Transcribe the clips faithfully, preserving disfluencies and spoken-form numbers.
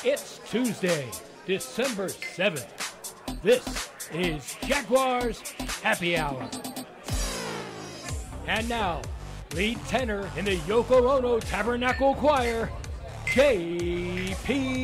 It's Tuesday, December seventh. This is Jaguars Happy Hour. And now, lead tenor in the Yoko Ono Tabernacle Choir, J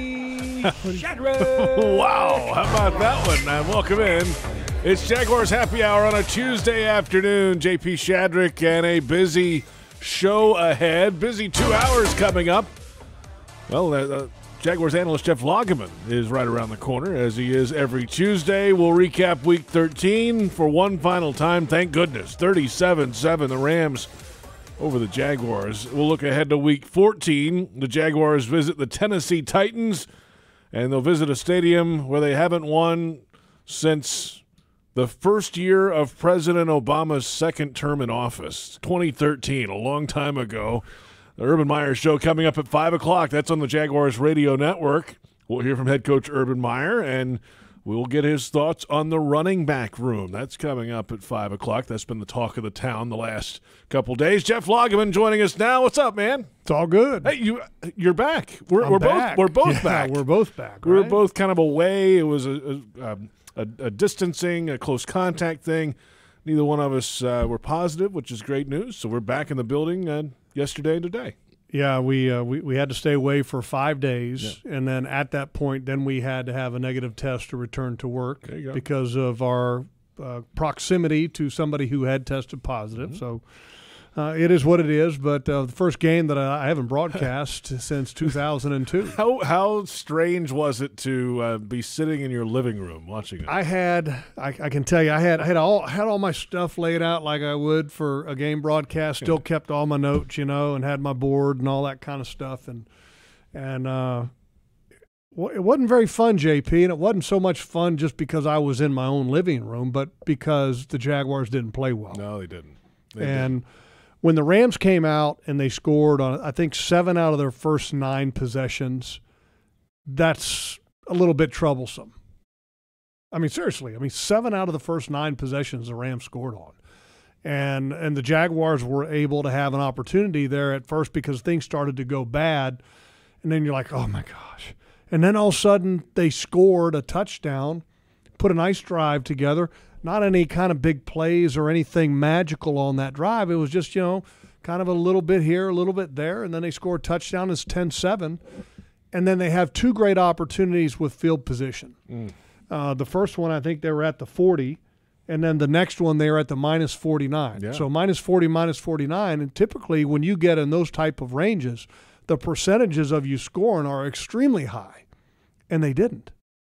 P Shadrick. Wow, how about that one? Uh, welcome in. It's Jaguars Happy Hour on a Tuesday afternoon. J P Shadrick and a busy show ahead. Busy two hours coming up. Well, uh, uh, Jaguars analyst Jeff Lageman is right around the corner, as he is every Tuesday. We'll recap Week thirteen for one final time. Thank goodness. thirty-seven seven, the Rams over the Jaguars. We'll look ahead to Week fourteen. The Jaguars visit the Tennessee Titans, and they'll visit a stadium where they haven't won since the first year of President Obama's second term in office, twenty thirteen, a long time ago. The Urban Meyer Show coming up at five o'clock. That's on the Jaguars Radio Network. We'll hear from head coach Urban Meyer, and we'll get his thoughts on the running back room. That's coming up at five o'clock. That's been the talk of the town the last couple days. Jeff Lageman joining us now. What's up, man? It's all good. Hey, you, you're back. We're, I'm we're back. both we're both yeah, back. We're both back. We were right? both kind of away. It was a a, a a distancing, a close contact thing. Neither one of us uh, were positive, which is great news. So we're back in the building uh, yesterday and today. Yeah, we, uh, we we had to stay away for five days, Yeah. and then at that point, then we had to have a negative test to return to work There you go. because of our uh, proximity to somebody who had tested positive. Mm-hmm. So uh, it is what it is. But uh, the first game that I, I haven't broadcast since two thousand two. How how strange was it to uh, be sitting in your living room watching it? I had, I, I can tell you, I had, I had all, had all my stuff laid out like I would for a game broadcast. Still kept all my notes, you know, and had my board and all that kind of stuff. And and uh, it wasn't very fun, J P. And it wasn't so much fun just because I was in my own living room, but because the Jaguars didn't play well. No, they didn't. They and when the Rams came out and they scored on, I think, seven out of their first nine possessions, that's a little bit troublesome. I mean, seriously, I mean, seven out of the first nine possessions the Rams scored on. And and the Jaguars were able to have an opportunity there at first because things started to go bad. And then you're like, oh, my gosh. And then all of a sudden they scored a touchdown, put a nice drive together. Not any kind of big plays or anything magical on that drive. It was just, you know, kind of a little bit here, a little bit there, and then they scored a touchdown. It's ten seven. And then they have two great opportunities with field position. Mm. Uh, the first one, I think they were at the forty, and then the next one they were at the minus forty-nine. Yeah. So minus forty, minus forty-nine, and typically when you get in those type of ranges, the percentages of you scoring are extremely high, and they didn't.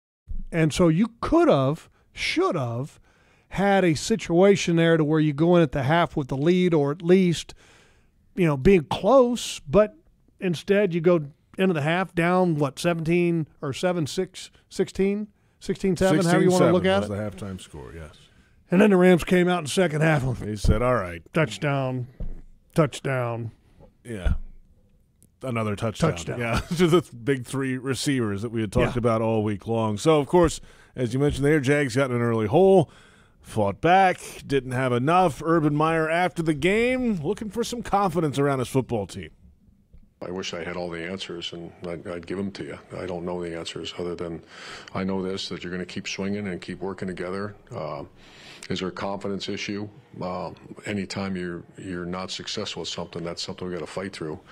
And so you could have, should have, had a situation there to where you go in at the half with the lead or at least, you know, being close, but instead you go into the half down, what, seventeen or seven, six, sixteen, sixteen, seven, however you want to look at was it. the halftime score, yes. And then the Rams came out in the second half. He said, all right. Touchdown, touchdown. Yeah. Another touchdown. Touchdown. Yeah, to the big three receivers that we had talked Yeah. about all week long. So, of course, as you mentioned there, Jags got in an early hole. Fought back, didn't have enough. Urban Meyer after the game looking for some confidence around his football team. I wish I had all the answers, and I'd, I'd give them to you. I don't know the answers other than I know this, that you're going to keep swinging and keep working together. Uh, is there a confidence issue? Uh, anytime you're, you're not successful with something, that's something we've got to fight through.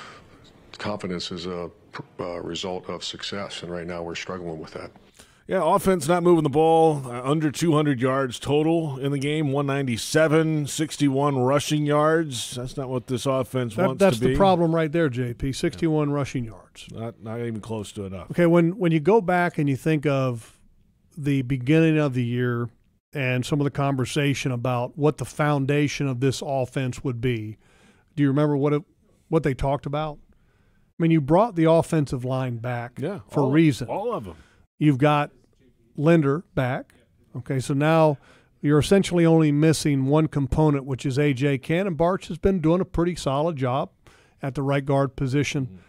Confidence is a uh, result of success, and right now we're struggling with that. Yeah, offense not moving the ball, uh, under two hundred yards total in the game, one ninety-seven, sixty-one rushing yards. That's not what this offense That, wants that's to be. the problem right there, J P, sixty-one yeah. rushing yards. Not, not even close to enough. Okay, when, when you go back and you think of the beginning of the year and some of the conversation about what the foundation of this offense would be, do you remember what it, what they talked about? I mean, you brought the offensive line back yeah, for all, a reason. All of them. You've got Linder back. Okay, so now you're essentially only missing one component, which is A J Cannon. Barch has been doing a pretty solid job at the right guard position. Mm-hmm.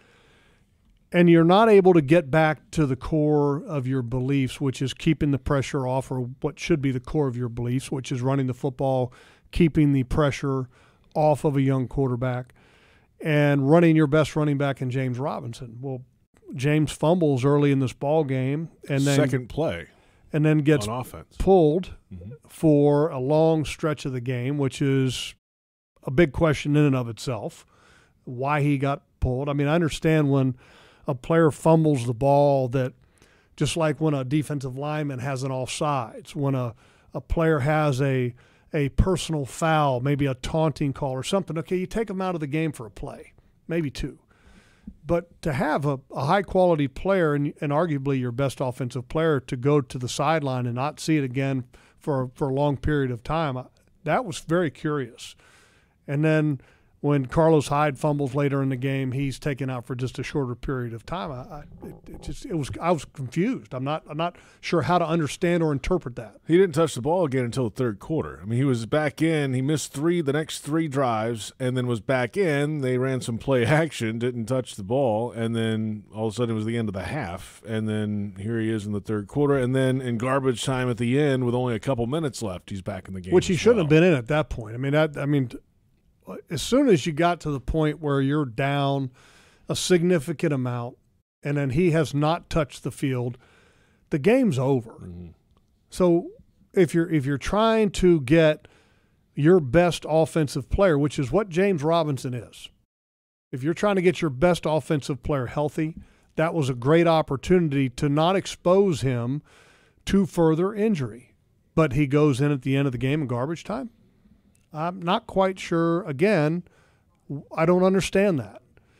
And you're not able to get back to the core of your beliefs, which is keeping the pressure off, or what should be the core of your beliefs, which is running the football, keeping the pressure off of a young quarterback, and running your best running back in James Robinson. Well, James fumbles early in this ball game, and then second play, and then gets on offense. pulled mm-hmm. for a long stretch of the game, which is a big question in and of itself. Why he got pulled? I mean, I understand when a player fumbles the ball, that just like when a defensive lineman has an offsides, when a a player has a a personal foul, maybe a taunting call or something, okay, you take them out of the game for a play, maybe two. But to have a, a high-quality player and, and arguably your best offensive player to go to the sideline and not see it again for, for a long period of time, that was very curious. And then when Carlos Hyde fumbles later in the game, he's taken out for just a shorter period of time. I, I it, it just it was I was confused. I'm not I'm not sure how to understand or interpret that. He didn't touch the ball again until the third quarter. I mean, he was back in. He missed three the next three drives, and then was back in. They ran some play action, didn't touch the ball, and then all of a sudden it was the end of the half. And then here he is in the third quarter, and then in garbage time at the end with only a couple minutes left, he's back in the game. Which he as shouldn't well. have been in at that point. I mean, that I mean. As soon as you got to the point where you're down a significant amount and then he has not touched the field, the game's over. Mm-hmm. So if you're if you're trying to get your best offensive player, which is what James Robinson is, if you're trying to get your best offensive player healthy, that was a great opportunity to not expose him to further injury. But he goes in at the end of the game in garbage time. I'm not quite sure. Again, I don't understand that.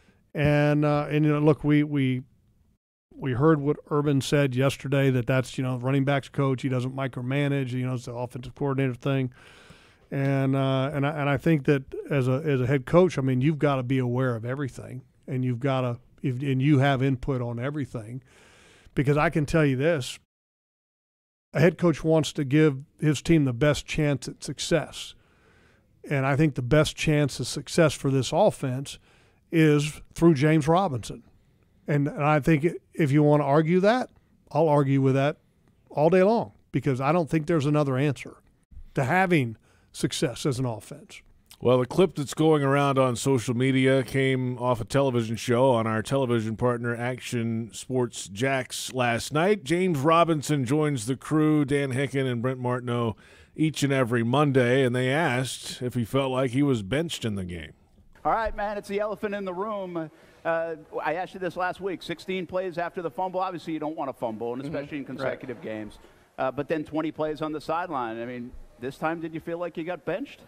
And uh, and you know, look, we we we heard what Urban said yesterday, that that's, you know, running backs coach. He doesn't micromanage. You know, it's the offensive coordinator thing. And uh, and I, and I think that as a as a head coach, I mean, you've got to be aware of everything, and you've got to if, and you have input on everything, because I can tell you this: a head coach wants to give his team the best chance at success. And I think the best chance of success for this offense is through James Robinson. And, and I think if you want to argue that, I'll argue with that all day long, because I don't think there's another answer to having success as an offense. Well, the clip that's going around on social media came off a television show on our television partner Action Sports Jax last night. James Robinson joins the crew, Dan Hicken and Brent Martineau, each and every Monday, and they asked if he felt like he was benched in the game. All right, man, it's the elephant in the room. Uh, I asked you this last week, sixteen plays after the fumble. Obviously, you don't want to fumble, and especially mm-hmm. in consecutive right. games. Uh, but then twenty plays on the sideline. I mean, this time, did you feel like you got benched?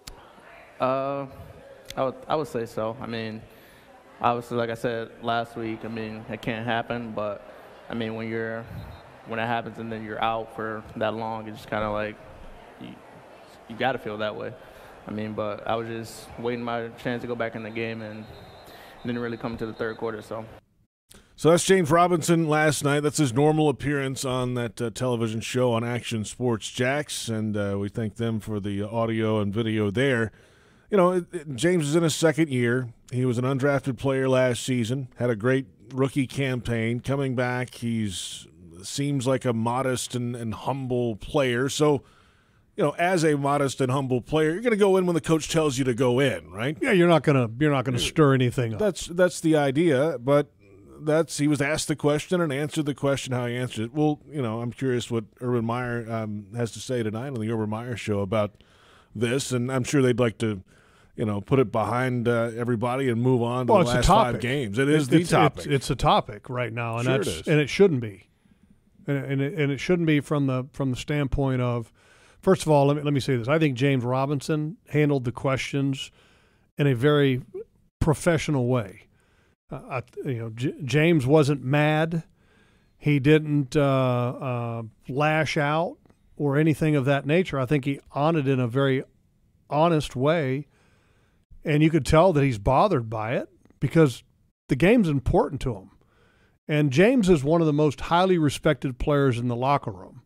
Uh, I would, I would say so. I mean, obviously, like I said last week, I mean, it can't happen. But, I mean, when you're when it happens and then you're out for that long, it's just kind of like, you, you got to feel that way. I mean, but I was just waiting my chance to go back in the game and didn't really come to the third quarter. So so that's James Robinson last night. That's his normal appearance on that uh, television show on Action Sports Jax, and uh, we thank them for the audio and video there. You know, it, it, James is in his second year. He was an undrafted player last season, had a great rookie campaign. Coming back, he's seems like a modest and, and humble player. So, you know, as a modest and humble player, you're going to go in when the coach tells you to go in, right? Yeah, you're not going to you're not going to stir anything up. That's that's the idea, but that's he was asked the question and answered the question how he answered it. Well, you know, I'm curious what Urban Meyer um, has to say tonight on the Urban Meyer Show about this, and I'm sure they'd like to, you know, put it behind uh, everybody and move on to well, the it's last a topic. five games. It is it's, the it's, topic. It's, it's a topic right now, and sure that's it is. and it shouldn't be, and and it, and it shouldn't be from the from the standpoint of, first of all, let me let me say this. I think James Robinson handled the questions in a very professional way. Uh, I, you know, J- James wasn't mad. He didn't uh, uh, lash out or anything of that nature. I think he honored it in a very honest way, and you could tell that he's bothered by it because the game's important to him. And James is one of the most highly respected players in the locker room.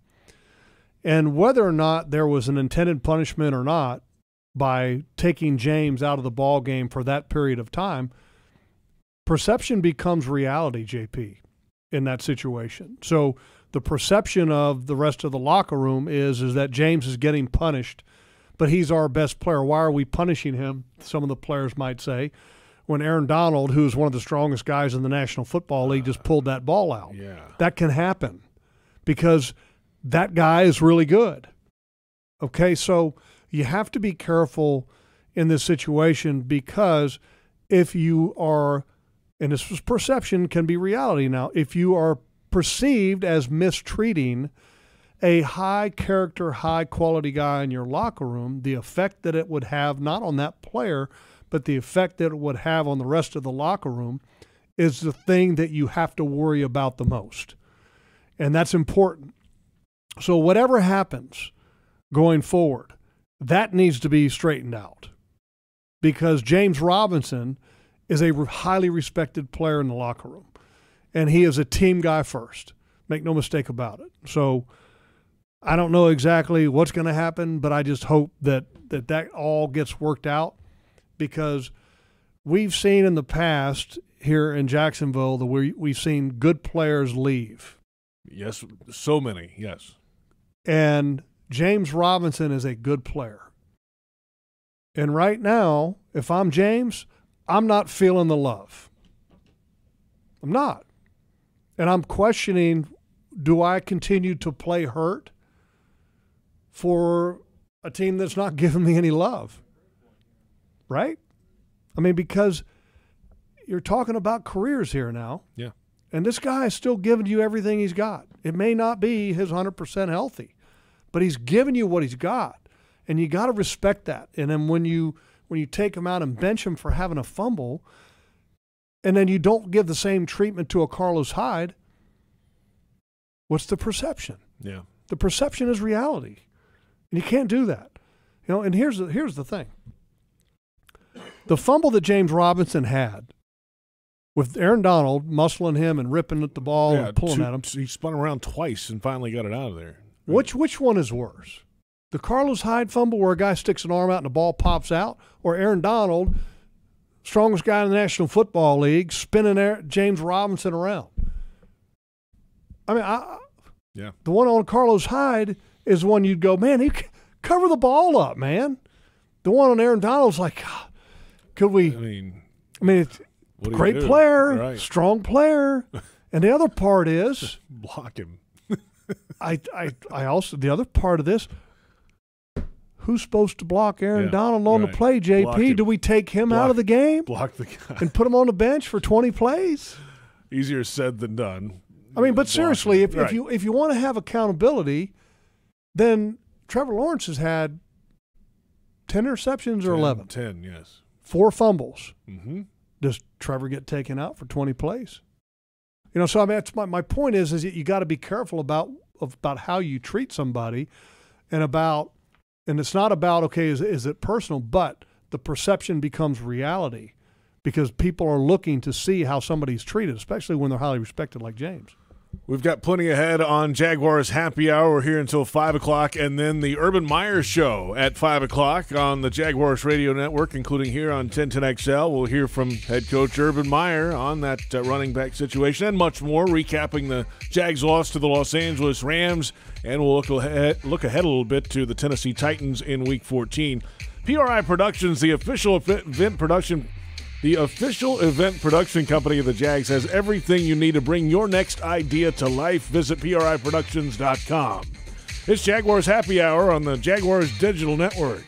And whether or not there was an intended punishment or not by taking James out of the ball game for that period of time, perception becomes reality, J P, in that situation. So the perception of the rest of the locker room is, is that James is getting punished, but he's our best player. Why are we punishing him? Some of the players might say. when Aaron Donald, who's one of the strongest guys in the National Football League, just pulled that ball out. Yeah. That can happen because that guy is really good. Okay, so you have to be careful in this situation because if you are, and this perception can be reality now, if you are perceived as mistreating a high-character, high-quality guy in your locker room, the effect that it would have not on that player, but the effect that it would have on the rest of the locker room is the thing that you have to worry about the most. And that's important. So whatever happens going forward, that needs to be straightened out because James Robinson is a highly respected player in the locker room, and he is a team guy first. Make no mistake about it. So I don't know exactly what's going to happen, but I just hope that, that that all gets worked out because we've seen in the past here in Jacksonville that we, we've seen good players leave. Yes, so many, yes. And James Robinson is a good player. And right now, if I'm James, I'm not feeling the love. I'm not. And I'm questioning, do I continue to play hurt for a team that's not giving me any love? Right? I mean, because you're talking about careers here now. Yeah. And this guy is still giving you everything he's got. It may not be his one hundred percent healthy, but he's giving you what he's got. And you got to respect that. And then when you when you take him out and bench him for having a fumble, and then you don't give the same treatment to a Carlos Hyde, what's the perception? Yeah. The perception is reality. And you can't do that. You know, and here's the, here's the thing. The fumble that James Robinson had with Aaron Donald muscling him and ripping at the ball yeah, and pulling two, at him. He spun around twice and finally got it out of there. Which which one is worse? The Carlos Hyde fumble where a guy sticks an arm out and the ball pops out, or Aaron Donald, strongest guy in the National Football League, spinning James Robinson around? I mean, I, yeah. the one on Carlos Hyde is one you'd go, man, he cover the ball up, man. The one on Aaron Donald's like, could we? I mean, I mean, it's great player, right. strong player, and the other part is block him. I, I, I also the other part of this. Who's supposed to block Aaron yeah, Donald on right. the play, J P? Do we take him block, out of the game? Block the guy. And put him on the bench for twenty plays? Easier said than done. I mean, but block seriously, if, right. if you if you want to have accountability, then Trevor Lawrence has had ten interceptions or ten, eleven. Ten, yes. Four fumbles. Mm-hmm. Does Trevor get taken out for twenty plays? You know, so I mean, that's my, my point is, is that you got to be careful about about how you treat somebody and about And it's not about, okay, is, is it personal, but the perception becomes reality because people are looking to see how somebody's treated, especially when they're highly respected like James. We've got plenty ahead on Jaguars Happy Hour. We're here until five o'clock, and then the Urban Meyer Show at five o'clock on the Jaguars Radio Network, including here on ten ten X L. We'll hear from head coach Urban Meyer on that uh, running back situation and much more, recapping the Jags loss to the Los Angeles Rams, and we'll look ahead, look ahead a little bit to the Tennessee Titans in Week fourteen. P R I Productions, the official event production The official event production company of the Jags, has everything you need to bring your next idea to life. Visit P R I productions dot com. It's Jaguars Happy Hour on the Jaguars Digital Network.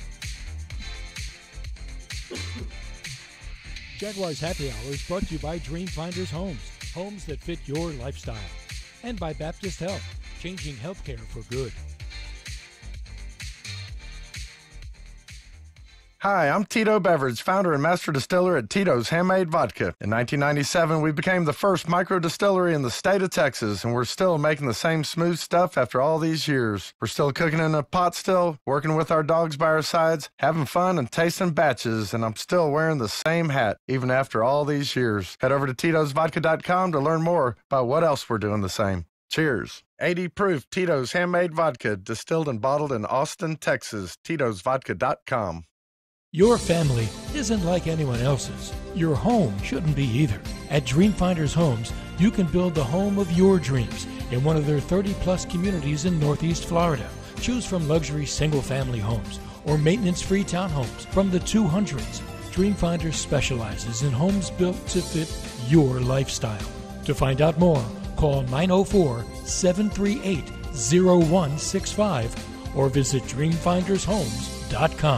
Jaguars Happy Hour is brought to you by Dreamfinders Homes, homes that fit your lifestyle. And by Baptist Health, changing healthcare for good. Hi, I'm Tito Beveridge, founder and master distiller at Tito's Handmade Vodka. In nineteen ninety-seven, we became the first micro distillery in the state of Texas, and we're still making the same smooth stuff after all these years. We're still cooking in a pot still, working with our dogs by our sides, having fun and tasting batches, and I'm still wearing the same hat, even after all these years. Head over to Titos Vodka dot com to learn more about what else we're doing the same. Cheers. eighty proof Tito's Handmade Vodka, distilled and bottled in Austin, Texas. Titos Vodka dot com. Your family isn't like anyone else's. Your home shouldn't be either. At Dreamfinders Homes, you can build the home of your dreams in one of their thirty plus communities in Northeast Florida. Choose from luxury single-family homes or maintenance-free townhomes from the two hundreds. Dreamfinder specializes in homes built to fit your lifestyle. To find out more, call nine oh four, seven three eight, oh one six five or visit dream finders homes dot com.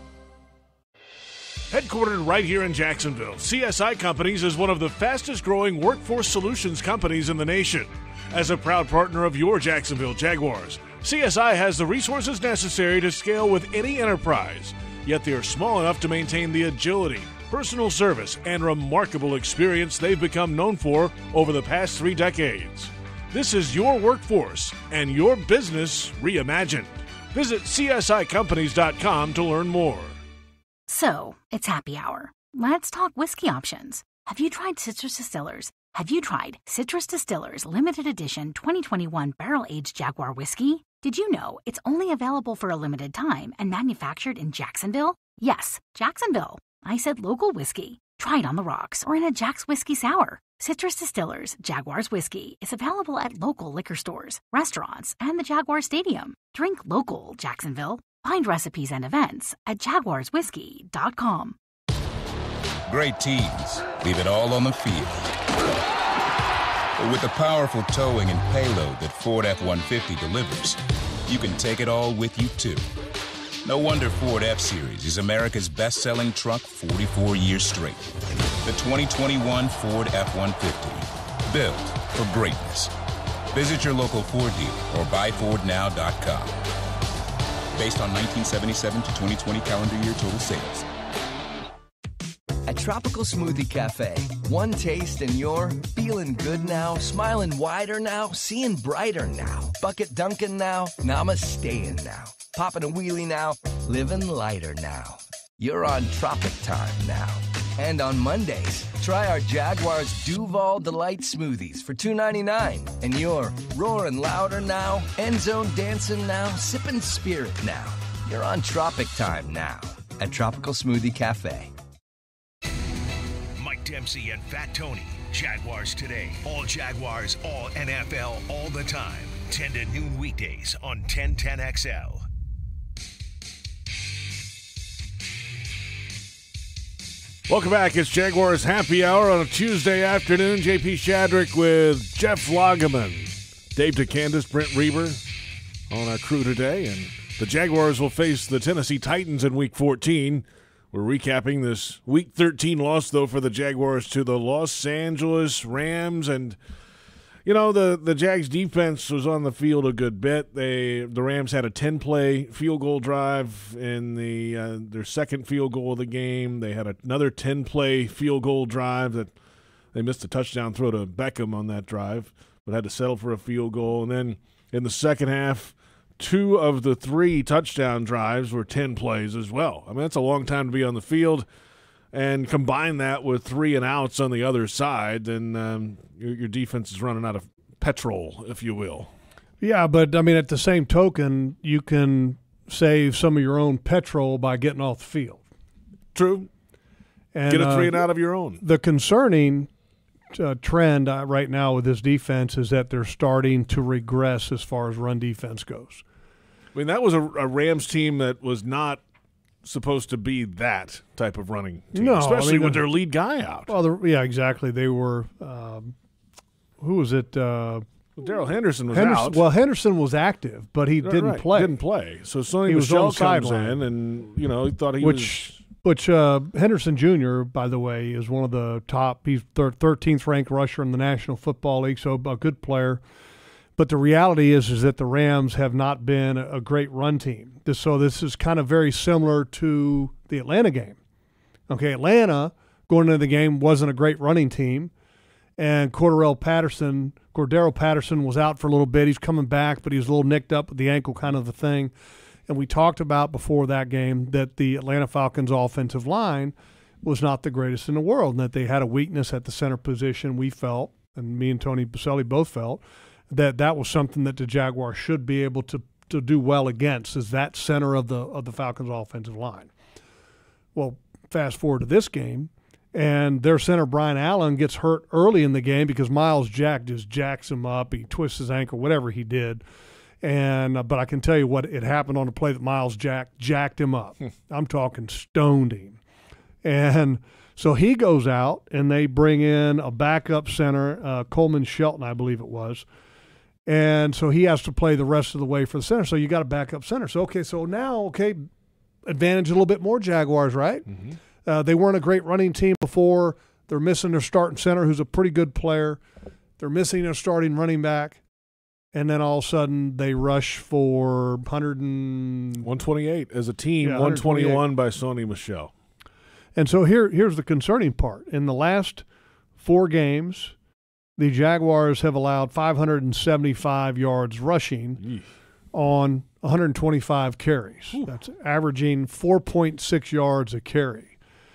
Headquartered right here in Jacksonville, C S I Companies is one of the fastest growing workforce solutions companies in the nation. As a proud partner of your Jacksonville Jaguars, C S I has the resources necessary to scale with any enterprise, yet they are small enough to maintain the agility, personal service, and remarkable experience they've become known for over the past three decades. This is your workforce and your business reimagined. Visit C S I companies dot com to learn more. So, it's happy hour. Let's talk whiskey options. Have you tried Citrus Distillers? Have you tried Citrus Distillers Limited Edition twenty twenty-one Barrel-Aged Jaguar Whiskey? Did you know it's only available for a limited time and manufactured in Jacksonville? Yes, Jacksonville. I said local whiskey. Try it on the rocks or in a Jack's Whiskey Sour. Citrus Distillers Jaguars Whiskey is available at local liquor stores, restaurants, and the Jaguar Stadium. Drink local, Jacksonville. Find recipes and events at jaguars whiskey dot com. Great teams leave it all on the field. But with the powerful towing and payload that Ford F one fifty delivers, you can take it all with you, too. No wonder Ford F-Series is America's best-selling truck forty-four years straight. The twenty twenty-one Ford F one fifty, built for greatness. Visit your local Ford dealer or buy ford now dot com. Based on nineteen seventy-seven to twenty twenty calendar year total sales. At Tropical Smoothie Cafe, one taste and you're feeling good now, smiling wider now, seeing brighter now, bucket dunking now, namasteing now, popping a wheelie now, living lighter now. You're on Tropic Time now. And on Mondays, try our Jaguars Duval Delight Smoothies for two ninety-nine. And you're roaring louder now, end zone dancing now, sipping spirit now. You're on Tropic Time now at Tropical Smoothie Cafe. Dempsey and Fat Tony. Jaguars Today. All Jaguars, all N F L, all the time. ten to noon weekdays on ten ten X L. Welcome back. It's Jaguars Happy Hour on a Tuesday afternoon. J P Shadrick with Jeff Lageman. Dave DeCandis, Brent Reber on our crew today. And the Jaguars will face the Tennessee Titans in Week fourteen. We're recapping this Week thirteen loss, though, for the Jaguars to the Los Angeles Rams. And, you know, the, the Jags defense was on the field a good bit. They The Rams had a ten-play field goal drive in the uh, their second field goal of the game. They had another ten-play field goal drive that they missed a touchdown throw to Beckham on that drive, but had to settle for a field goal. And then in the second half, two of the three touchdown drives were ten plays as well. I mean, that's a long time to be on the field. And combine that with three and outs on the other side, then um, your, your defense is running out of petrol, if you will. Yeah, but, I mean, at the same token, you can save some of your own petrol by getting off the field. True. And, Get a three uh, and out of your own. The concerning uh, trend uh, right now with this defense is that they're starting to regress as far as run defense goes. I mean, that was a, a Rams team that was not supposed to be that type of running team, no, especially I mean, with their lead guy out. Well, yeah, exactly. They were um, – who was it? Uh, well, Darrell Henderson was Henderson, out. Well, Henderson was active, but he right, didn't right. play. Didn't play. So Sonny he Michel was on the comes sideline. in, and, you know, he thought he which, was – Which uh, Henderson Junior, by the way, is one of the top – he's thirteenth ranked rusher in the National Football League, so a good player. But the reality is is that the Rams have not been a great run team. This, so this is kind of very similar to the Atlanta game. Okay, Atlanta, going into the game, wasn't a great running team. And Cordero Patterson, Cordero Patterson was out for a little bit. He's coming back, but he was a little nicked up with the ankle kind of the thing. And we talked about before that game that the Atlanta Falcons offensive line was not the greatest in the world and that they had a weakness at the center position, we felt, and me and Tony Baselli both felt, that that was something that the Jaguars should be able to, to do well against, is that center of the of the Falcons' offensive line. Well, fast forward to this game, and their center, Brian Allen, gets hurt early in the game because Miles Jack just jacks him up. He twists his ankle, whatever he did. And uh, but I can tell you what, it happened on the play that Miles Jack jacked him up. I'm talking stoned him. And so he goes out, and they bring in a backup center, uh, Coleman Shelton, I believe it was. And so he has to play the rest of the way for the center. So you got a backup center. So, okay, so now, okay, advantage a little bit more Jaguars, right? Mm-hmm. Uh, they weren't a great running team before. They're missing their starting center, who's a pretty good player. They're missing their starting running back. And then all of a sudden they rush for one hundred and one twenty-eight as a team, yeah, one twenty-one by Sony Michel. And so here, here's the concerning part. In the last four games, the Jaguars have allowed five hundred seventy-five yards rushing Eesh. on one hundred twenty-five carries. Whew. That's averaging four point six yards a carry.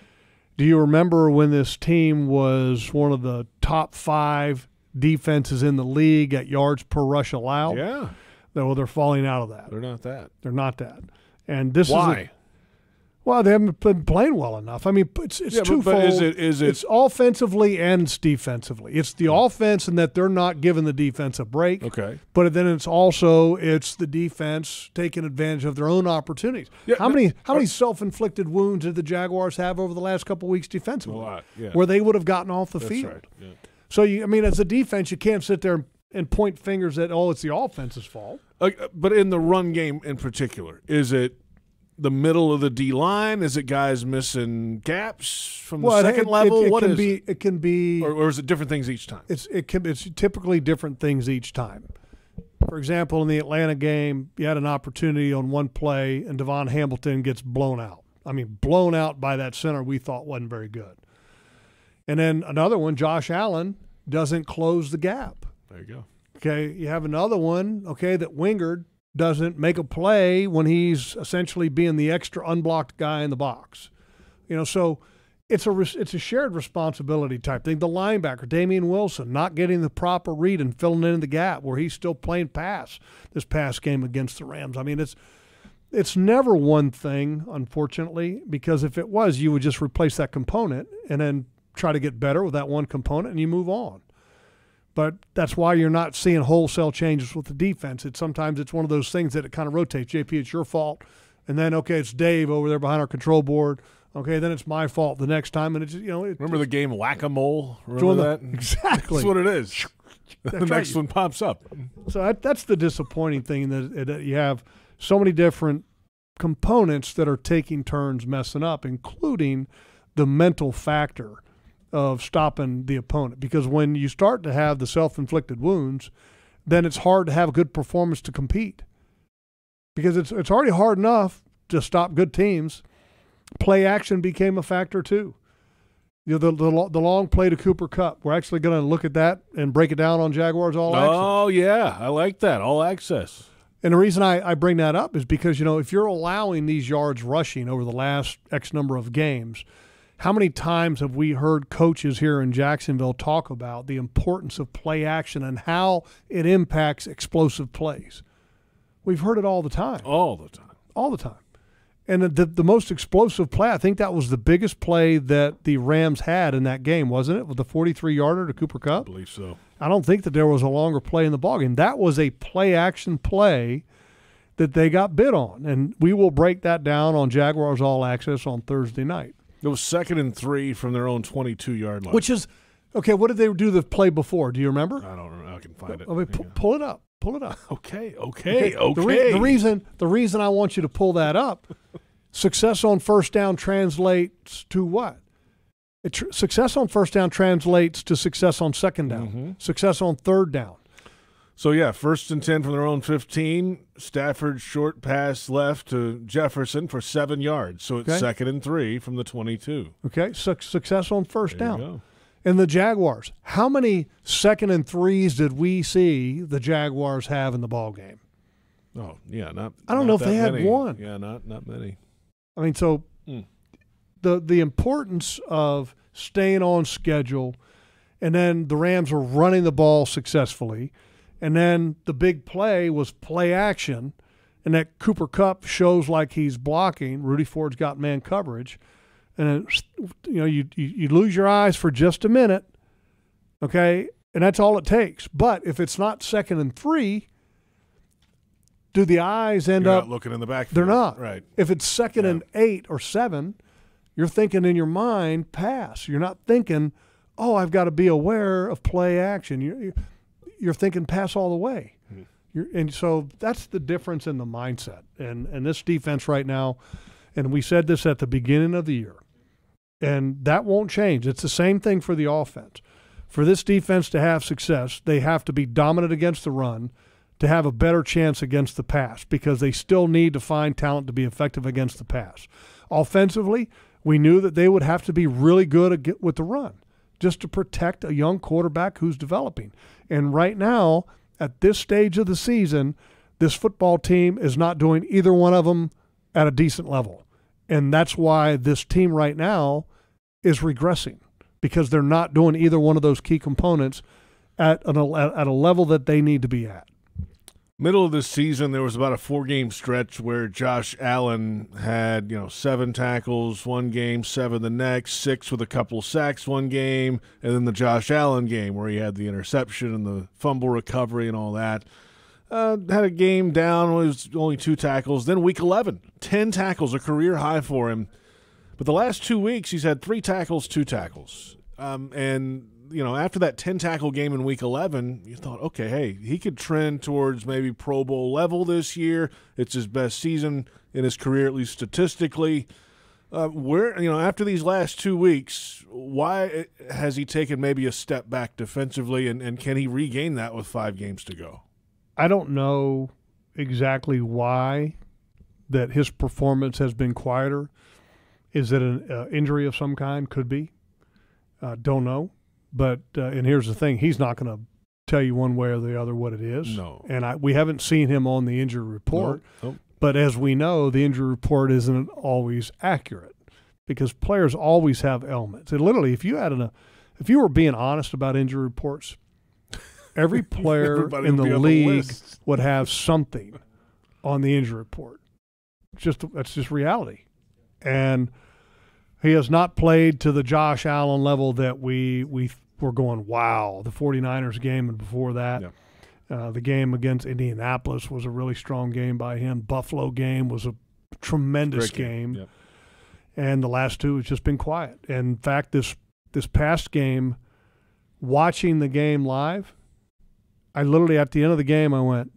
Do you remember when this team was one of the top five defenses in the league at yards per rush allowed? Yeah. Well, they're falling out of that. They're not that. They're not that. And this Why? is a, well, they haven't been playing well enough. I mean, it's it's yeah, twofold. But, but is it is it It's offensively and it's defensively. It's the offense in that they're not giving the defense a break. Okay. But then it's also it's the defense taking advantage of their own opportunities. Yeah, how no, many how uh, many self-inflicted wounds did the Jaguars have over the last couple of weeks defensively? A lot, yeah. Where they would have gotten off the That's field. right. Yeah. So you, I mean, as a defense, you can't sit there and point fingers at oh, it's the offense's fault. Uh, but in the run game in particular, is it the middle of the D line? Is it guys missing gaps from the Well, it- second it, level? It, it What can is be. It can be. or, or is it different things each time? It's it can it's typically different things each time. For example, in the Atlanta game, you had an opportunity on one play, and Devon Hamilton gets blown out. I mean, blown out by that center we thought wasn't very good. And then another one, Josh Allen doesn't close the gap. There you go. Okay, you have another one, okay, that Wingard doesn't make a play when he's essentially being the extra unblocked guy in the box. You know, so it's a it's a shared responsibility type thing. The linebacker, Damian Wilson, not getting the proper read and filling in the gap where he's still playing pass this past game against the Rams. I mean, it's it's never one thing, unfortunately, because if it was, you would just replace that component and then try to get better with that one component and you move on. But that's why you're not seeing wholesale changes with the defense. It's sometimes it's one of those things that it kind of rotates. J P, it's your fault. And then, okay, it's Dave over there behind our control board. Okay, then it's my fault the next time. And it's, you know. It, Remember the game Whack-A-Mole? Remember the, that? Exactly. That's what it is. The That's next right. one pops up. So that, that's the disappointing thing, that, that you have so many different components that are taking turns messing up, including the mental factor of stopping the opponent. Because when you start to have the self-inflicted wounds, then it's hard to have a good performance to compete. Because it's it's already hard enough to stop good teams. Play action became a factor too. You know, the the, the long play to Cooper Kupp. We're actually going to look at that and break it down on Jaguars All Access. Oh, yeah. I like that. All access. And the reason I, I bring that up is because, you know, if you're allowing these yards rushing over the last X number of games, how many times have we heard coaches here in Jacksonville talk about the importance of play action and how it impacts explosive plays? We've heard it all the time. All the time. All the time. And the, the, the most explosive play, I think that was the biggest play that the Rams had in that game, wasn't it? With the forty-three-yarder to Cooper Kupp? I believe so. I don't think that there was a longer play in the ballgame. That was a play-action play that they got bid on. And we will break that down on Jaguars All Access on Thursday night. It was second and three from their own twenty-two-yard line. Which is, okay, what did they do the play before? Do you remember? I don't remember. I can find it. I mean, pu- Yeah. pull it up. Pull it up. Okay, okay, okay. The, re- the reason the reason I want you to pull that up, success on first down translates to what? It tr- success on first down translates to success on second down, Mm-hmm. success on third down. So, yeah, first and ten from their own fifteen. Stafford short pass left to Jefferson for seven yards. So it's Okay. second and three from the twenty-two. Okay, Su- success on first There you down. go. And the Jaguars, how many second and threes did we see the Jaguars have in the ball game? Oh, yeah. not. I don't not know if that they had many. one. Yeah, not not many. I mean, so Mm. the the importance of staying on schedule, and then the Rams were running the ball successfully, and then the big play was play action, and that Cooper Kupp shows like he's blocking. Rudy Ford's got man coverage, and then, you know you, you you lose your eyes for just a minute, okay, and that's all it takes. But if it's not second and three, do the eyes end You're up not looking in the backfield. They're not. Right. If it's second Yeah. and eight or seven, You're thinking in your mind pass. You're not thinking, oh, I've got to be aware of play action. You're, you're thinking pass all the way. Mm-hmm. You're, and so that's the difference in the mindset. And, and this defense right now, and we said this at the beginning of the year, and that won't change. It's the same thing for the offense. For this defense to have success, they have to be dominant against the run to have a better chance against the pass, because they still need to find talent to be effective against the pass. Offensively, we knew that they would have to be really good with the run just to protect a young quarterback who's developing. And right now, at this stage of the season, this football team is not doing either one of them at a decent level. And that's why this team right now is regressing, because they're not doing either one of those key components at, an, at a level that they need to be at. Middle of the season, there was about a four-game stretch where Josh Allen had, you know, seven tackles one game, seven the next, six with a couple of sacks one game, and then the Josh Allen game where he had the interception and the fumble recovery and all that. Uh, had a game down, it was only two tackles. Then week eleven, ten tackles, a career high for him. But the last two weeks, he's had three tackles, two tackles. Um, and you know, after that ten-tackle game in Week eleven, you thought, okay, hey, he could trend towards maybe Pro Bowl level this year. It's his best season in his career, at least statistically. Uh, where, you know, after these last two weeks, why has he taken maybe a step back defensively, and, and can he regain that with five games to go? I don't know exactly why that his performance has been quieter. Is it an uh, injury of some kind? Could be. Uh, don't know. But uh, and here's the thing: he's not going to tell you one way or the other what it is. No. And I, we haven't seen him on the injury report. Nope. Nope. But as we know, the injury report isn't always accurate, because players always have ailments. And literally, if you had an, if you were being honest about injury reports, every player in the league the would have something on the injury report. It's just that's just reality. And he has not played to the Josh Allen level that we we were going, wow, the 49ers game and before that. Yeah. Uh, the game against Indianapolis was a really strong game by him. Buffalo game was a tremendous Great game. game. Yep. And the last two has just been quiet. And in fact, this this past game, watching the game live, I literally, at the end of the game, I went,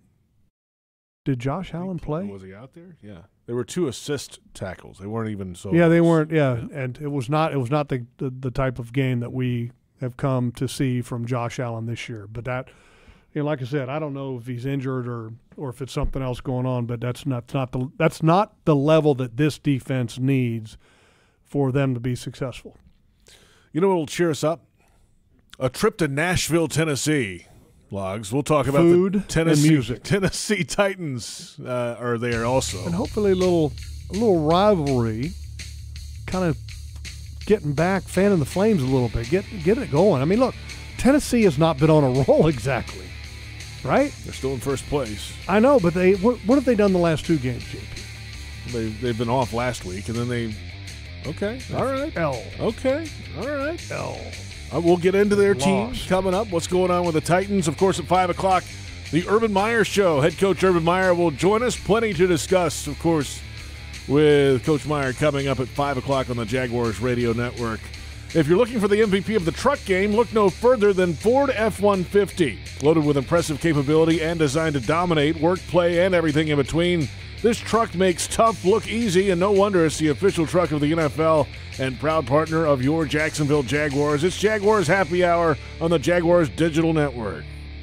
did Josh Allen play? Was he out there? Yeah. There were two assist tackles. They weren't even so. Yeah, they weren't. Yeah, yeah. And it was not. It was not the, the the type of game that we have come to see from Josh Allen this year. But that, you know, like I said, I don't know if he's injured or or if it's something else going on. But that's not not the that's not the level that this defense needs for them to be successful. You know what will cheer us up? A trip to Nashville, Tennessee. Logs. We'll talk about food the Tennessee, and music. Tennessee Titans uh, are there also, and hopefully a little a little rivalry, kind of getting back, fanning the flames a little bit, get get it going. I mean, look, Tennessee has not been on a roll exactly, right? They're still in first place. I know, but they what, what have they done the last two games, J P? They they've been off last week, and then they okay, all right, L, okay, all right, L. Uh, we'll get into their Lost. teams coming up. What's going on with the Titans? Of course, at five o'clock, the Urban Meyer Show. Head coach Urban Meyer will join us. Plenty to discuss, of course, with Coach Meyer coming up at five o'clock on the Jaguars Radio Network. If you're looking for the M V P of the truck game, look no further than Ford F one fifty. Loaded with impressive capability and designed to dominate work, play, and everything in between, this truck makes tough look easy, and no wonder it's the official truck of the N F L and proud partner of your Jacksonville Jaguars. It's Jaguars Happy Hour on the Jaguars Digital Network.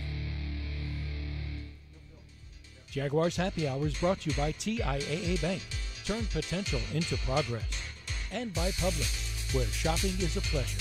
Jaguars Happy Hour is brought to you by T I A A Bank. Turn potential into progress. And by Publix, where shopping is a pleasure.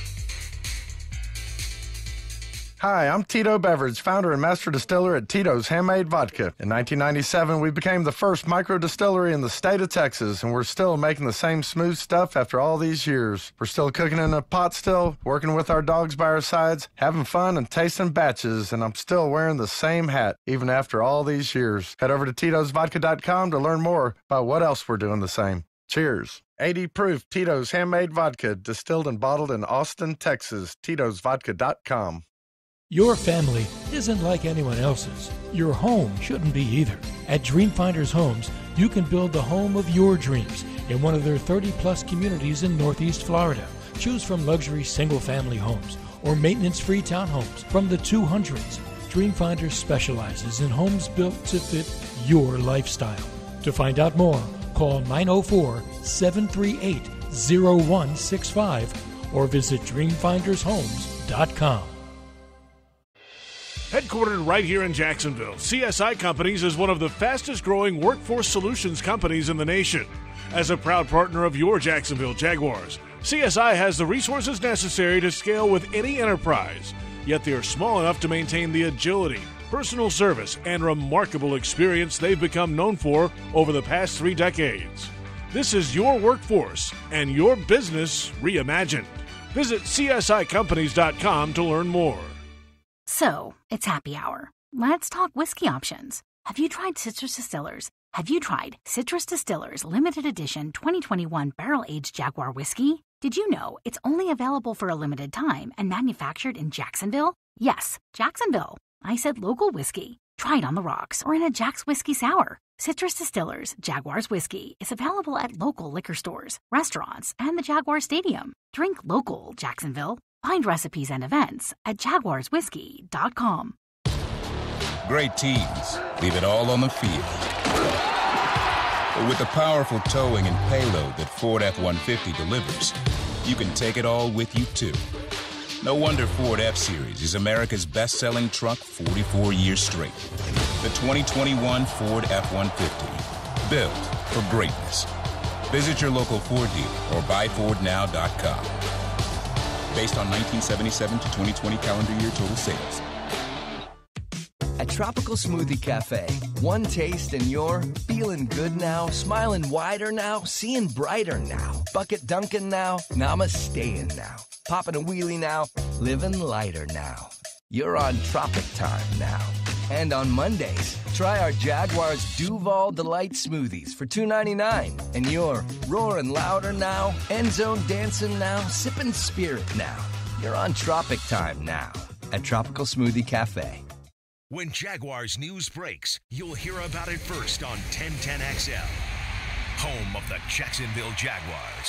Hi, I'm Tito Beveridge, founder and master distiller at Tito's Handmade Vodka. In nineteen ninety-seven, we became the first micro distillery in the state of Texas, and we're still making the same smooth stuff after all these years. We're still cooking in a pot still, working with our dogs by our sides, having fun and tasting batches, and I'm still wearing the same hat, even after all these years. Head over to Tito's Vodka dot com to learn more about what else we're doing the same. Cheers. eighty proof Tito's Handmade Vodka, distilled and bottled in Austin, Texas. Tito's Vodka dot com. Your family isn't like anyone else's. Your home shouldn't be either. At Dreamfinders Homes, you can build the home of your dreams in one of their thirty-plus communities in Northeast Florida. Choose from luxury single-family homes or maintenance-free townhomes from the two hundreds. Dreamfinders specializes in homes built to fit your lifestyle. To find out more, call nine oh four, seven three eight, oh one six five or visit dreamfinders homes dot com. Headquartered right here in Jacksonville, C S I Companies is one of the fastest-growing workforce solutions companies in the nation. As a proud partner of your Jacksonville Jaguars, C S I has the resources necessary to scale with any enterprise, yet they are small enough to maintain the agility, personal service, and remarkable experience they've become known for over the past three decades. This is your workforce and your business reimagined. Visit C S I companies dot com to learn more. So, it's happy hour. Let's talk whiskey options. Have you tried Citrus Distillers? Have you tried Citrus Distillers Limited Edition twenty twenty-one Barrel-Aged Jaguar Whiskey? Did you know it's only available for a limited time and manufactured in Jacksonville? Yes, Jacksonville. I said local whiskey. Try it on the rocks or in a Jack's Whiskey Sour. Citrus Distillers Jaguars Whiskey is available at local liquor stores, restaurants, and the Jaguar Stadium. Drink local, Jacksonville. Find recipes and events at jaguars whiskey dot com. Great teams leave it all on the field. But with the powerful towing and payload that Ford F one fifty delivers, you can take it all with you, too. No wonder Ford F-Series is America's best-selling truck forty-four years straight. The twenty twenty-one Ford F one fifty, built for greatness. Visit your local Ford dealer or buy ford now dot com. Based on nineteen seventy-seven to twenty twenty calendar year total sales. At Tropical Smoothie Cafe, one taste and you're feeling good now, smiling wider now, seeing brighter now, bucket dunking now, namasteing now, popping a wheelie now, living lighter now. You're on Tropic Time now. And on Mondays, try our Jaguars Duval Delight Smoothies for two ninety-nine. And you're roaring louder now, end zone dancing now, sipping spirit now. You're on Tropic Time now at Tropical Smoothie Cafe. When Jaguars news breaks, you'll hear about it first on ten ten X L, home of the Jacksonville Jaguars.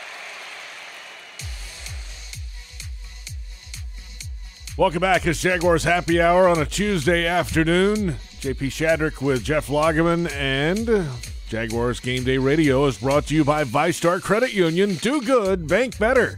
Welcome back. It's Jaguars Happy Hour on a Tuesday afternoon. J P Shadrick with Jeff Lageman, and Jaguars Game Day Radio is brought to you by ViStar Credit Union. Do good, bank better.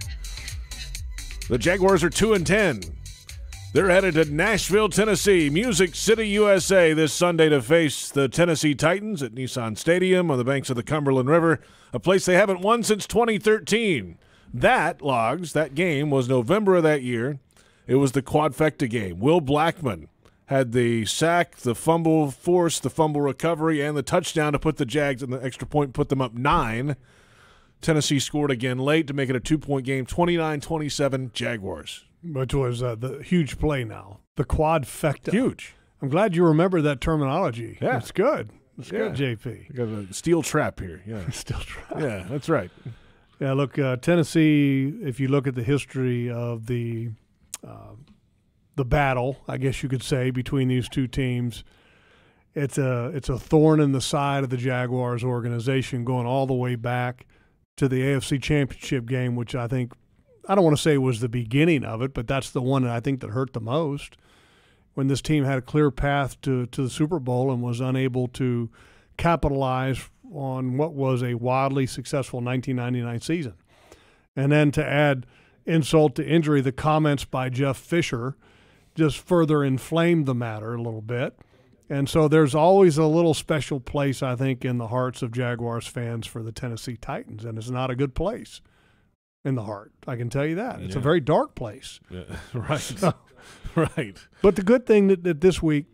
The Jaguars are two and ten. They're headed to Nashville, Tennessee, Music City, U S A this Sunday to face the Tennessee Titans at Nissan Stadium on the banks of the Cumberland River, a place they haven't won since twenty thirteen. That, Logs, that game was November of that year. It was the quadfecta game. Will Blackman had the sack, the fumble force, the fumble recovery, and the touchdown to put the Jags in the extra point, put them up nine. Tennessee scored again late to make it a two-point game, twenty-nine twenty-seven Jaguars. Which was uh, the huge play now. The quadfecta. Huge. I'm glad you remember that terminology. Yeah. It's good. It's yeah. good, J P. We got a steel trap here. Yeah. Steel trap. Yeah, that's right. Yeah, look, uh, Tennessee, if you look at the history of the uh, the battle, I guess you could say, between these two teams, it's a, it's a thorn in the side of the Jaguars organization going all the way back to the A F C Championship game, which I think – I don't want to say was the beginning of it, but that's the one that I think that hurt the most, when this team had a clear path to, to the Super Bowl and was unable to capitalize on what was a wildly successful nineteen ninety-nine season. And then to add insult to injury, the comments by Jeff Fisher just further inflamed the matter a little bit. And so there's always a little special place, I think, in the hearts of Jaguars fans for the Tennessee Titans, and it's not a good place in the heart. I can tell you that. It's yeah. a very dark place. Yeah. Right. So, right. But the good thing that, that this week,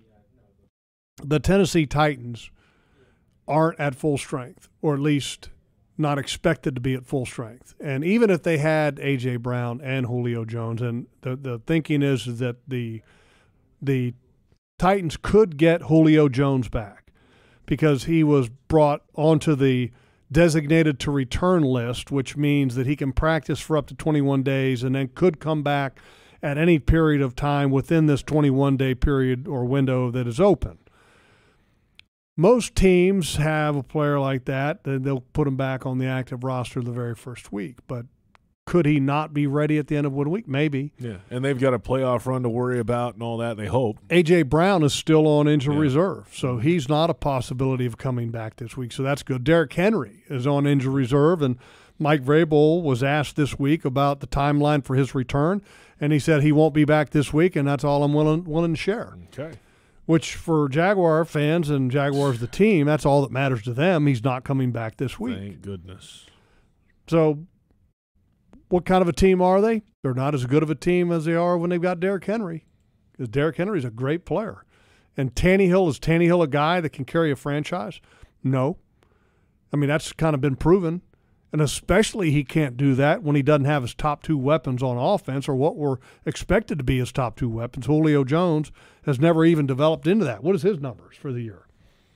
the Tennessee Titans aren't at full strength, or at least not expected to be at full strength. And even if they had A J. Brown and Julio Jones, and the, the thinking is that the the Titans could get Julio Jones back because he was brought onto the designated to return list, which means that he can practice for up to twenty-one days and then could come back at any period of time within this twenty-one day period or window that is open. most teams have a player like that, then they'll put him back on the active roster the very first week. But could he not be ready at the end of one week? Maybe. Yeah, and they've got a playoff run to worry about and all that, they hope. A J. Brown is still on injury yeah. reserve, so he's not a possibility of coming back this week, so that's good. Derrick Henry is on injury reserve, and Mike Vrabel was asked this week about the timeline for his return, and he said he won't be back this week, and that's all I'm willing, willing to share. Okay. Which for Jaguar fans and Jaguars the team, that's all that matters to them. He's not coming back this week. Thank goodness. So what kind of a team are they? They're not as good of a team as they are when they've got Derrick Henry, because Derrick Henry's a great player. And Tannehill, is Tannehill a guy that can carry a franchise? No. I mean, that's kind of been proven. And especially he can't do that when he doesn't have his top two weapons on offense, or what were expected to be his top two weapons. Julio Jones has never even developed into that. What is his numbers for the year?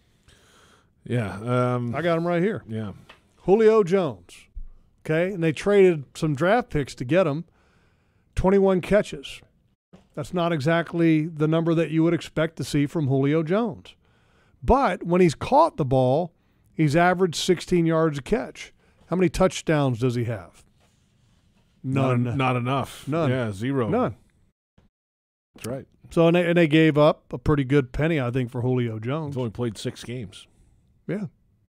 Yeah. Um, I got him right here. Yeah. Julio Jones. Okay, and they traded some draft picks to get him. twenty-one catches. That's not exactly the number that you would expect to see from Julio Jones. But when he's caught the ball, he's averaged sixteen yards a catch. How many touchdowns does he have? None. Not, not enough. None. Yeah, zero. None. That's right. So and they, and they gave up a pretty good penny, I think, for Julio Jones. He's only played six games. Yeah.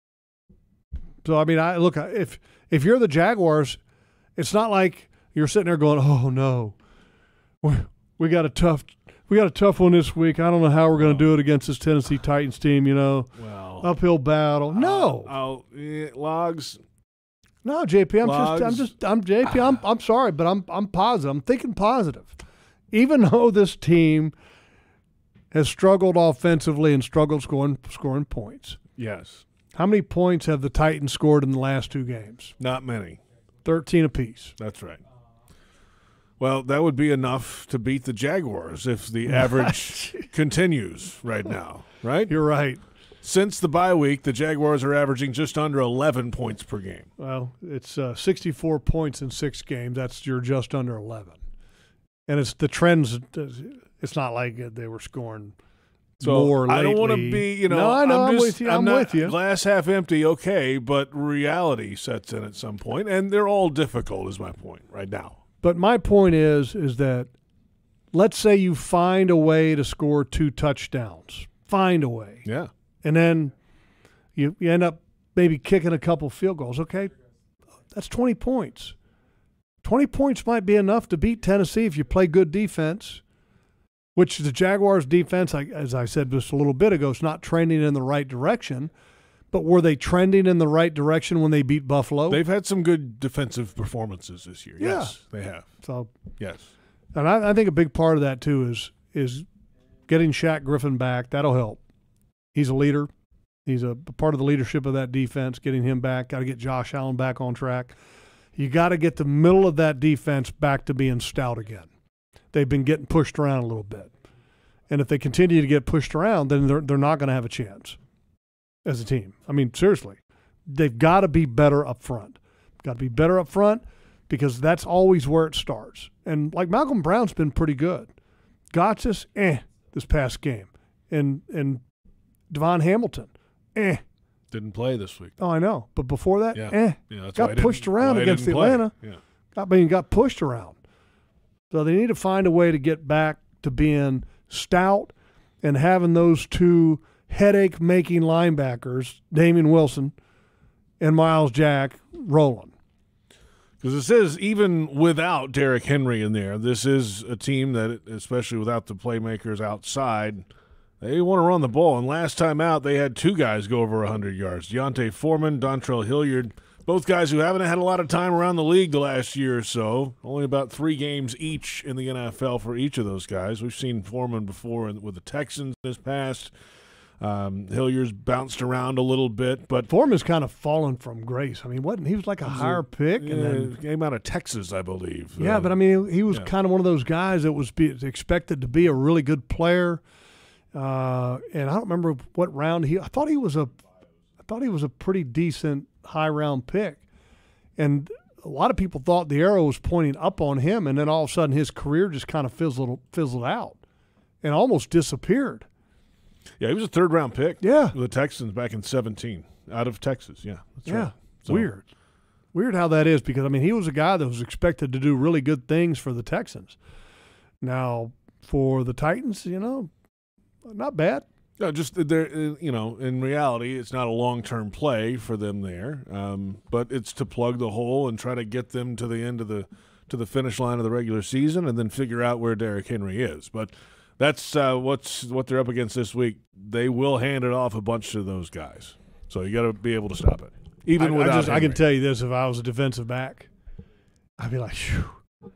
So I mean, I look if if you're the Jaguars, it's not like you're sitting there going, "Oh no, we we got a tough we got a tough one this week. I don't know how we're going to do it against this Tennessee Titans team." You know, well, uphill battle. No, I'll, I'll eh, logs. No, J P, I'm Logs. just, I'm just, I'm J P. I'm, I'm sorry, but I'm, I'm positive. I'm thinking positive. Even though this team has struggled offensively and struggled scoring, scoring points. Yes. How many points have the Titans scored in the last two games? Not many. Thirteen apiece. That's right. Well, that would be enough to beat the Jaguars if the average continues right now, right? You're right. Since the bye week, the Jaguars are averaging just under eleven points per game. Well, it's uh, sixty-four points in six games. That's you're just under eleven. And it's the trends. It's not like they were scoring so more lately. I don't want to be, you know. No, I know. I'm, I'm, just, with you. I'm, I'm not, with you. Glass half empty, okay, but reality sets in at some point, and they're all difficult. Is my point right now. But my point is, is that let's say you find a way to score two touchdowns. Find a way. Yeah. And then you, you end up maybe kicking a couple field goals. Okay, that's twenty points. twenty points might be enough to beat Tennessee if you play good defense, which the Jaguars' defense, as I said just a little bit ago, is not trending in the right direction. But were they trending in the right direction when they beat Buffalo? They've had some good defensive performances this year. Yeah. Yes, they have. So yes. And I, I think a big part of that, too, is is getting Shaq Griffin back. That'll help. He's a leader. He's a part of the leadership of that defense, getting him back. Got to get Josh Allen back on track. You got to get the middle of that defense back to being stout again. They've been getting pushed around a little bit. And if they continue to get pushed around, then they're, they're not going to have a chance as a team. I mean, seriously. They've got to be better up front. Got to be better up front because that's always where it starts. And, like, Malcolm Brown's been pretty good. Gotsis, eh, this past game. And, and Devon Hamilton, eh. Didn't play this week. Oh, I know. But before that, yeah. eh. Yeah, that's got pushed around against Atlanta. Yeah. I mean, got pushed around. So they need to find a way to get back to being stout and having those two headache-making linebackers, Damian Wilson and Miles Jack, rolling. Because this is, even without Derrick Henry in there, this is a team that, especially without the playmakers outside, they want to run the ball. And last time out, they had two guys go over one hundred yards. Deontay Foreman, Dontrell Hilliard, both guys who haven't had a lot of time around the league the last year or so. Only about three games each in the N F L for each of those guys. We've seen Foreman before with the Texans this past. Um, Hilliard's bounced around a little bit, but Foreman's kind of fallen from grace. I mean, wasn't he was like a was higher a, pick, yeah, and then came out of Texas, I believe. Yeah, uh, but I mean, he was yeah. kind of one of those guys that was be, expected to be a really good player. Uh, and I don't remember what round he. I thought he was a, I thought he was a pretty decent high round pick, and a lot of people thought the arrow was pointing up on him, and then all of a sudden his career just kind of fizzled fizzled out, and almost disappeared. Yeah, he was a third-round pick. Yeah. With the Texans back in seventeen, out of Texas. Yeah, that's yeah. right. So, Weird. Weird how that is because, I mean, he was a guy that was expected to do really good things for the Texans. Now, for the Titans, you know, not bad. No, just there. You know, in reality, it's not a long-term play for them there, um, but it's to plug the hole and try to get them to the end of the to the finish line of the regular season, and then figure out where Derrick Henry is. But that's uh, what's what they're up against this week. They will hand it off a bunch to those guys, so you got to be able to stop it. Even I, without, I, just, I Henry. can tell you this: if I was a defensive back, I'd be like, "Phew."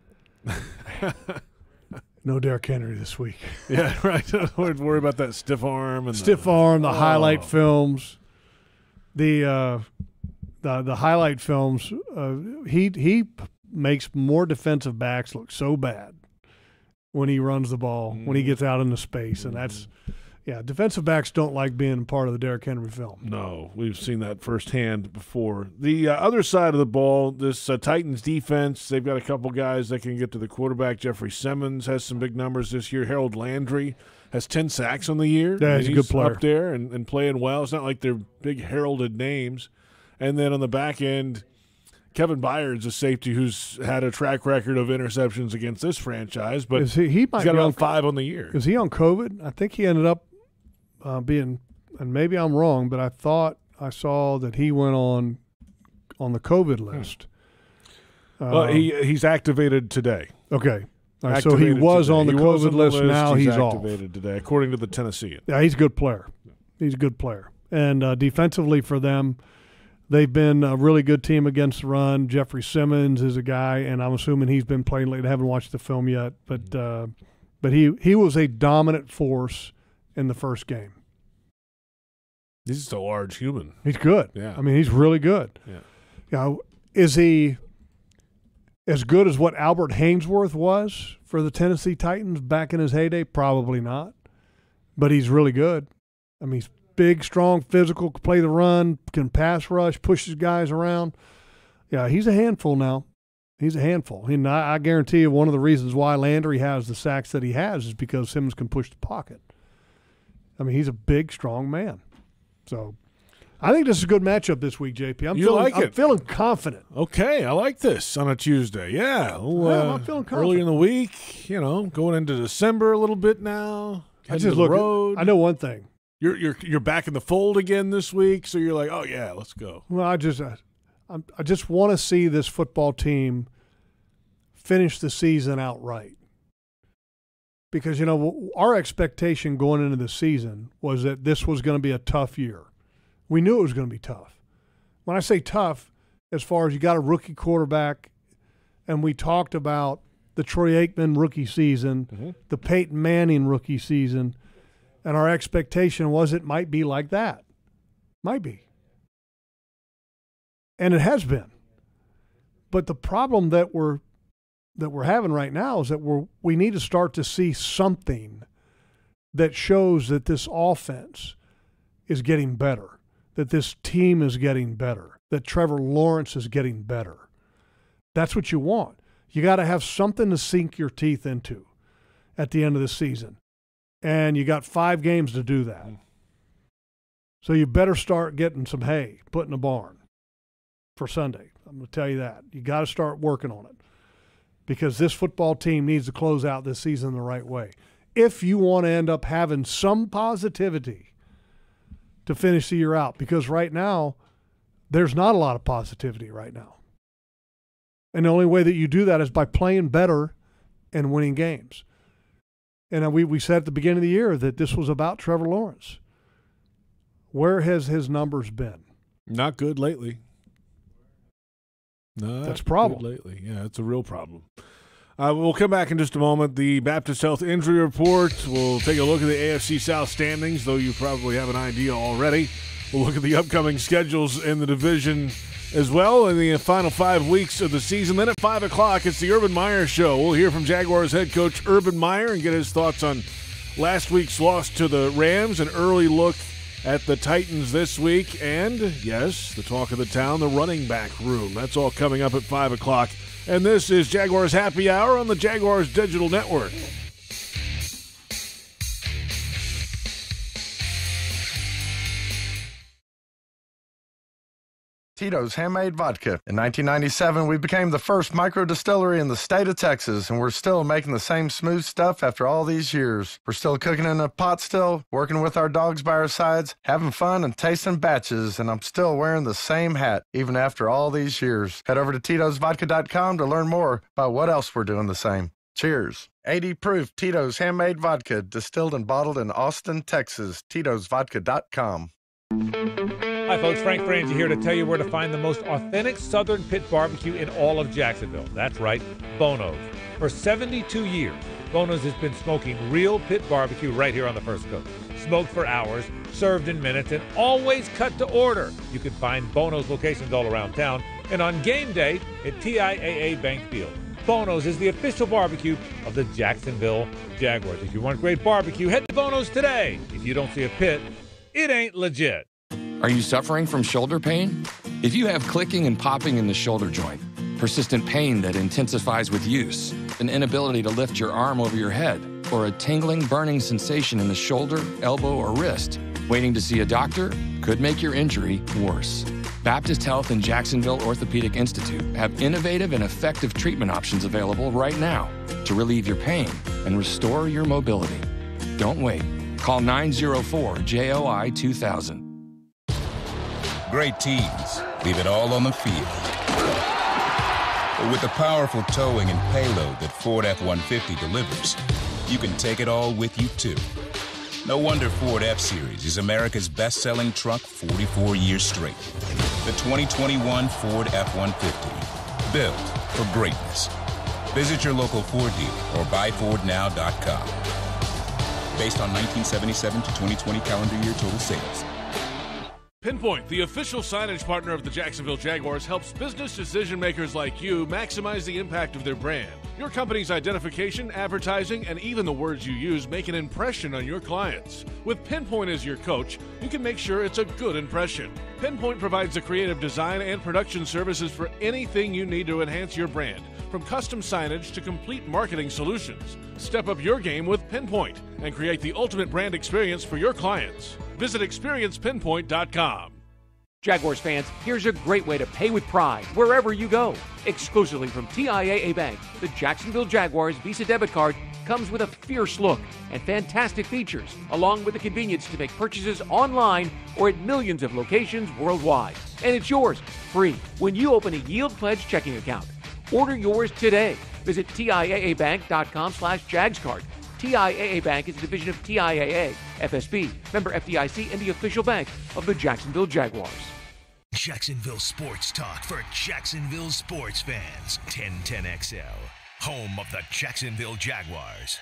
No Derrick Henry this week. Yeah, right. Don't worry about that stiff arm and stiff the, arm. The oh. highlight films, the uh, the the highlight films. Uh, he he makes more defensive backs look so bad when he runs the ball, mm. when he gets out into space, and that's yeah. Defensive backs don't like being part of the Derrick Henry film. No, we've seen that firsthand before. The uh, other side of the ball, this uh, Titans defense, they've got a couple guys that can get to the quarterback. Jeffrey Simmons has some big numbers this year. Harold Landry has ten sacks on the year. Yeah, he's, he's a good player. Up there and, and playing well. It's not like they're big heralded names. And then on the back end, Kevin Byard's a safety who's had a track record of interceptions against this franchise, but is he, he might he's got be around on, five on the year. Is he on COVID? I think he ended up uh, being, and maybe I'm wrong, but I thought I saw that he went on on the COVID list. Hmm. Well, uh, he he's activated today. Okay. All right, so he was today. on the he COVID was on the list. list. Now he's, he's activated off. today, according to the Tennessean. Yeah, he's a good player. He's a good player. And uh, defensively for them, they've been a really good team against the run. Jeffrey Simmons is a guy, and I'm assuming he's been playing late. I haven't watched the film yet, but uh, but he he was a dominant force in the first game. He's just a large human. He's good. Yeah. I mean, he's really good. Yeah. You know, is he as good as what Albert Hainsworth was for the Tennessee Titans back in his heyday? Probably not. But he's really good. I mean, he's big, strong, physical, can play the run, can pass rush, pushes guys around. Yeah, he's a handful now. He's a handful. And I, I guarantee you one of the reasons why Landry has the sacks that he has is because Simmons can push the pocket. I mean, he's a big, strong man. So I think this is a good matchup this week, J P. I'm you feeling, like I'm it? feeling confident. Okay, I like this on a Tuesday. Yeah. Well, Yeah, uh, I'm feeling confident. early in the week, you know, going into December a little bit now. I heading just to the look. road. I know one thing. You're you're you're back in the fold again this week, so you're like, oh yeah, let's go. Well, I just I, I'm, I just want to see this football team finish the season outright. Because, you know, our expectation going into the season was that this was going to be a tough year. We knew it was going to be tough. When I say tough, as far as you got a rookie quarterback, and we talked about the Troy Aikman rookie season, mm-hmm. the Peyton Manning rookie season, and our expectation was it might be like that. Might be. And it has been. But the problem that we're that we're having right now is that we're we need to start to see something that shows that this offense is getting better, that this team is getting better, that Trevor Lawrence is getting better. That's what you want. You got to have something to sink your teeth into at the end of the season. And you got five games to do that. So you better start getting some hay put in the barn for Sunday. I'm going to tell you that. You got to start working on it because this football team needs to close out this season the right way. If you want to end up having some positivity to finish the year out, because right now there's not a lot of positivity right now. And the only way that you do that is by playing better and winning games. And we, we said at the beginning of the year that this was about Trevor Lawrence. Where has his numbers been? Not good lately. Not That's a problem. Good lately. Yeah, it's a real problem. Uh, we'll come back in just a moment. The Baptist Health Injury Report. We'll take a look at the A F C South standings, though you probably have an idea already. We'll look at the upcoming schedules in the division as well in the final five weeks of the season. Then at five o'clock, it's the Urban Meyer Show. We'll hear from Jaguars head coach Urban Meyer and get his thoughts on last week's loss to the Rams, an early look at the Titans this week, and, yes, the talk of the town, the running back room. That's all coming up at five o'clock. And this is Jaguars Happy Hour on the Jaguars Digital Network. Tito's Handmade Vodka. In nineteen ninety-seven, we became the first micro distillery in the state of Texas, and we're still making the same smooth stuff after all these years. We're still cooking in a pot still, working with our dogs by our sides, having fun and tasting batches, and I'm still wearing the same hat, even after all these years. Head over to Tito's Vodka dot com to learn more about what else we're doing the same. Cheers. eighty proof Tito's Handmade Vodka, distilled and bottled in Austin, Texas. Tito's Vodka dot com. Hi, folks. Frank Frangie here to tell you where to find the most authentic Southern Pit barbecue in all of Jacksonville. That's right, Bono's. For seventy-two years, Bono's has been smoking real pit barbecue right here on the First Coast. Smoked for hours, served in minutes, and always cut to order. You can find Bono's locations all around town and on game day at T I A A Bank Field. Bono's is the official barbecue of the Jacksonville Jaguars. If you want great barbecue, head to Bono's today. If you don't see a pit, it ain't legit. Are you suffering from shoulder pain? If you have clicking and popping in the shoulder joint, persistent pain that intensifies with use, an inability to lift your arm over your head, or a tingling, burning sensation in the shoulder, elbow, or wrist, waiting to see a doctor could make your injury worse. Baptist Health and Jacksonville Orthopedic Institute have innovative and effective treatment options available right now to relieve your pain and restore your mobility. Don't wait. Call nine oh four J O I two thousand. Great teams leave it all on the field. But with the powerful towing and payload that Ford F one fifty delivers, you can take it all with you, too. No wonder Ford F-Series is America's best-selling truck forty-four years straight. The twenty twenty-one Ford F one fifty, built for greatness. Visit your local Ford dealer or buy ford now dot com. Based on nineteen seventy-seven to twenty twenty calendar year total sales. Pinpoint, the official signage partner of the Jacksonville Jaguars, helps business decision makers like you maximize the impact of their brand. Your company's identification, advertising, and even the words you use make an impression on your clients. With Pinpoint as your coach, you can make sure it's a good impression. Pinpoint provides the creative design and production services for anything you need to enhance your brand, from custom signage to complete marketing solutions. Step up your game with Pinpoint and create the ultimate brand experience for your clients. Visit experience pinpoint dot com. Jaguars fans, here's a great way to pay with pride wherever you go. Exclusively from T I A A Bank, the Jacksonville Jaguars Visa debit card comes with a fierce look and fantastic features, along with the convenience to make purchases online or at millions of locations worldwide. And it's yours, free, when you open a Yield Pledge checking account. Order yours today. Visit T I A A bank dot com slash Jags card. T I A A Bank is a division of T I A A, F S B, member F D I C, and the official bank of the Jacksonville Jaguars. Jacksonville Sports Talk for Jacksonville sports fans. ten ten X L, home of the Jacksonville Jaguars.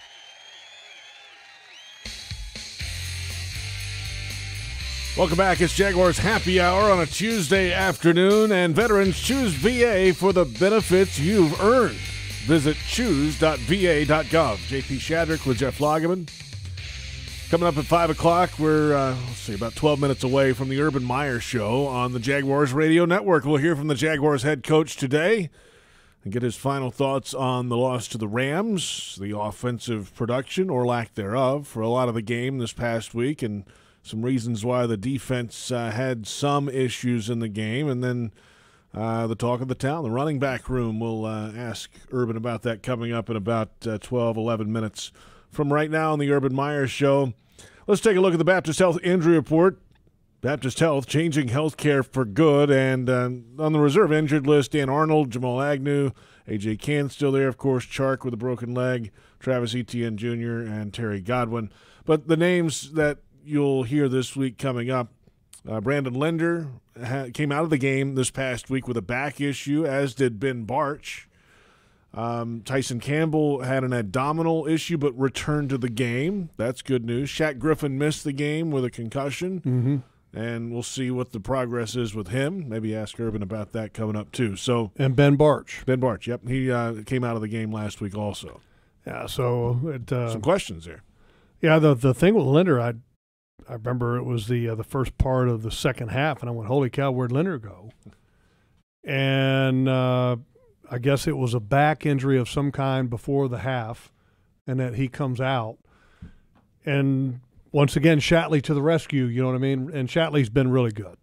Welcome back. It's Jaguars Happy Hour on a Tuesday afternoon, and veterans, choose V A for the benefits you've earned. Visit choose dot V A dot gov. J P Shadrick with Jeff Lageman. Coming up at five o'clock, we're, uh, let's see, about twelve minutes away from the Urban Meyer Show on the Jaguars Radio Network. We'll hear from the Jaguars head coach today and get his final thoughts on the loss to the Rams, the offensive production or lack thereof for a lot of the game this past week, and some reasons why the defense uh, had some issues in the game, and then uh, the talk of the town, the running back room. We'll uh, ask Urban about that coming up in about uh, twelve, eleven minutes from right now on the Urban Meyer Show. Let's take a look at the Baptist Health injury report. Baptist Health changing healthcare for good, and uh, on the reserve injured list, Dan Arnold, Jamal Agnew, A J Cann still there, of course, Chark with a broken leg, Travis Etienne Junior, and Terry Godwin. But the names that you'll hear this week coming up, uh, Brandon Linder ha- came out of the game this past week with a back issue, as did Ben Barch. Um, Tyson Campbell had an abdominal issue but returned to the game. That's good news. Shaq Griffin missed the game with a concussion, mm-hmm. and we'll see what the progress is with him. Maybe ask Urban about that coming up too. So And Ben Barch. Ben Barch, yep. He uh, came out of the game last week also. Yeah, so it, uh, some questions there. Yeah, the the thing with Linder, I I remember it was the uh, the first part of the second half, and I went, holy cow, where'd Linder go? And uh, I guess it was a back injury of some kind before the half, and that he comes out. And once again, Shatley to the rescue, you know what I mean? And Shatley's been really good.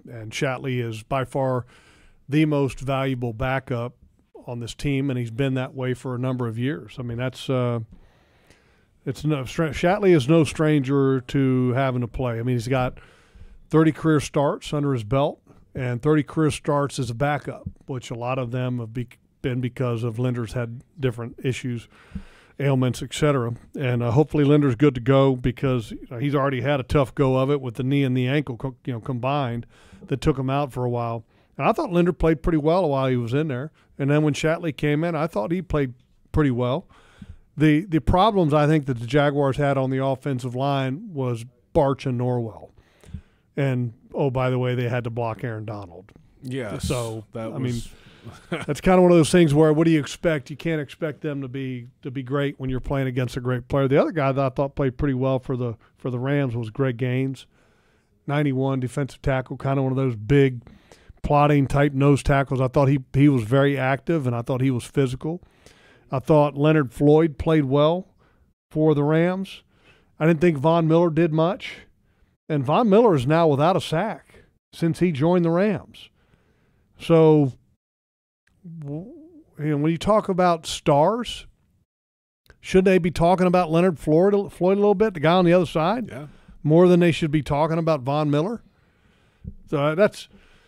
And Shatley is by far the most valuable backup on this team, and he's been that way for a number of years. I mean, that's uh, it's no Shatley is no stranger to having to play. I mean, he's got thirty career starts under his belt and thirty career starts as a backup, which a lot of them have be, been because of Linder's had different issues, ailments, et cetera. And uh, hopefully Linder's good to go because you know, he's already had a tough go of it with the knee and the ankle co- you know, combined that took him out for a while. And I thought Linder played pretty well while he was in there. And then when Shatley came in, I thought he played pretty well. The the problems I think that the Jaguars had on the offensive line was Barch and Norwell. And, oh, by the way, they had to block Aaron Donald. Yeah. So, that I was... mean, that's kind of one of those things where what do you expect? You can't expect them to be to be great when you're playing against a great player. The other guy that I thought played pretty well for the for the Rams was Greg Gaines, ninety-one defensive tackle, kind of one of those big – plotting type nose tackles. I thought he he was very active, and I thought he was physical. I thought Leonard Floyd played well for the Rams. I didn't think Von Miller did much, and Von Miller is now without a sack since he joined the Rams. So, you know, when you talk about stars, should they be talking about Leonard Floyd, Floyd a little bit, the guy on the other side, yeah, more than they should be talking about Von Miller? So that's.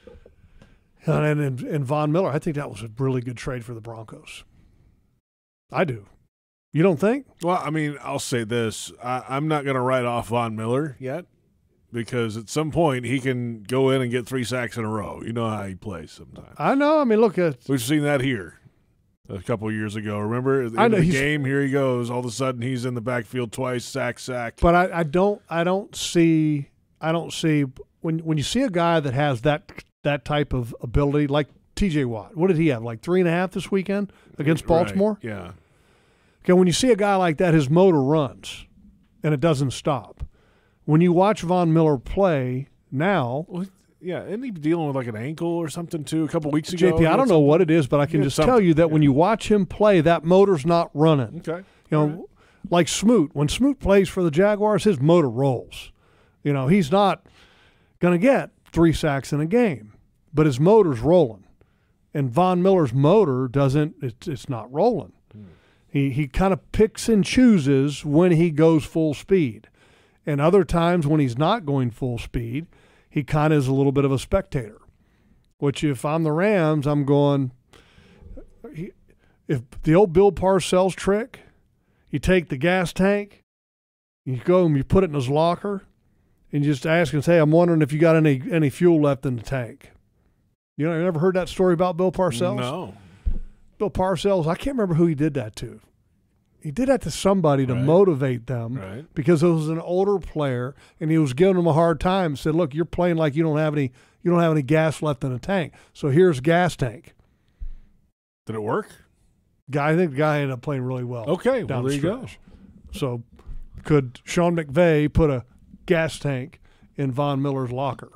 And, and, and Von Miller, I think that was a really good trade for the Broncos. I do. You don't think? Well, I mean, I'll say this. I, I'm not going to write off Von Miller yet because at some point he can go in and get three sacks in a row. You know how he plays sometimes. I know. I mean, look at – we've seen that here a couple of years ago. Remember? At the I end know, of the he's, game, here he goes. All of a sudden he's in the backfield twice, sack, sack. But I, I don't I don't see – I don't see – when when you see a guy that has that – that type of ability, like T J Watt. What did he have, like three and a half this weekend against Baltimore? Right. Yeah. Okay, when you see a guy like that, his motor runs, and it doesn't stop. When you watch Von Miller play now. Well, yeah, isn't he dealing with like an ankle or something too a couple weeks ago? J P, I don't know what it is, but I can just tell you that yeah. when you watch him play, that motor's not running. Okay. You know, right. Like Smoot. When Smoot plays for the Jaguars, his motor rolls. You know, he's not going to get three sacks in a game. But his motor's rolling, and Von Miller's motor doesn't. It's, it's not rolling. Hmm. He he kind of picks and chooses when he goes full speed, and other times when he's not going full speed, he kind of is a little bit of a spectator. Which, if I'm the Rams, I'm going. He, if the old Bill Parcells trick, you take the gas tank, you go and you put it in his locker, and you just ask him, say, "I'm wondering if you got any any fuel left in the tank." You know, you never heard that story about Bill Parcells? No. Bill Parcells, I can't remember who he did that to. He did that to somebody to right. motivate them right. because it was an older player, and he was giving them a hard time. Said, "Look, you're playing like you don't have any, you don't have any gas left in the tank. So here's gas tank." Did it work? Guy, I think the guy ended up playing really well. Okay, down well, there the you go. So, could Sean McVay put a gas tank in Von Miller's locker?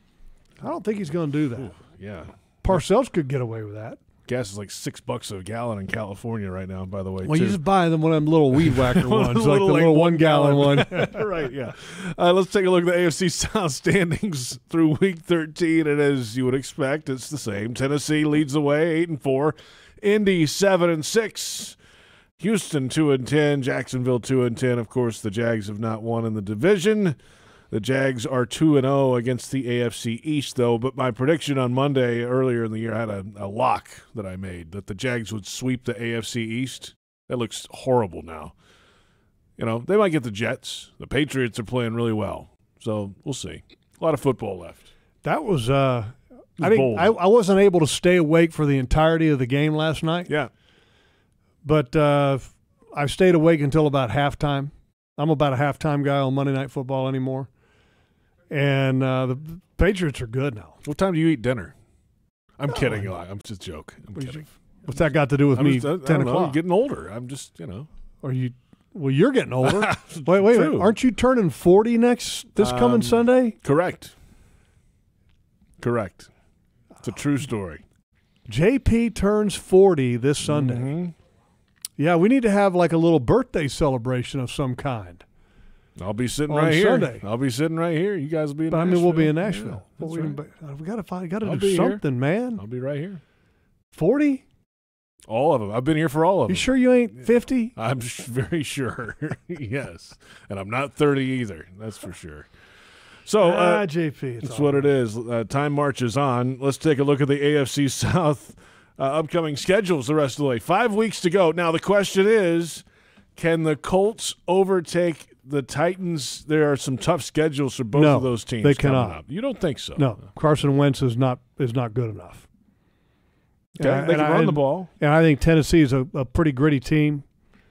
I don't think he's going to do that. Ooh. Yeah. Parcells could get away with that. Gas is like six bucks a gallon in California right now, by the way. Well, too. you just buy them one of them little weed whacker ones, like little, the like little one gallon one. Right, yeah. Uh, let's take a look at the A F C South standings through week thirteen. And as you would expect, it's the same. Tennessee leads the way, eight and four. Indy, seven and six. Houston, two and ten. Jacksonville, two and ten. Of course, the Jags have not won in the division. The Jags are two and oh against the A F C East, though. But my prediction on Monday earlier in the year, I had a, a lock that I made that the Jags would sweep the A F C East. That looks horrible now. You know, they might get the Jets. The Patriots are playing really well. So we'll see. A lot of football left. That was, uh, was I, didn't, I, I wasn't able to stay awake for the entirety of the game last night. Yeah. But uh, I stayed awake until about halftime. I'm about a halftime guy on Monday Night Football anymore. And uh, the Patriots are good now. What time do you eat dinner? I'm oh, kidding. I'm just joking. I'm kidding. What's that got to do with I'm me? Just, I, ten I know, o'clock. I'm getting older. I'm just, you know. Are you? Well, you're getting older. wait, wait, wait. Aren't you turning forty next this coming um, Sunday? Correct. Correct. It's a true story. J P turns forty this Sunday. Mm-hmm. Yeah, we need to have like a little birthday celebration of some kind. I'll be sitting on right here. Sunday. I'll be sitting right here. You guys will be in but, Nashville. I mean, we'll be in Nashville. Yeah, well, we, right. we got to find. Got to I'll do be something, here. man. I'll be right here. Forty. All of them. I've been here for all of them. You sure you ain't fifty? I'm sh- very sure. Yes. And I'm not thirty either. That's for sure. So, uh, ah, J P, it's that's what it is. Uh, time marches on. Let's take a look at the A F C South uh, upcoming schedules the rest of the way. Five weeks to go. Now, the question is, can the Colts overtake the Titans? There are some tough schedules for both no, of those teams they coming cannot. up. You don't think so? No. Carson Wentz is not is not good enough. Okay, and, they can and run I, the ball. And I think Tennessee is a, a pretty gritty team.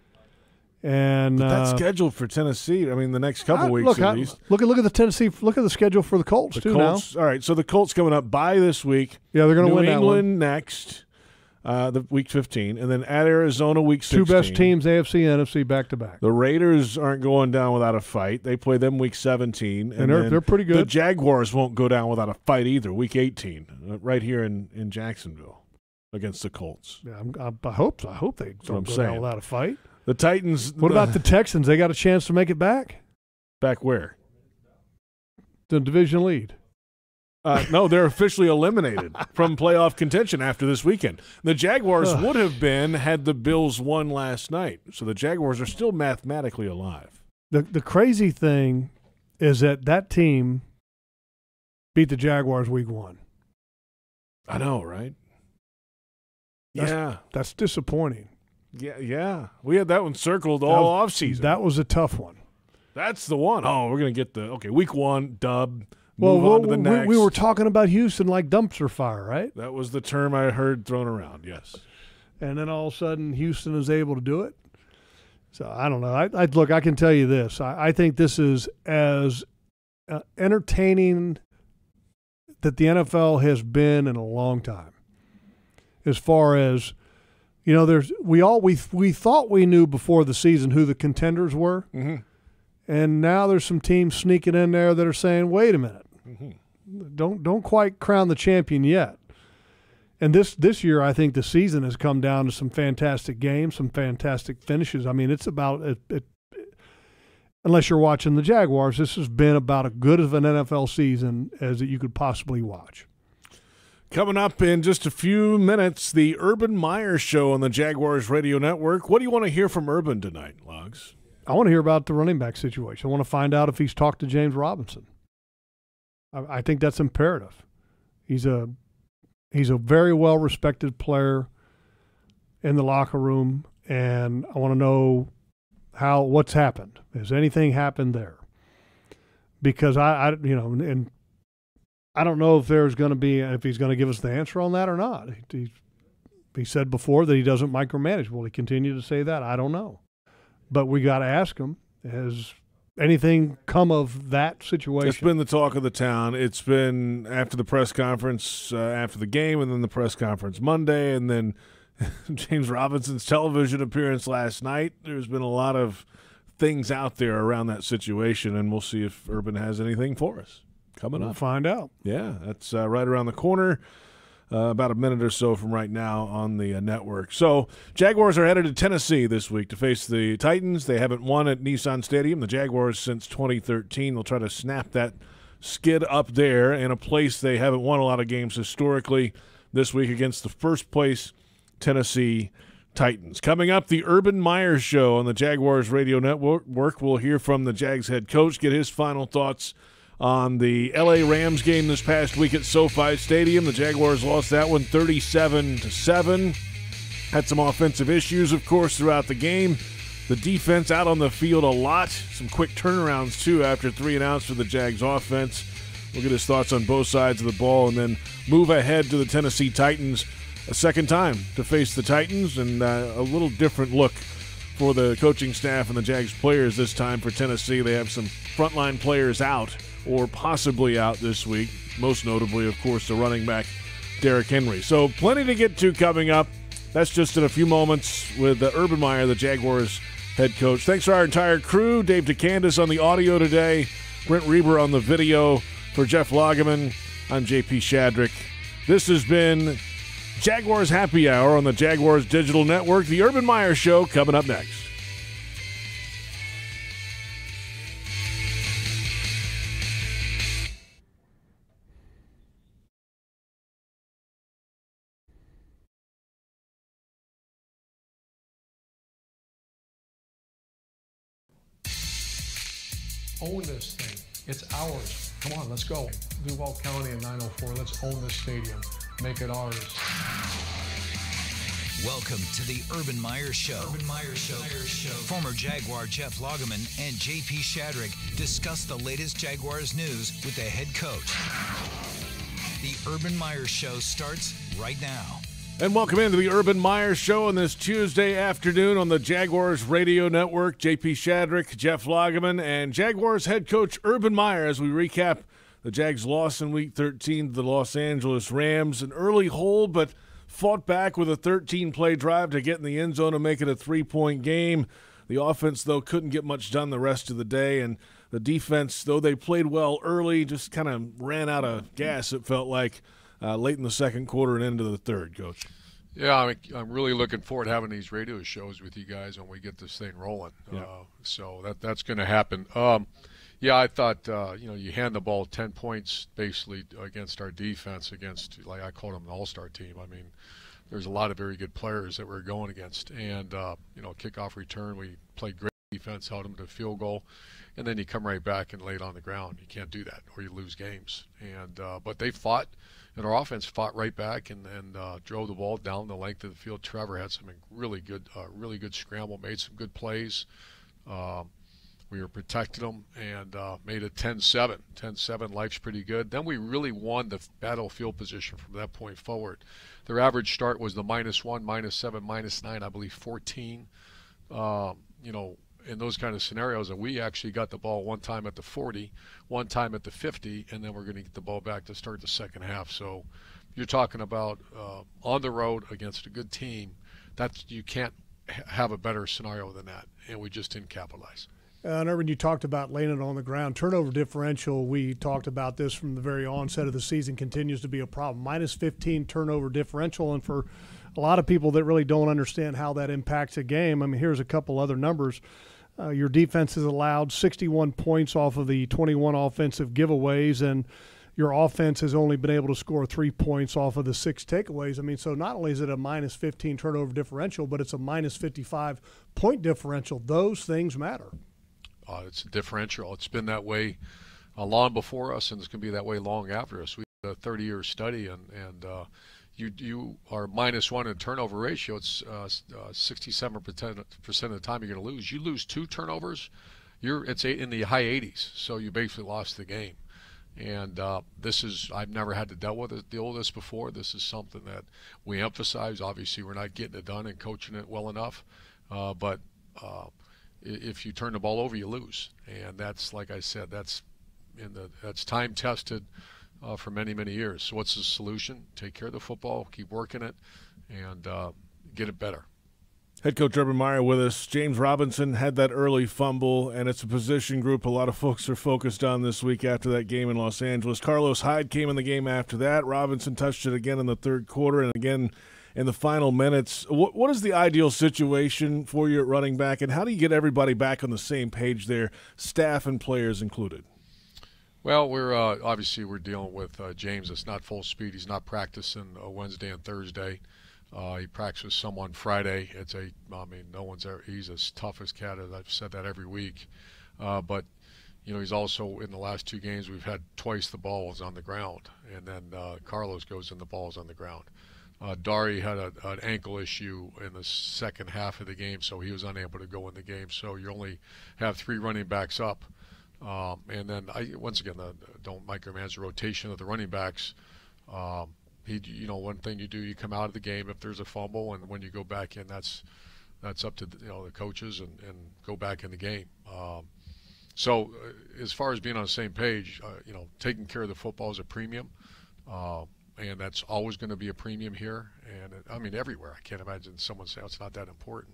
And But that's uh, scheduled for Tennessee. I mean, the next couple I, weeks look, at I, least. Look at look at the Tennessee. Look at the schedule for the Colts The too. Colts, now, all right. So the Colts coming up by this week. Yeah, they're going to New win that one. England next, uh, the week fifteen, and then at Arizona week Two sixteen. best teams, A F C and N F C, back to back. The Raiders aren't going down without a fight. They play them week seventeen, and, And they're- then they're pretty good. The Jaguars won't go down without a fight either. Week eighteen, uh, right here in, in Jacksonville, against the Colts. Yeah, I'm, I, I hope. I hope they what I'm don't go saying. down without a fight. The Titans. What about the Texans? They got a chance to make it back. Back where? The division lead. Uh, no, they're officially eliminated from playoff contention after this weekend. The Jaguars would have been had the Bills won last night. So the Jaguars are still mathematically alive. The the crazy thing is that that team beat the Jaguars week one. I know, right? That's, yeah. That's disappointing. Yeah, yeah. We had that one circled all that, offseason. That was a tough one. That's the one. Oh, we're going to get the – okay, week one, dub, Well, move well on to the we, next. we were talking about Houston like dumpster fire, right? That was the term I heard thrown around, yes. And then all of a sudden Houston is able to do it. So I don't know. I, I Look, I can tell you this. I, I think this is as uh, entertaining that the N F L has been in a long time. As far as – you know, there's we all we we thought we knew before the season who the contenders were, mm-hmm. and now there's some teams sneaking in there that are saying, "Wait a minute, mm-hmm. don't don't quite crown the champion yet." And this this year, I think the season has come down to some fantastic games, some fantastic finishes. I mean, it's about it, it, unless you're watching the Jaguars, this has been about as good of an N F L season as you could possibly watch. Coming up in just a few minutes, the Urban Meyer Show on the Jaguars Radio Network. What do you want to hear from Urban tonight, Logs? I want to hear about the running back situation. I want to find out if he's talked to James Robinson. I, I think that's imperative. He's a he's a very well-respected player in the locker room, and I want to know how what's happened. Has anything happened there? Because I, I you know, and I don't know if there's going to be if he's going to give us the answer on that or not. He, he said before that he doesn't micromanage. Will he continue to say that? I don't know. But we got to ask him, has anything come of that situation? It's been the talk of the town. It's been after the press conference, uh, after the game, and then the press conference Monday, and then James Robinson's television appearance last night. There's been a lot of things out there around that situation, and we'll see if Urban has anything for us coming we'll up. Find out. Yeah, that's uh, right around the corner. Uh, about a minute or so from right now on the uh, network. So Jaguars are headed to Tennessee this week to face the Titans. They haven't won at Nissan Stadium, the Jaguars, since twenty thirteen. They'll try to snap that skid up there in a place they haven't won a lot of games historically this week against the first-place Tennessee Titans. Coming up, the Urban Meyer Show on the Jaguars Radio Network. We'll hear from the Jags head coach, get his final thoughts on the L A Rams game this past week at SoFi Stadium. The Jaguars lost that one thirty-seven to seven. Had some offensive issues, of course, throughout the game. The defense out on the field a lot. Some quick turnarounds, too, after three and outs for the Jags offense. We'll get his thoughts on both sides of the ball and then move ahead to the Tennessee Titans a second time to face the Titans, and uh, a little different look for the coaching staff and the Jags players this time for Tennessee. They have some frontline players out or possibly out this week, most notably, of course, the running back Derrick Henry. So plenty to get to coming up. That's just in a few moments with uh, Urban Meyer, the Jaguars head coach. Thanks to our entire crew, Dave DeCandis on the audio today, Brent Reber on the video. For Jeff Lageman, I'm J P Shadrick. This has been Jaguars Happy Hour on the Jaguars Digital Network. The Urban Meyer Show coming up next. own this thing. It's ours. Come on, let's go. Duval County in nine oh four, let's own this stadium. Make it ours. Welcome to the Urban Meyer Show. Urban Meyer Show. Show. Former Jaguar Jeff Lageman and J P Shadrick discuss the latest Jaguars news with the head coach. The Urban Meyer Show starts right now. And welcome into the Urban Meyer Show on this Tuesday afternoon on the Jaguars Radio Network. J P Shadrick, Jeff Lageman, and Jaguars head coach Urban Meyer as we recap the Jags' loss in Week thirteen to the Los Angeles Rams. An early hole, but fought back with a thirteen-play drive to get in the end zone and make it a three-point game. The offense, though, couldn't get much done the rest of the day, and the defense, though they played well early, just kind of ran out of gas, it felt like, uh, late in the second quarter and into the third, Coach. Yeah, I'm, I'm really looking forward to having these radio shows with you guys when we get this thing rolling. Yeah. Uh, so that that's going to happen. Um, yeah, I thought, uh, you know, you hand the ball ten points basically against our defense, against, like I called them an all-star team. I mean, there's a lot of very good players that we're going against. And, uh, you know, kickoff return, we played great defense, held them to a field goal. And then you come right back and lay it on the ground. You can't do that or you lose games. And uh, But they fought, and our offense fought right back and, and uh, drove the ball down the length of the field. Trevor had some really good, uh, really good scramble, made some good plays. Um, We were protecting them and uh, made it ten seven. ten seven, life's pretty good. Then we really won the battlefield position from that point forward. Their average start was the minus one, minus seven, minus nine, I believe fourteen. Um, you know, in those kind of scenarios, and we actually got the ball one time at the forty, one time at the fifty, and then we're going to get the ball back to start the second half. So you're talking about uh, on the road against a good team. That's, you can't have a better scenario than that, and we just didn't capitalize. Uh, and Urban, you talked about laying it on the ground. Turnover differential, we talked about this from the very onset of the season, continues to be a problem. Minus fifteen turnover differential, and for a lot of people that really don't understand how that impacts a game, I mean, here's a couple other numbers. Uh, your defense has allowed sixty-one points off of the twenty-one offensive giveaways, and your offense has only been able to score three points off of the six takeaways. I mean, so not only is it a minus fifteen turnover differential, but it's a minus fifty-five point differential. Those things matter. Uh, it's a differential. It's been that way uh, long before us, and it's going to be that way long after us. We did a thirty-year study, and and uh, you you are minus one in turnover ratio. It's uh, uh, sixty-seven percent of the time you're going to lose. You lose two turnovers, you're it's eight, in the high eighties. So you basically lost the game. And uh, this is, I've never had to deal with it, deal with this before. This is something that we emphasize. Obviously, we're not getting it done and coaching it well enough, uh, but. Uh, If you turn the ball over, you lose, and that's, like I said, that's in the that's time tested uh, for many many years. So what's the solution? Take care of the football, keep working it, and uh, get it better. Head coach Urban Meyer with us. James Robinson had that early fumble, and it's a position group a lot of folks are focused on this week after that game in Los Angeles. Carlos Hyde came in the game after that. Robinson touched it again in the third quarter, and again in the final minutes. What, what is the ideal situation for you at running back, and how do you get everybody back on the same page there, staff and players included? Well, we're uh, obviously we're dealing with uh, James. It's not full speed. He's not practicing uh, Wednesday and Thursday. Uh, he practices some on Friday. It's a, I mean, no one's ever, he's as tough as cat, as I've said that every week. Uh, but, you know, he's also, in the last two games, we've had twice the balls on the ground. And then uh, Carlos goes in the balls on the ground. Uh, Dari had a, an ankle issue in the second half of the game, so he was unable to go in the game. So you only have three running backs up. Um, and then, I, once again, the, don't micromanage the rotation of the running backs. Um, He, you know, one thing you do, you come out of the game if there's a fumble, and when you go back in, that's that's up to the, you know, the coaches and, and go back in the game. Um, so uh, as far as being on the same page, uh, you know, taking care of the football is a premium, uh, and that's always going to be a premium here. And it, I mean, everywhere. I can't imagine someone saying, oh, it's not that important.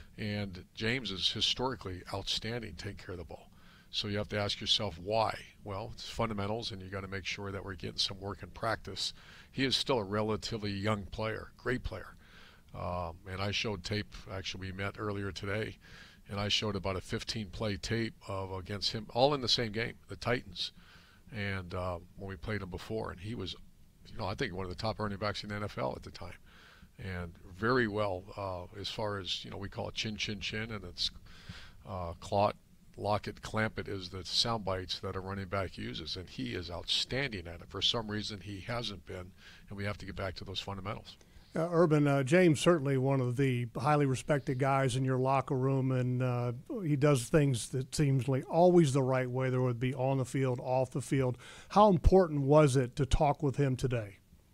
And James is historically outstanding taking care of the ball. So you have to ask yourself why. Well, it's fundamentals, and you got to make sure that we're getting some work in practice. He is still a relatively young player, great player. Um, and I showed tape, actually we met earlier today, and I showed about a fifteen-play tape of against him, all in the same game, the Titans, and uh, when we played him before. And he was, you know, I think one of the top running backs in the N F L at the time. And very well uh, as far as, you know, we call it chin, chin, chin, and it's uh, clot, lock it, clamp it is the sound bites that a running back uses, and he is outstanding at it. For some reason, he hasn't been, and we have to get back to those fundamentals. Uh, Urban, uh, James certainly one of the highly respected guys in your locker room, and uh, he does things that seems like always the right way. There would be on the field, off the field. How important was it to talk with him today?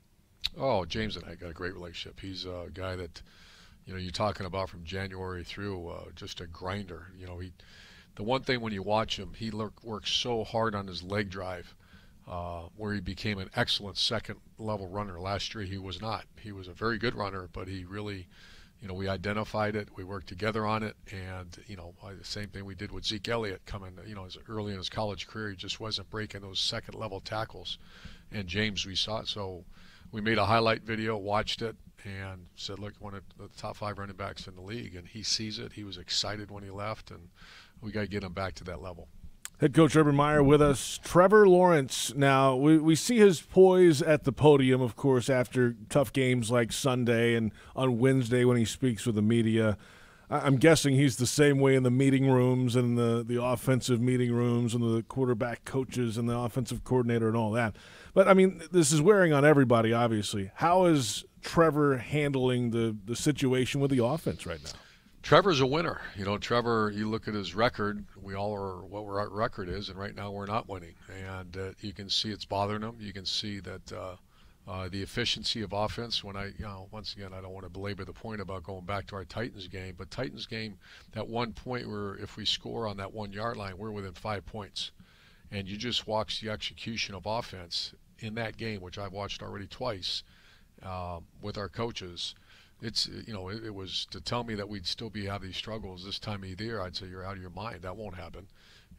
Oh, James and I got a great relationship. He's a guy that, you know, you're talking about from January through, uh, just a grinder. You know, he, the one thing when you watch him, he look, works so hard on his leg drive. Uh, where he became an excellent second-level runner. Last year he was not. He was a very good runner, but he really, you know, we identified it, we worked together on it, and, you know, the same thing we did with Zeke Elliott coming, you know, as early in his college career, he just wasn't breaking those second-level tackles. And James, we saw it, so we made a highlight video, watched it, and said, look, one of the top five running backs in the league, and he sees it. He was excited when he left, and we got to get him back to that level. Head coach Urban Meyer with us. Trevor Lawrence, now we, we see his poise at the podium, of course, after tough games like Sunday and on Wednesday when he speaks with the media. I'm guessing he's the same way in the meeting rooms and the, the offensive meeting rooms and the quarterback coaches and the offensive coordinator and all that. But, I mean, this is wearing on everybody, obviously. How is Trevor handling the, the situation with the offense right now? Trevor's a winner. You know, Trevor, you look at his record, we all are what our record is, and right now we're not winning. And uh, you can see it's bothering him. You can see that uh, uh, the efficiency of offense, when I, you know, once again, I don't want to belabor the point about going back to our Titans game, but Titans game, that one point where if we score on that one-yard line, we're within five points. And you just watch the execution of offense in that game, which I've watched already twice uh, with our coaches. It's, you know, it, it was to tell me that we'd still be having these struggles this time of the year. I'd say you're out of your mind. That won't happen.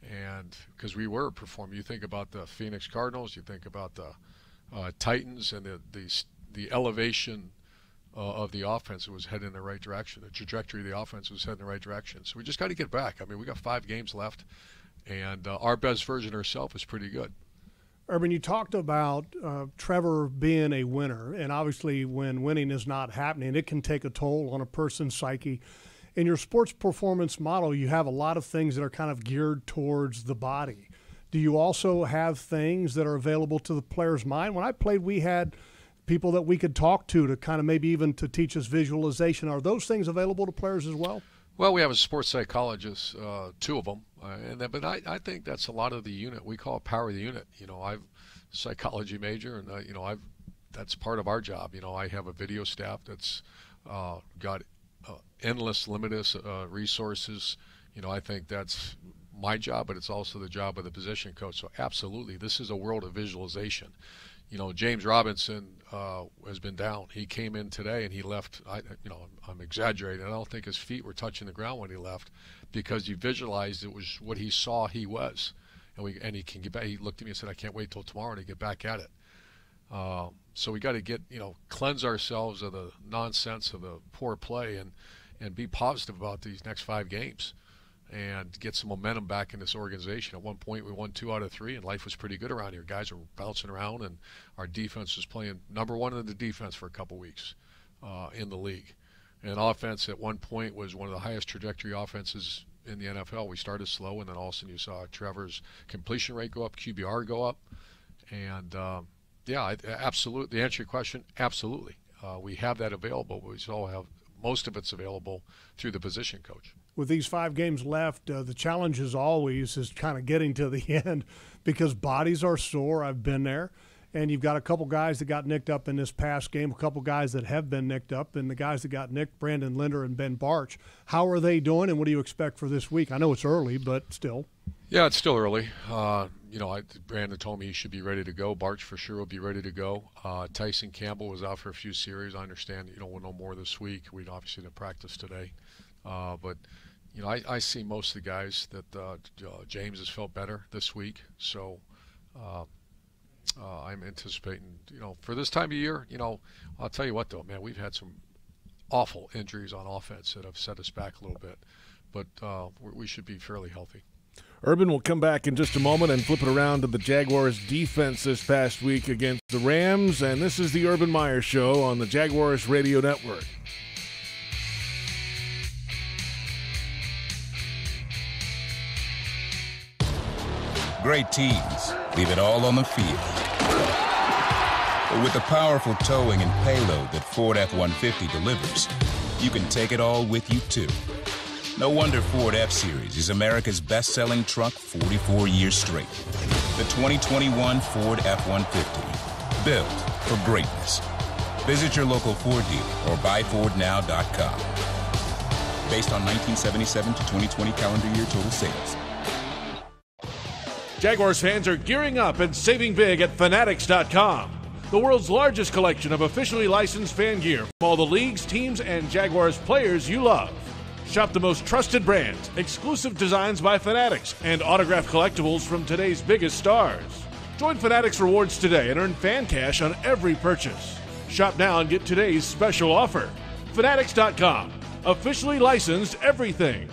And because we were performing, you think about the Phoenix Cardinals, you think about the uh, Titans, and the the, the elevation uh, of the offense was heading in the right direction. The trajectory of the offense was heading in the right direction. So we just got to get back. I mean, we got five games left, and uh, our best version of ourselves is pretty good. Urban, you talked about uh, Trevor being a winner, and obviously when winning is not happening, it can take a toll on a person's psyche. In your sports performance model, you have a lot of things that are kind of geared towards the body. Do you also have things that are available to the player's mind? When I played, we had people that we could talk to to kind of maybe even to teach us visualization. Are those things available to players as well? Well, we have a sports psychologist, uh, two of them, uh, and then, but I, I think that's a lot of the unit. We call it power of the unit. You know, I've psychology major, and uh, you know, I've that's part of our job. You know, I have a video staff that's uh, got uh, endless, limitless uh, resources. You know, I think that's my job, but it's also the job of the position coach. So absolutely, this is a world of visualization. You know, James Robinson uh, has been down. He came in today and he left. I, you know, I'm exaggerating. I don't think his feet were touching the ground when he left, because he visualized it was what he saw he was, and we and he can get back. He looked at me and said, "I can't wait till tomorrow to get back at it." Uh, so we got to get, you know, cleanse ourselves of the nonsense of the poor play and and be positive about these next five games. And get some momentum back in this organization. At one point, we won two out of three, and life was pretty good around here. Guys were bouncing around, and our defense was playing number one in the defense for a couple weeks uh, in the league. And offense at one point was one of the highest trajectory offenses in the N F L. We started slow, and then all of a sudden you saw Trevor's completion rate go up, Q B R go up. And, um, yeah, I, absolutely. To answer your question, absolutely. Uh, we have that available, but we still have most of it's available through the position coach. With these five games left, uh, the challenge is always is kind of getting to the end, because bodies are sore. I've been there. And you've got a couple guys that got nicked up in this past game, a couple guys that have been nicked up, and the guys that got nicked, Brandon Linder and Ben Barch. How are they doing, and what do you expect for this week? I know it's early, but still. Yeah, it's still early. Uh, you know, I, Brandon told me he should be ready to go. Barch for sure will be ready to go. Uh, Tyson Campbell was out for a few series. I understand, you know, we'll know more this week. We obviously didn't practice today. Uh, but, you know, I, I see most of the guys that uh, James has felt better this week. So uh, uh, I'm anticipating, you know, for this time of year, you know, I'll tell you what, though, man, we've had some awful injuries on offense that have set us back a little bit. But uh, we should be fairly healthy. Urban will come back in just a moment and flip it around to the Jaguars' defense this past week against the Rams. And this is the Urban Meyer Show on the Jaguars Radio Network. Great teams leave it all on the field. But with the powerful towing and payload that Ford F one fifty delivers, you can take it all with you, too. No wonder Ford F-Series is America's best-selling truck forty-four years straight. The twenty twenty-one Ford F one fifty. Built for greatness. Visit your local Ford dealer or buy ford now dot com. Based on nineteen seventy-seven to twenty twenty calendar year total sales. Jaguars fans are gearing up and saving big at fanatics dot com. The world's largest collection of officially licensed fan gear from all the leagues, teams, and Jaguars players you love. Shop the most trusted brands, exclusive designs by Fanatics, and autographed collectibles from today's biggest stars. Join Fanatics Rewards today and earn fan cash on every purchase. Shop now and get today's special offer. fanatics dot com. Officially licensed everything.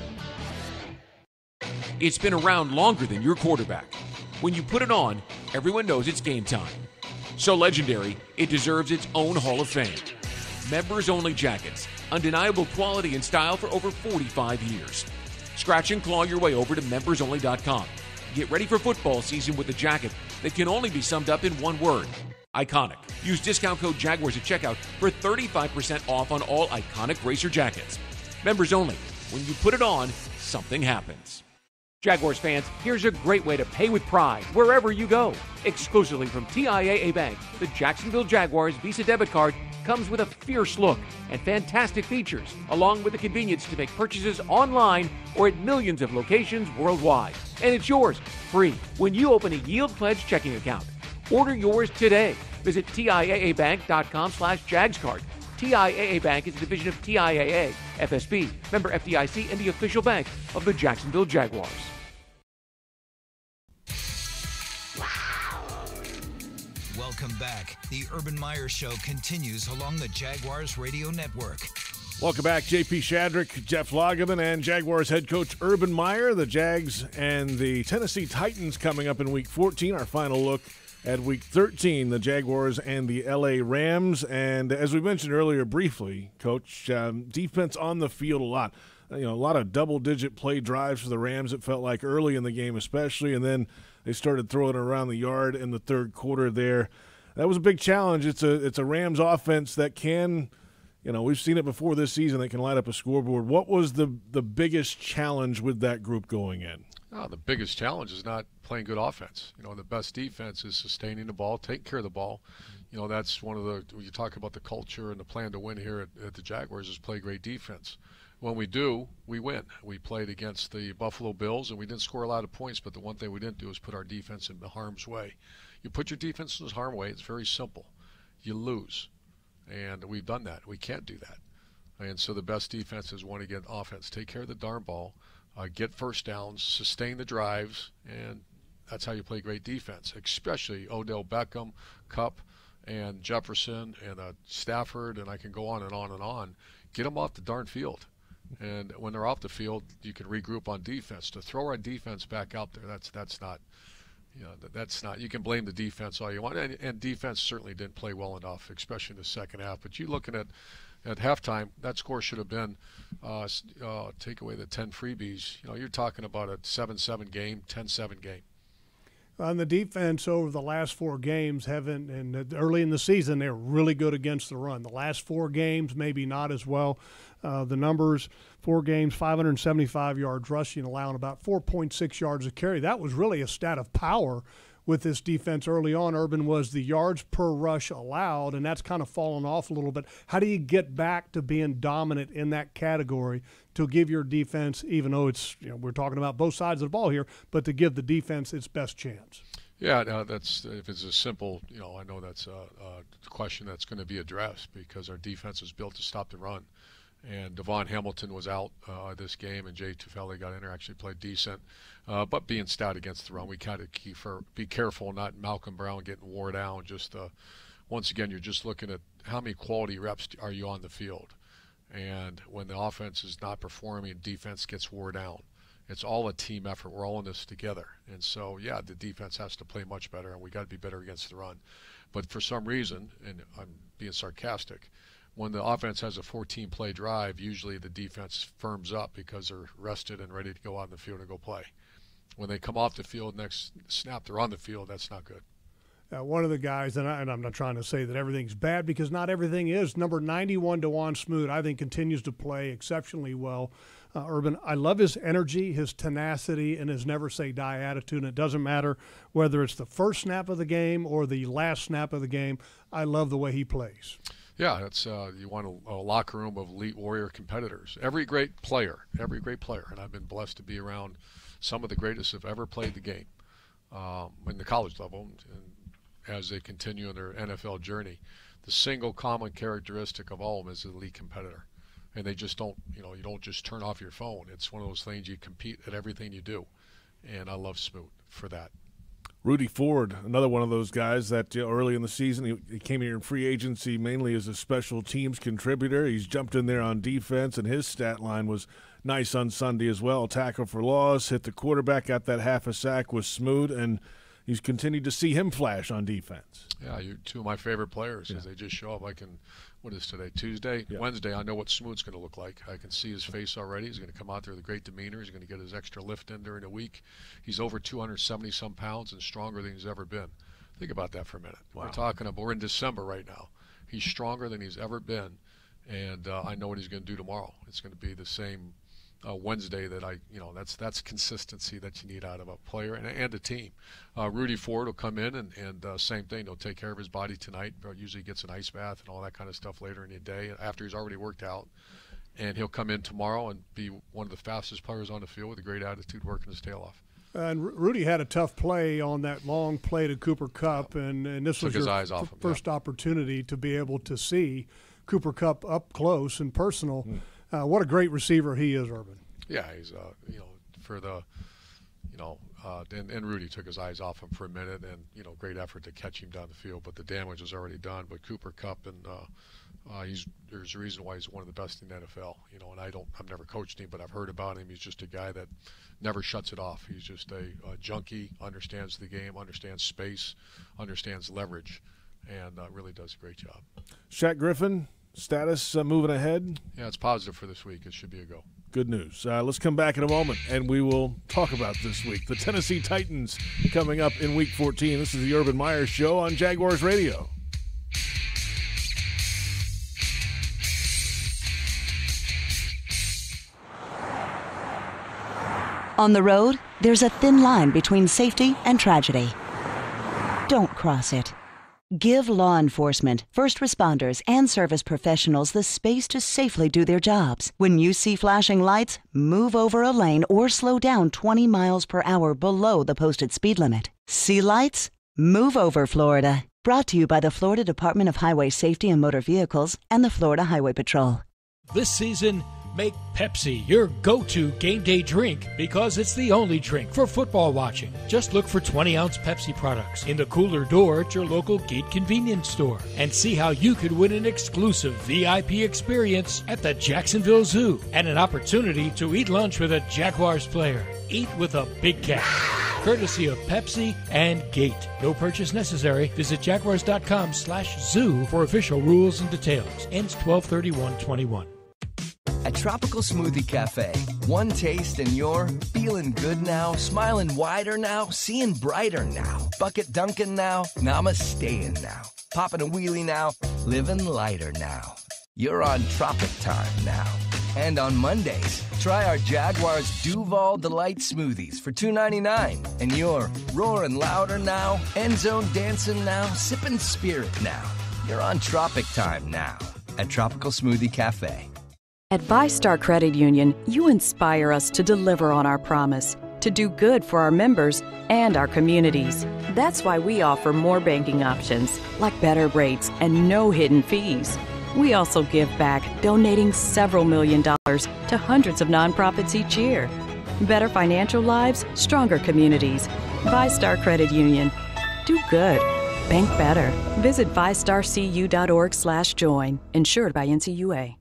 It's been around longer than your quarterback. When you put it on, everyone knows it's game time. So legendary, it deserves its own Hall of Fame. Members-only jackets. Undeniable quality and style for over forty-five years. Scratch and claw your way over to members only dot com. Get ready for football season with a jacket that can only be summed up in one word. Iconic. Use discount code Jaguars at checkout for thirty-five percent off on all iconic racer jackets. Members only. When you put it on, something happens. Jaguars fans, here's a great way to pay with pride wherever you go. Exclusively from T I A A Bank, the Jacksonville Jaguars Visa debit card comes with a fierce look and fantastic features, along with the convenience to make purchases online or at millions of locations worldwide. And it's yours, free, when you open a Yield Pledge checking account. Order yours today. Visit T I A A bank dot com slash Jags card. T I A A Bank is a division of T I A A, F S B, member F D I C, and the official bank of the Jacksonville Jaguars. Welcome back. The Urban Meyer Show continues along the Jaguars Radio Network. Welcome back, J P Shadrick, Jeff Lageman, and Jaguars head coach Urban Meyer. The Jags and the Tennessee Titans coming up in Week fourteen. Our final look at Week thirteen, the Jaguars and the L A Rams. And as we mentioned earlier briefly, Coach, um, defense on the field a lot. You know, a lot of double-digit play drives for the Rams, it felt like, early in the game especially, and then they started throwing it around the yard in the third quarter there. That was a big challenge. It's a it's a Rams offense that can, you know, we've seen it before this season, they can light up a scoreboard. What was the, the biggest challenge with that group going in? Oh, the biggest challenge is not playing good offense. You know, the best defense is sustaining the ball, taking care of the ball. You know, that's one of the, when you talk about the culture and the plan to win here at, at the Jaguars is play great defense. When we do, we win. We played against the Buffalo Bills, and we didn't score a lot of points, but the one thing we didn't do is put our defense in harm's way. You put your defense in harm's way, it's very simple. You lose, and we've done that. We can't do that. And so the best defense is one again, offense. Take care of the darn ball, uh, get first downs, sustain the drives, and that's how you play great defense, especially Odell Beckham, Kupp, and Jefferson, and uh, Stafford, and I can go on and on and on. Get them off the darn field. And when they're off the field, you can regroup on defense. To throw our defense back out there, that's that's not, you know, that's not. You can blame the defense all you want, and, and defense certainly didn't play well enough, especially in the second half. But you looking at at halftime, that score should have been uh, uh, take away the ten freebies. You know, you're talking about a seven seven game, ten seven game. On the defense over the last four games, haven't and early in the season they were really good against the run. The last four games, maybe not as well. Uh, the numbers, four games, five hundred seventy-five yards rushing, allowing about four point six yards a carry. That was really a stat of power with this defense early on. Urban was the yards per rush allowed, and that's kind of fallen off a little bit. How do you get back to being dominant in that category to give your defense, even though it's, you know, we're talking about both sides of the ball here, but to give the defense its best chance? Yeah, no, that's if it's a simple, you know, I know that's a, a question that's going to be addressed because our defense is built to stop the run. And Devon Hamilton was out uh, this game, and Jay Tufele got in there, actually played decent. Uh, but being stout against the run, we got to keep for, be careful, not Malcolm Brown getting wore down. Just uh, once again, you're just looking at how many quality reps are you on the field. And when the offense is not performing, defense gets wore down. It's all a team effort. We're all in this together. And so, yeah, the defense has to play much better, and we got to be better against the run. But for some reason, and I'm being sarcastic, when the offense has a fourteen play drive, usually the defense firms up because they're rested and ready to go out in the field and go play. when they come off the field, next snap they're on the field, that's not good. Uh, one of the guys, and, I, and I'm not trying to say that everything's bad because not everything is. Number ninety-one, DeJuan Smoot, I think continues to play exceptionally well. Uh, Urban, I love his energy, his tenacity, and his never-say-die attitude. And it doesn't matter whether it's the first snap of the game or the last snap of the game. I love the way he plays. Yeah, that's uh, you want a, a locker room of elite warrior competitors. Every great player, every great player, and I've been blessed to be around some of the greatest who've ever played the game um, in the college level, and as they continue in their N F L journey. The single common characteristic of all of them is an elite competitor. And they just don't, you know, you don't just turn off your phone. It's one of those things you compete at everything you do. And I love Smoot for that. Rudy Ford, another one of those guys that you know, early in the season, he, he came here in free agency mainly as a special teams contributor. He's jumped in there on defense, and his stat line was nice on Sunday as well. Tackle for loss, hit the quarterback, got that half a sack, was Smoot, and he's continued to see him flash on defense. Yeah, you're two of my favorite players Yeah. as they just show up. I can, what is today, Tuesday? Yeah. Wednesday, I know what Smoot's going to look like. I can see his face already. He's going to come out there with a great demeanor. He's going to get his extra lift in during the week. He's over two hundred seventy some pounds and stronger than he's ever been. Think about that for a minute. Wow. We're talking about, we're in December right now. He's stronger than he's ever been, and uh, I know what he's going to do tomorrow. It's going to be the same Uh, Wednesday that I, you know, that's that's consistency that you need out of a player and, and a team. Uh, Rudy Ford will come in and, and uh, same thing. He'll take care of his body tonight. Usually gets an ice bath and all that kind of stuff later in the day after he's already worked out. And he'll come in tomorrow and be one of the fastest players on the field with a great attitude, working his tail off. And Rudy had a tough play on that long play to Cooper Kupp, and, and this Took was his your eyes off f- him, first opportunity to be able to see Cooper Kupp up close and personal. Mm. Uh, what a great receiver he is, Urban. Yeah, he's uh, you know, for the, you know, uh, and, and Rudy took his eyes off him for a minute, and you know, great effort to catch him down the field, but the damage was already done. But Cooper Kupp, and uh, uh, he's there's a reason why he's one of the best in the N F L. You know, and I don't, I've never coached him, but I've heard about him. He's just a guy that never shuts it off. He's just a, a junkie, understands the game, understands space, understands leverage, and uh, really does a great job. Shaq Griffin, status uh, moving ahead? Yeah, it's positive for this week. It should be a go. Good news. Uh, let's come back in a moment, and we will talk about this week. The Tennessee Titans coming up in Week fourteen. This is the Urban Meyer Show on Jaguars Radio. On the road, there's a thin line between safety and tragedy. Don't cross it. Give law enforcement, first responders, and service professionals the space to safely do their jobs. When you see flashing lights, move over a lane or slow down twenty miles per hour below the posted speed limit. See lights? Move over, Florida. Brought to you by the Florida Department of Highway Safety and Motor Vehicles and the Florida Highway Patrol. This season, make Pepsi your go-to game day drink because it's the only drink for football watching. Just look for twenty-ounce Pepsi products in the cooler door at your local Gate convenience store and see how you could win an exclusive V I P experience at the Jacksonville Zoo and an opportunity to eat lunch with a Jaguars player. Eat with a big cat. Courtesy of Pepsi and Gate. No purchase necessary. Visit jaguars.com slash zoo for official rules and details. Ends twelve thirty-one twenty-one. At Tropical Smoothie Cafe, one taste and you're feeling good now, smiling wider now, seeing brighter now, bucket dunking now, namasteing now, popping a wheelie now, living lighter now. You're on Tropic Time now. And on Mondays, try our Jaguars Duval Delight Smoothies for two ninety-nine. And you're roaring louder now, end zone dancing now, sipping spirit now. You're on Tropic Time now at Tropical Smoothie Cafe. At VyStar Credit Union, you inspire us to deliver on our promise, to do good for our members and our communities. That's why we offer more banking options, like better rates and no hidden fees. We also give back, donating several million dollars to hundreds of nonprofits each year. Better financial lives, stronger communities. VyStar Credit Union. Do good. Bank better. Visit vystarcu.org slash join. Insured by N C U A.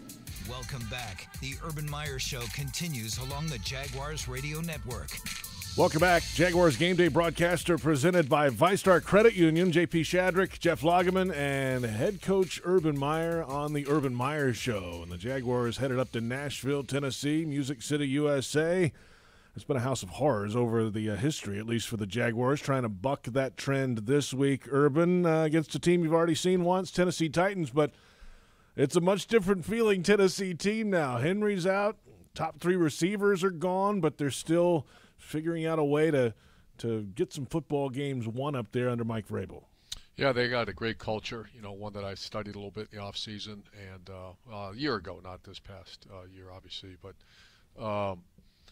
Welcome back. The Urban Meyer Show continues along the Jaguars Radio Network. Welcome back. Jaguars Game Day broadcaster presented by ViStar Credit Union. J P Shadrick, Jeff Lageman, and head coach Urban Meyer on the Urban Meyer Show. And the Jaguars headed up to Nashville, Tennessee, Music City, U S A. It's been a house of horrors over the uh, history, at least for the Jaguars, trying to buck that trend this week. Urban, uh, against a team you've already seen once, Tennessee Titans, but it's a much different feeling Tennessee team now. Henry's out. Top three receivers are gone, but they're still – figuring out a way to to get some football games won up there under Mike Vrabel. Yeah, they got a great culture, you know, one that I studied a little bit in the offseason, and uh, uh, a year ago, not this past uh, year, obviously, but um,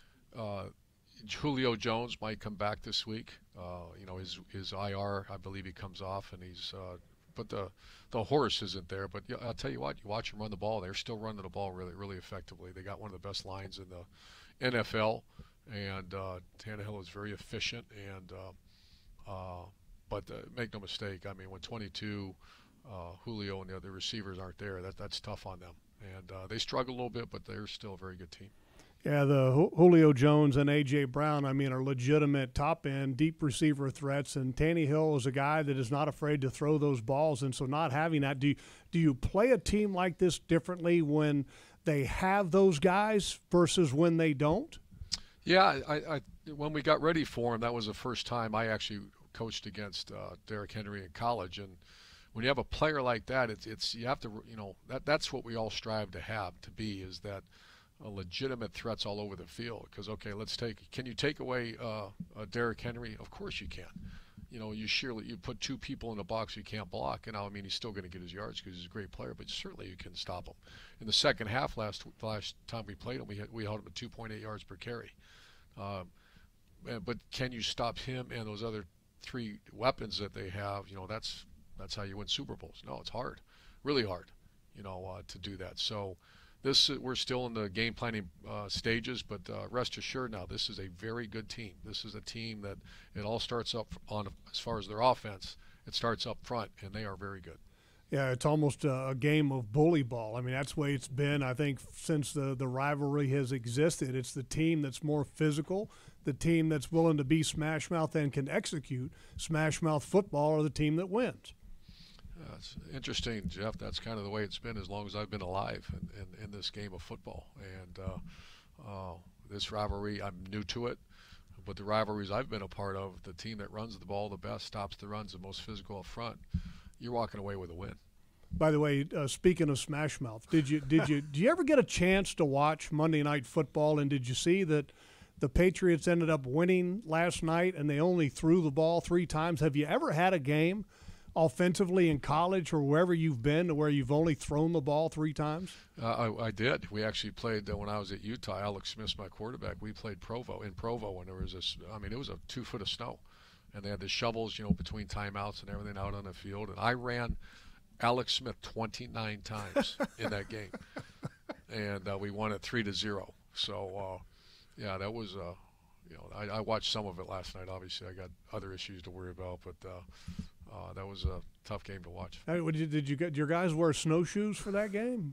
uh, Julio Jones might come back this week. Uh, you know, his his I R, I believe he comes off, and he's uh, but the the horse isn't there. But yeah, I'll tell you what, you watch him run the ball, they're still running the ball really, really effectively. They got one of the best lines in the N F L. And uh, Tannehill is very efficient, and uh, uh, but uh, make no mistake, I mean, when twenty-two, uh, Julio and the other receivers aren't there, that that's tough on them. And uh, they struggle a little bit, but they're still a very good team. Yeah, the Julio Jones and A J. Brown, I mean, are legitimate top-end, deep receiver threats, and Tannehill is a guy that is not afraid to throw those balls, and so not having that, do you, do you play a team like this differently when they have those guys versus when they don't? Yeah, I, I when we got ready for him, that was the first time I actually coached against uh, Derrick Henry in college. And when you have a player like that, it's it's you have to, you know, that that's what we all strive to have, to be, is that a legitimate threats all over the field. Because okay, let's take can you take away uh, uh, Derrick Henry? Of course you can. You know, you surely you put two people in the box you can't block, and now I mean he's still going to get his yards because he's a great player, but certainly you can stop him. In the second half, last last time we played him, we had, we held him at two point eight yards per carry. Um, but can you stop him and those other three weapons that they have? You know, that's that's how you win Super Bowls. No, it's hard, really hard, you know, uh, to do that. So this uh, we're still in the game planning uh, stages, but uh, rest assured now, this is a very good team. This is a team that it all starts up on as far as their offense. It starts up front, and they are very good. Yeah, it's almost a, a game of bully ball. I mean, that's the way it's been, I think, since the, the rivalry has existed. It's the team that's more physical, the team that's willing to be smash mouth and can execute smash mouth football, or the team that wins. Uh, it's interesting, Jeff. That's kind of the way it's been as long as I've been alive in, in, in this game of football. And uh, uh, this rivalry, I'm new to it. But the rivalries I've been a part of, the team that runs the ball the best, stops the runs, the most physical up front, you're walking away with a win. By the way, uh, speaking of smash mouth, did you did you did you ever get a chance to watch Monday Night Football? And did you see that the Patriots ended up winning last night and they only threw the ball three times? Have you ever had a game offensively in college or wherever you've been to where you've only thrown the ball three times? Uh, I, I did. We actually played uh, when I was at Utah. Alex Smith's my quarterback. We played Provo in Provo when there was this. I mean, it was a two foot of snow. And they had the shovels, you know, between timeouts and everything out on the field. And I ran Alex Smith twenty-nine times in that game. And uh, we won it three to zero. So, uh, yeah, that was, uh, you know, I, I watched some of it last night. Obviously, I got other issues to worry about. But uh, uh, that was a tough game to watch. Hey, did you, did you get your guys wear snowshoes for that game?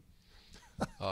Uh,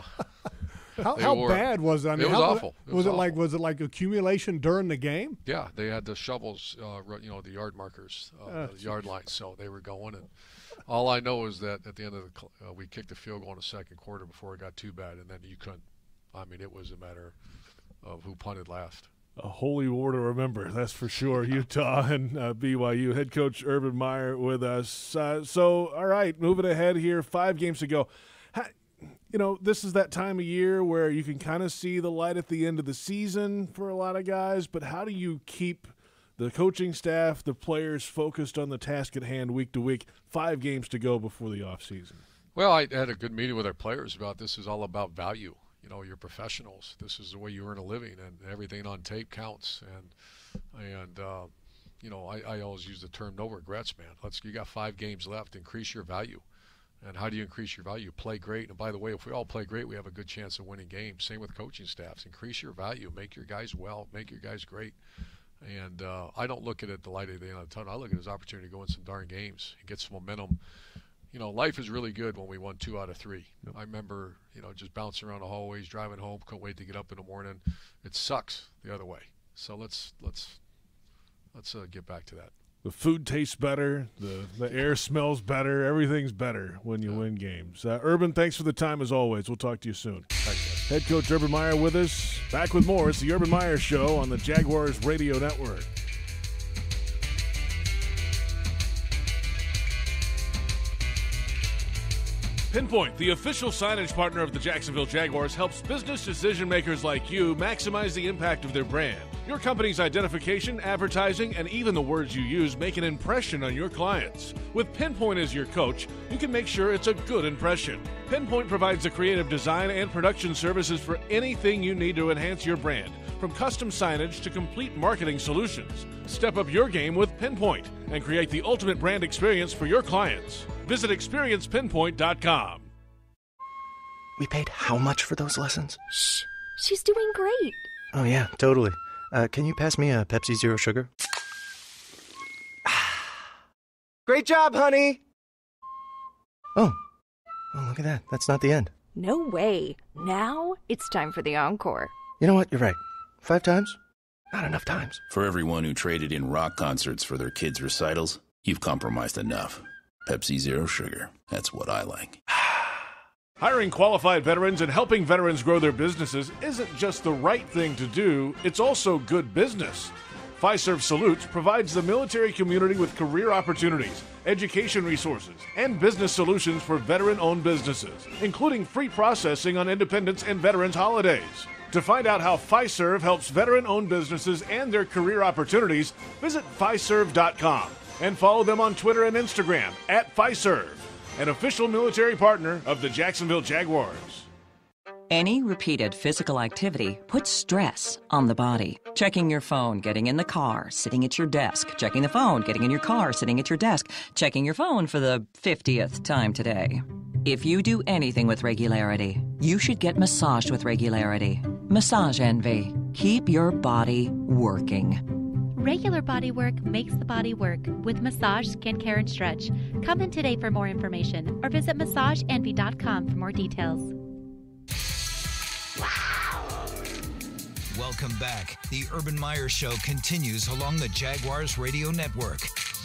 how how wore, bad was it? I mean, it was how, awful. It was, was it awful. like was it like accumulation during the game? Yeah, they had the shovels, uh, you know, the yard markers, uh, Uh, the yard lines. So they were going, and all I know is that at the end of the, cl- uh, we kicked the field goal in the second quarter before it got too bad, and then you couldn't. I mean, it was a matter of who punted last. A holy war to remember, that's for sure. Utah and uh, B Y U. Head coach Urban Meyer with us. Uh, so, all right, moving ahead here, five games to go. How, you know, this is that time of year where you can kind of see the light at the end of the season for a lot of guys, but how do you keep the coaching staff, the players focused on the task at hand week to week, five games to go before the offseason? Well, I had a good meeting with our players about this is all about value. You know, you're professionals. This is the way you earn a living, and everything on tape counts. And, and uh, you know, I, I always use the term no regrets, man. Let's, you got five games left. Increase your value. And how do you increase your value? Play great. And by the way, if we all play great, we have a good chance of winning games. Same with coaching staffs. Increase your value. Make your guys well. Make your guys great. And uh, I don't look at it the light at the end of the tunnel. I look at it as an opportunity to go in some darn games and get some momentum. You know, life is really good when we won two out of three. Yep. I remember, you know, just bouncing around the hallways, driving home, couldn't wait to get up in the morning. It sucks the other way. So let's let's let's uh, get back to that. The food tastes better. The the air smells better. Everything's better when you win games. Uh, Urban, thanks for the time as always. We'll talk to you soon. Thanks, Head coach Urban Meyer with us. Back with more. It's the Urban Meyer Show on the Jaguars Radio Network. Pinpoint, the official signage partner of the Jacksonville Jaguars, helps business decision makers like you maximize the impact of their brand. Your company's identification, advertising, and even the words you use make an impression on your clients. With Pinpoint as your coach, you can make sure it's a good impression. Pinpoint provides the creative design and production services for anything you need to enhance your brand, from custom signage to complete marketing solutions. Step up your game with Pinpoint and create the ultimate brand experience for your clients. Visit experience pinpoint dot com. We paid how much for those lessons? Shh, she's doing great. Oh, yeah, totally. Uh, can you pass me a Pepsi Zero Sugar? Great job, honey! Oh. Oh, look at that. That's not the end. No way. Now it's time for the encore. You know what? You're right. Five times? Not enough times. For everyone who traded in rock concerts for their kids' recitals, you've compromised enough. Pepsi Zero Sugar. That's what I like. Hiring qualified veterans and helping veterans grow their businesses isn't just the right thing to do, it's also good business. Fiserv Salutes provides the military community with career opportunities, education resources, and business solutions for veteran-owned businesses, including free processing on Independence and Veterans holidays. To find out how Fiserv helps veteran-owned businesses and their career opportunities, visit fiserv dot com and follow them on Twitter and Instagram at Fiserv, an official military partner of the Jacksonville Jaguars. Any repeated physical activity puts stress on the body. Checking your phone, getting in the car, sitting at your desk, checking the phone, getting in your car, sitting at your desk, checking your phone for the fiftieth time today. If you do anything with regularity, you should get massaged with regularity. Massage Envy. Keep your body working. Regular body work makes the body work with massage, skincare, and stretch. Come in today for more information or visit massage envy dot com for more details. Welcome back. The Urban Meyer Show continues along the Jaguars Radio Network.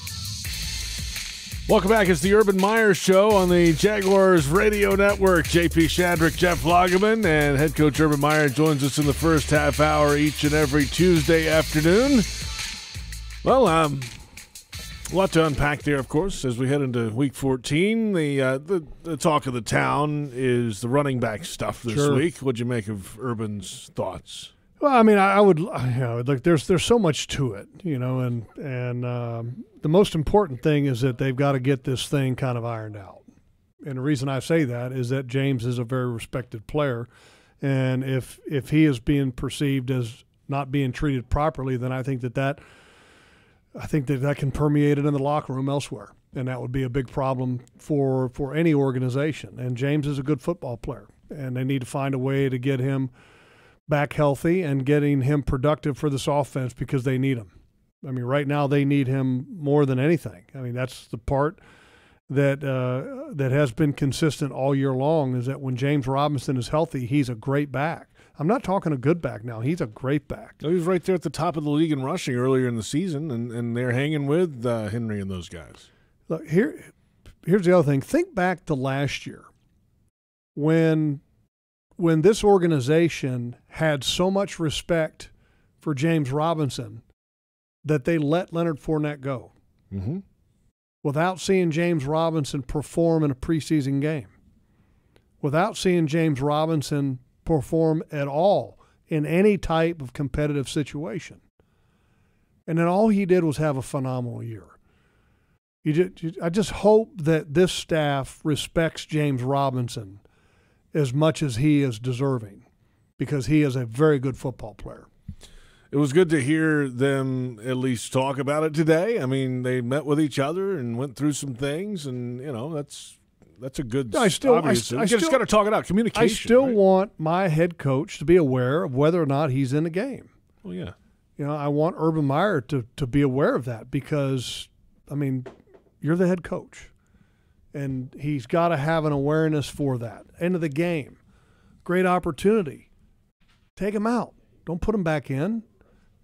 Welcome back. It's the Urban Meyer Show on the Jaguars Radio Network. J P Shadrick, Jeff Lageman, and head coach Urban Meyer joins us in the first half hour each and every Tuesday afternoon. Well, um, a lot to unpack there, of course, as we head into Week fourteen. The uh, the, the talk of the town is the running back stuff this Sure. week. What'd you make of Urban's thoughts? Well, I mean, I, I would, you know, like there's there's so much to it, you know, and and um, the most important thing is that they've got to get this thing kind of ironed out. And the reason I say that is that James is a very respected player, and if if he is being perceived as not being treated properly, then I think that that I think that that can permeate it in the locker room elsewhere, and that would be a big problem for for any organization. And James is a good football player, and they need to find a way to get him back healthy and getting him productive for this offense because they need him. I mean, right now they need him more than anything. I mean, that's the part that uh, that has been consistent all year long is that when James Robinson is healthy, he's a great back. I'm not talking a good back now. He's a great back. He was right there at the top of the league in rushing earlier in the season, and, and they're hanging with uh, Henry and those guys. Look, here, here's the other thing. Think back to last year when when this organization had so much respect for James Robinson that they let Leonard Fournette go mm-hmm. without seeing James Robinson perform in a preseason game, without seeing James Robinson perform at all in any type of competitive situation. And then all he did was have a phenomenal year. You just, I just hope that this staff respects James Robinson as much as he is deserving, because he is a very good football player. It was good to hear them at least talk about it today. I mean, they met with each other and went through some things, and, you know, that's that's a good I still, I, obvious. I You still just got to talk it out. Communication. I still right? want my head coach to be aware of whether or not he's in the game. Oh, yeah. You know, I want Urban Meyer to, to be aware of that because, I mean, you're the head coach. And he's got to have an awareness for that. End of the game. Great opportunity. Take him out. Don't put him back in.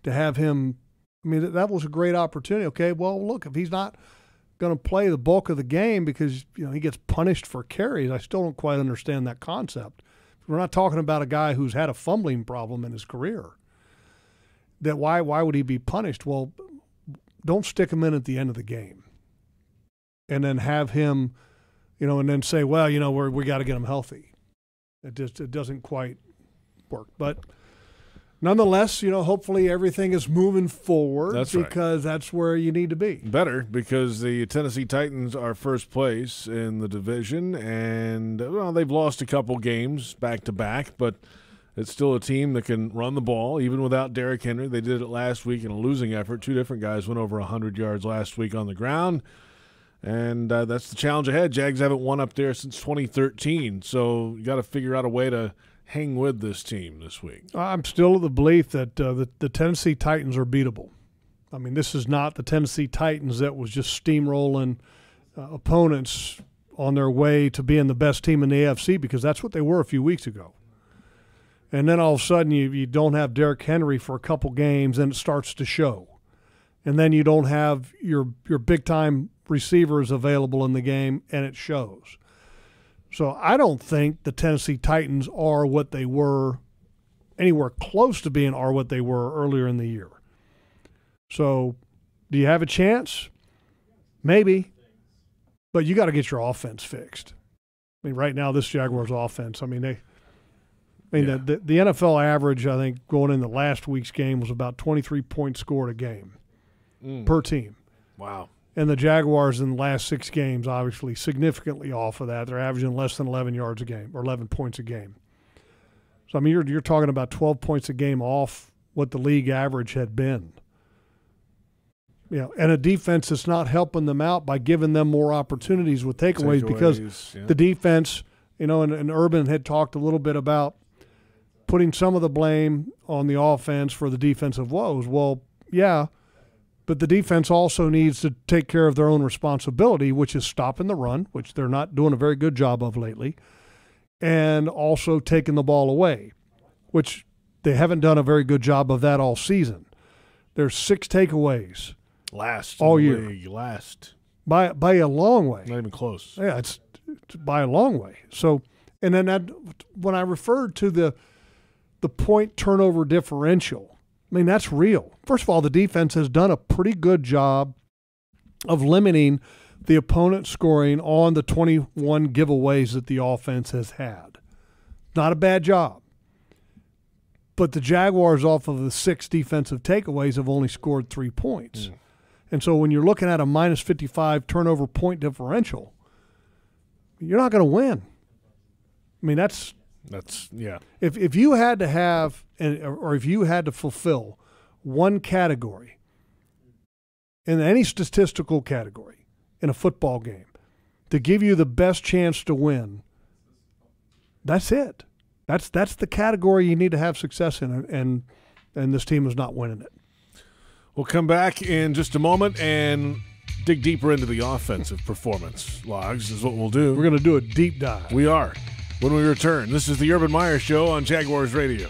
to have him. I mean, that was a great opportunity. Okay, well, look, if he's not going to play the bulk of the game because, you know, he gets punished for carries, I still don't quite understand that concept. We're not talking about a guy who's had a fumbling problem in his career. That why why would he be punished? Well, don't stick him in at the end of the game, and then have him, you know, and then say, well, you know, we're, we got to get him healthy. It just it doesn't quite work. But nonetheless, you know, hopefully everything is moving forward. That's because right. That's where you need to be. Better, because the Tennessee Titans are first place in the division, and well, they've lost a couple games back to back, but it's still a team that can run the ball, even without Derrick Henry. They did it last week in a losing effort. Two different guys went over one hundred yards last week on the ground, and uh, that's the challenge ahead. Jags haven't won up there since twenty thirteen, so you got to figure out a way to hang with this team this week. I'm still of the belief that uh, the, the Tennessee Titans are beatable. I mean, this is not the Tennessee Titans that was just steamrolling uh, opponents on their way to being the best team in the A F C, because that's what they were a few weeks ago. And then all of a sudden you, you don't have Derrick Henry for a couple games, and it starts to show. And then you don't have your your big-time receivers available in the game, and it shows. So I don't think the Tennessee Titans are what they were, anywhere close to being are what they were earlier in the year. So do you have a chance? Maybe. But you got to get your offense fixed. I mean, right now this Jaguars offense, I mean, they – I mean, yeah. the, the N F L average, I think, going into last week's game was about twenty-three points scored a game mm. per team. Wow. And the Jaguars in the last six games, obviously, significantly off of that. They're averaging less than eleven yards a game or eleven points a game. So, I mean, you're, you're talking about twelve points a game off what the league average had been. You know, and a defense that's not helping them out by giving them more opportunities with takeaways, takeaways because yeah. the defense, you know, and, and Urban had talked a little bit about putting some of the blame on the offense for the defensive woes. Well, yeah, but the defense also needs to take care of their own responsibility, which is stopping the run, which they're not doing a very good job of lately, and also taking the ball away, which they haven't done a very good job of that all season. There's six takeaways last all year. League, last by by a long way. Not even close. Yeah, it's, it's by a long way. So, and then that, when I referred to the the point turnover differential, I mean, that's real. First of all, the defense has done a pretty good job of limiting the opponent scoring on the twenty-one giveaways that the offense has had. Not a bad job. But the Jaguars, off of the six defensive takeaways, have only scored three points. Mm. And so when you're looking at a minus fifty-five turnover point differential, you're not going to win. I mean, that's that's yeah. If if you had to have, or if you had to fulfill one category in any statistical category in a football game to give you the best chance to win, that's it. That's that's the category you need to have success in, and and this team is not winning it. We'll come back in just a moment and dig deeper into the offensive performance. Logs is what we'll do. We're going to do a deep dive. We are. When we return, this is the Urban Meyer Show on Jaguars Radio.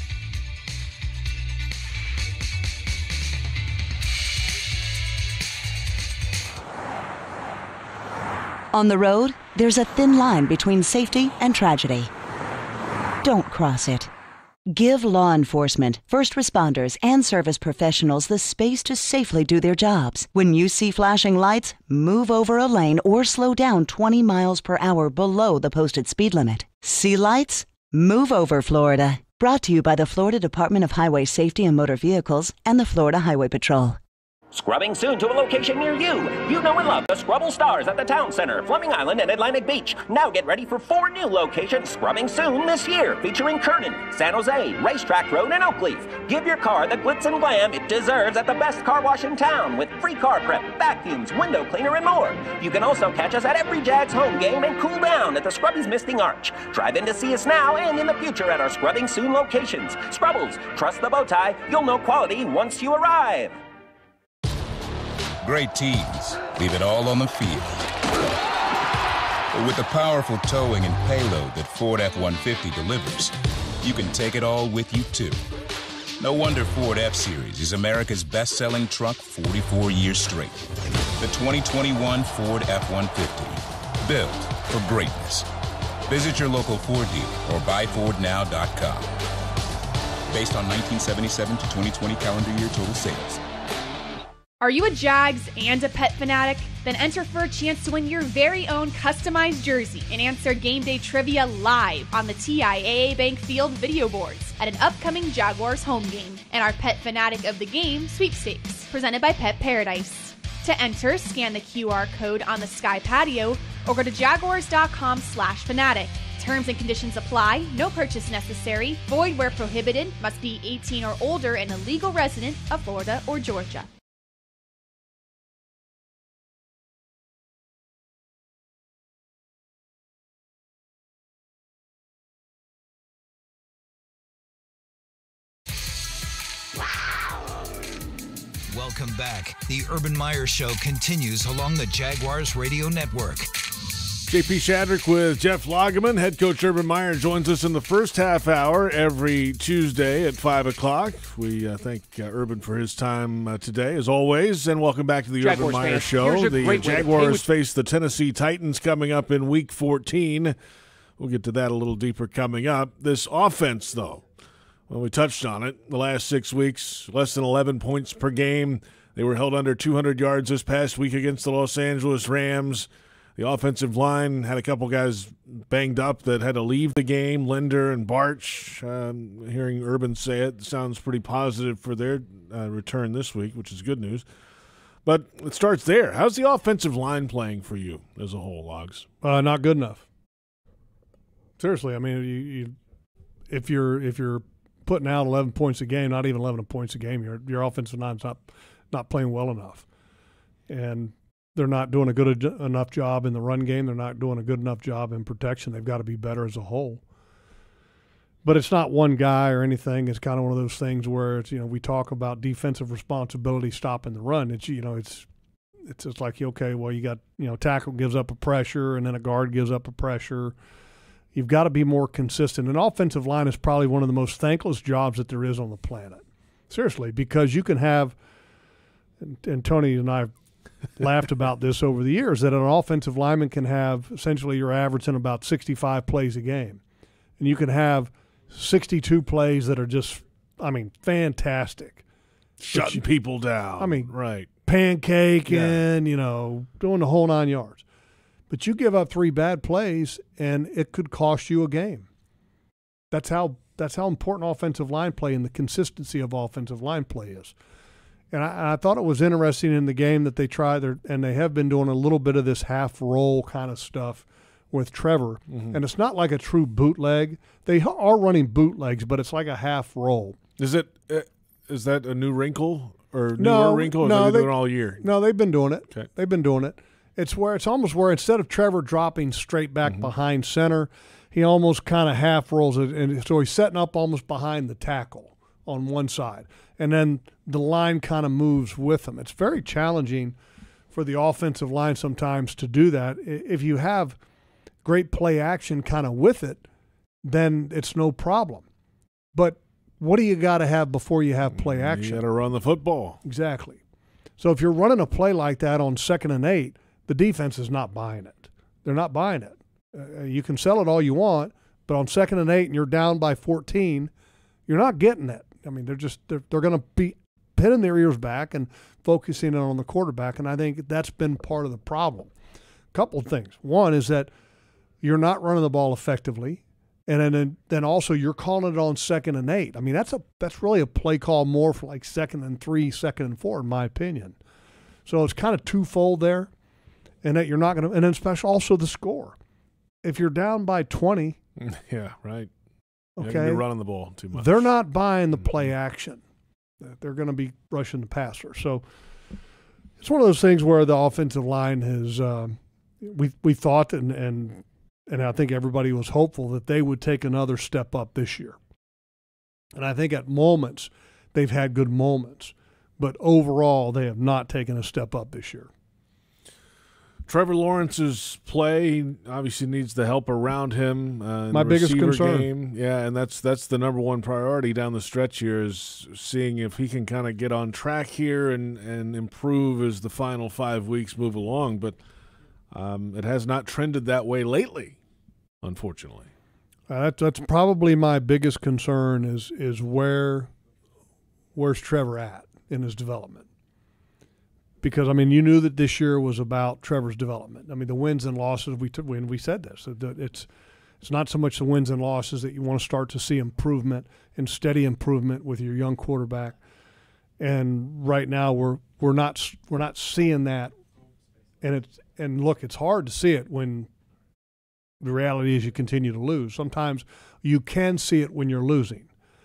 On the road, there's a thin line between safety and tragedy. Don't cross it. Give law enforcement, first responders, and service professionals the space to safely do their jobs. When you see flashing lights, move over a lane or slow down twenty miles per hour below the posted speed limit. See lights? Move over, Florida. Brought to you by the Florida Department of Highway Safety and Motor Vehicles and the Florida Highway Patrol. Scrubbing soon to a location near you. You know and love the Scrubble Stars at the Town Center, Fleming Island, and Atlantic Beach. Now get ready for four new locations scrubbing soon this year, featuring Kernan, San Jose, Racetrack Road, and Oakleaf. Give your car the glitz and glam it deserves at the best car wash in town with free car prep, vacuums, window cleaner, and more. You can also catch us at every Jags home game and cool down at the Scrubbies Misting Arch. Drive in to see us now and in the future at our Scrubbing Soon locations. Scrubbles, trust the bow tie. You'll know quality once you arrive. Great teams leave it all on the field. But with the powerful towing and payload that Ford F one fifty delivers, you can take it all with you too. No wonder Ford F-Series is America's best-selling truck forty-four years straight. The twenty twenty-one Ford F one fifty. Built for greatness. Visit your local Ford dealer or buy ford now dot com. Based on nineteen seventy-seven to twenty twenty calendar year total sales. Are you a Jags and a pet fanatic? Then enter for a chance to win your very own customized jersey and answer game day trivia live on the T I A A Bank Field video boards at an upcoming Jaguars home game and our Pet Fanatic of the Game sweepstakes presented by Pet Paradise. To enter, scan the Q R code on the Sky Patio or go to jaguars.com slash fanatic. Terms and conditions apply. No purchase necessary. Void where prohibited. Must be eighteen or older and a legal resident of Florida or Georgia. Welcome back. The Urban Meyer Show continues along the Jaguars Radio Network. J P Shadrick with Jeff Lageman. Head coach Urban Meyer joins us in the first half hour every Tuesday at five o'clock. We uh, thank uh, Urban for his time uh, today, as always. And welcome back to the Jaguars Urban Meyer fans, Show. The Jaguars with- face the Tennessee Titans coming up in Week fourteen. We'll get to that a little deeper coming up. This offense, though, well, we touched on it. The last six weeks, less than eleven points per game. They were held under two hundred yards this past week against the Los Angeles Rams. The offensive line had a couple guys banged up that had to leave the game, Linder and Barch. Um, hearing Urban say it sounds pretty positive for their uh, return this week, which is good news. But it starts there. How's the offensive line playing for you as a whole, Logs? Uh, not good enough. Seriously, I mean, you, you, if you're if you're putting out eleven points a game, not even eleven points a game, your your offensive line's not not playing well enough, and they're not doing a good enough job in the run game. They're not doing a good enough job in protection. They've got to be better as a whole. But it's not one guy or anything. It's kind of one of those things where it's, you know, we talk about defensive responsibility stopping the run. It's, you know, it's it's just like, okay, well, you got, you know, tackle gives up a pressure and then a guard gives up a pressure. You've got to be more consistent. An offensive line is probably one of the most thankless jobs that there is on the planet. Seriously, because you can have, and, and Tony and I laughed about this over the years, that an offensive lineman can have essentially you're averaging about sixty-five plays a game. And you can have sixty-two plays that are just, I mean, fantastic. Shutting you, people down. I mean, right. Pancaking, yeah. you know, doing the whole nine yards. But you give up three bad plays, and it could cost you a game. That's how that's how important offensive line play and the consistency of offensive line play is. And I, I thought it was interesting in the game that they tried, their, and they have been doing a little bit of this half-roll kind of stuff with Trevor. Mm-hmm. And it's not like a true bootleg. They are running bootlegs, but it's like a half-roll. Is it? Uh, is that a new wrinkle or newer no, wrinkle? Or no, have they they, been doing it all year? No, they've been doing it. Okay. They've been doing it. It's where it's almost where instead of Trevor dropping straight back mm-hmm. behind center, he almost kind of half rolls it, and so he's setting up almost behind the tackle on one side, and then the line kind of moves with him. It's very challenging for the offensive line sometimes to do that. If you have great play action kind of with it, then it's no problem. But what do you got to have before you have play action? You got to run the football. Exactly. So if you're running a play like that on second and eight, the defense is not buying it. They're not buying it. Uh, you can sell it all you want, but on second and eight and you're down by fourteen, you're not getting it. I mean, they're just they're, they're going to be pinning their ears back and focusing on the quarterback, and I think that's been part of the problem. A couple of things. One is that you're not running the ball effectively, and then then also you're calling it on second and eight. I mean, that's a that's really a play call more for like second and three, second and four, in my opinion. So it's kind of twofold there. And that you're not going to, and then especially also the score. If you're down by twenty, yeah, right. Okay, you're running the ball too much. They're not buying the play action. They're going to be rushing the passer. So it's one of those things where the offensive line has. Uh, we we thought and and and I think everybody was hopeful that they would take another step up this year. And I think at moments they've had good moments, but overall they have not taken a step up this year. Trevor Lawrence's play obviously needs the help around him. Uh, in My the biggest receiver concern. Game. Yeah, and that's that's the number one priority down the stretch here is seeing if he can kind of get on track here and, and improve as the final five weeks move along. But um, it has not trended that way lately, unfortunately. Uh, that's that's probably my biggest concern is is where where's Trevor at in his development. Because, I mean, you knew that this year was about Trevor's development. I mean, the wins and losses, we took when we said this, it's it's not so much the wins and losses that you want to start to see improvement and steady improvement with your young quarterback. And right now we're we're not we're not seeing that. And it's and look, it's hard to see it when the reality is you continue to lose. Sometimes you can see it when you're losing.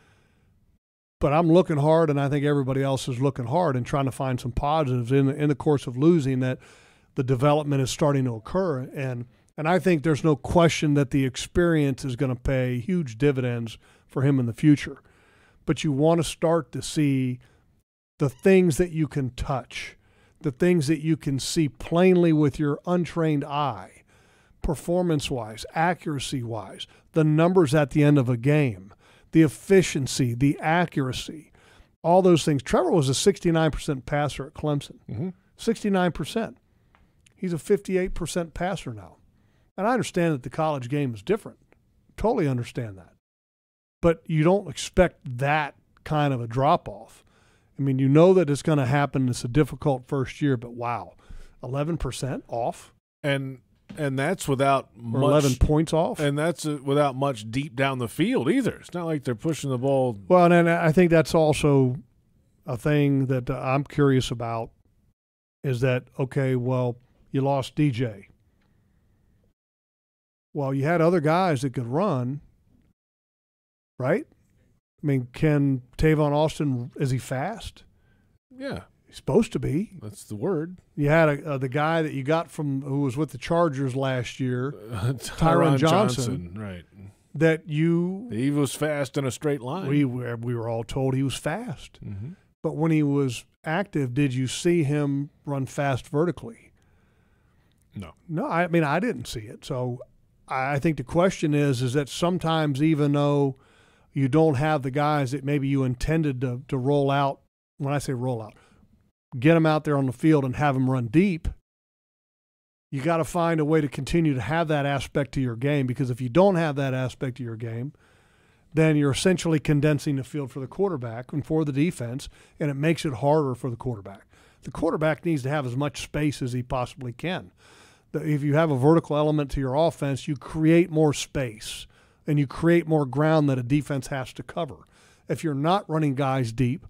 But I'm looking hard, and I think everybody else is looking hard and trying to find some positives in the, in the course of losing that the development is starting to occur. And and I think there's no question that the experience is going to pay huge dividends for him in the future. But you want to start to see the things that you can touch, the things that you can see plainly with your untrained eye, performance-wise, accuracy-wise, the numbers at the end of a game, the efficiency, the accuracy, all those things. Trevor was a sixty-nine percent passer at Clemson, mm-hmm. sixty-nine percent. He's a fifty-eight percent passer now. And I understand that the college game is different. Totally understand that. But you don't expect that kind of a drop-off. I mean, you know that it's going to happen. It's a difficult first year, but wow, eleven percent off? And And that's without or much, eleven points off. And that's uh, without much deep down the field either. It's not like they're pushing the ball. Well, and I think that's also a thing that I'm curious about is that, okay, well, you lost D J. Well, you had other guys that could run, right? I mean, can Tavon Austin, is he fast? Yeah. He's supposed to be. That's the word. You had a, uh, the guy that you got from who was with the Chargers last year, Uh, Tyron Johnson, Johnson, right? That you he was fast in a straight line. We were we were all told he was fast, Mhm. but when he was active, did you see him run fast vertically? No, no. I mean, I didn't see it. So I think the question is, is that sometimes even though you don't have the guys that maybe you intended to to roll out, when I say roll out, get them out there on the field and have them run deep, you got to find a way to continue to have that aspect to your game, because if you don't have that aspect to your game, then you're essentially condensing the field for the quarterback and for the defense, and it makes it harder for the quarterback. The quarterback needs to have as much space as he possibly can. If you have a vertical element to your offense, you create more space and you create more ground that a defense has to cover. If you're not running guys deep,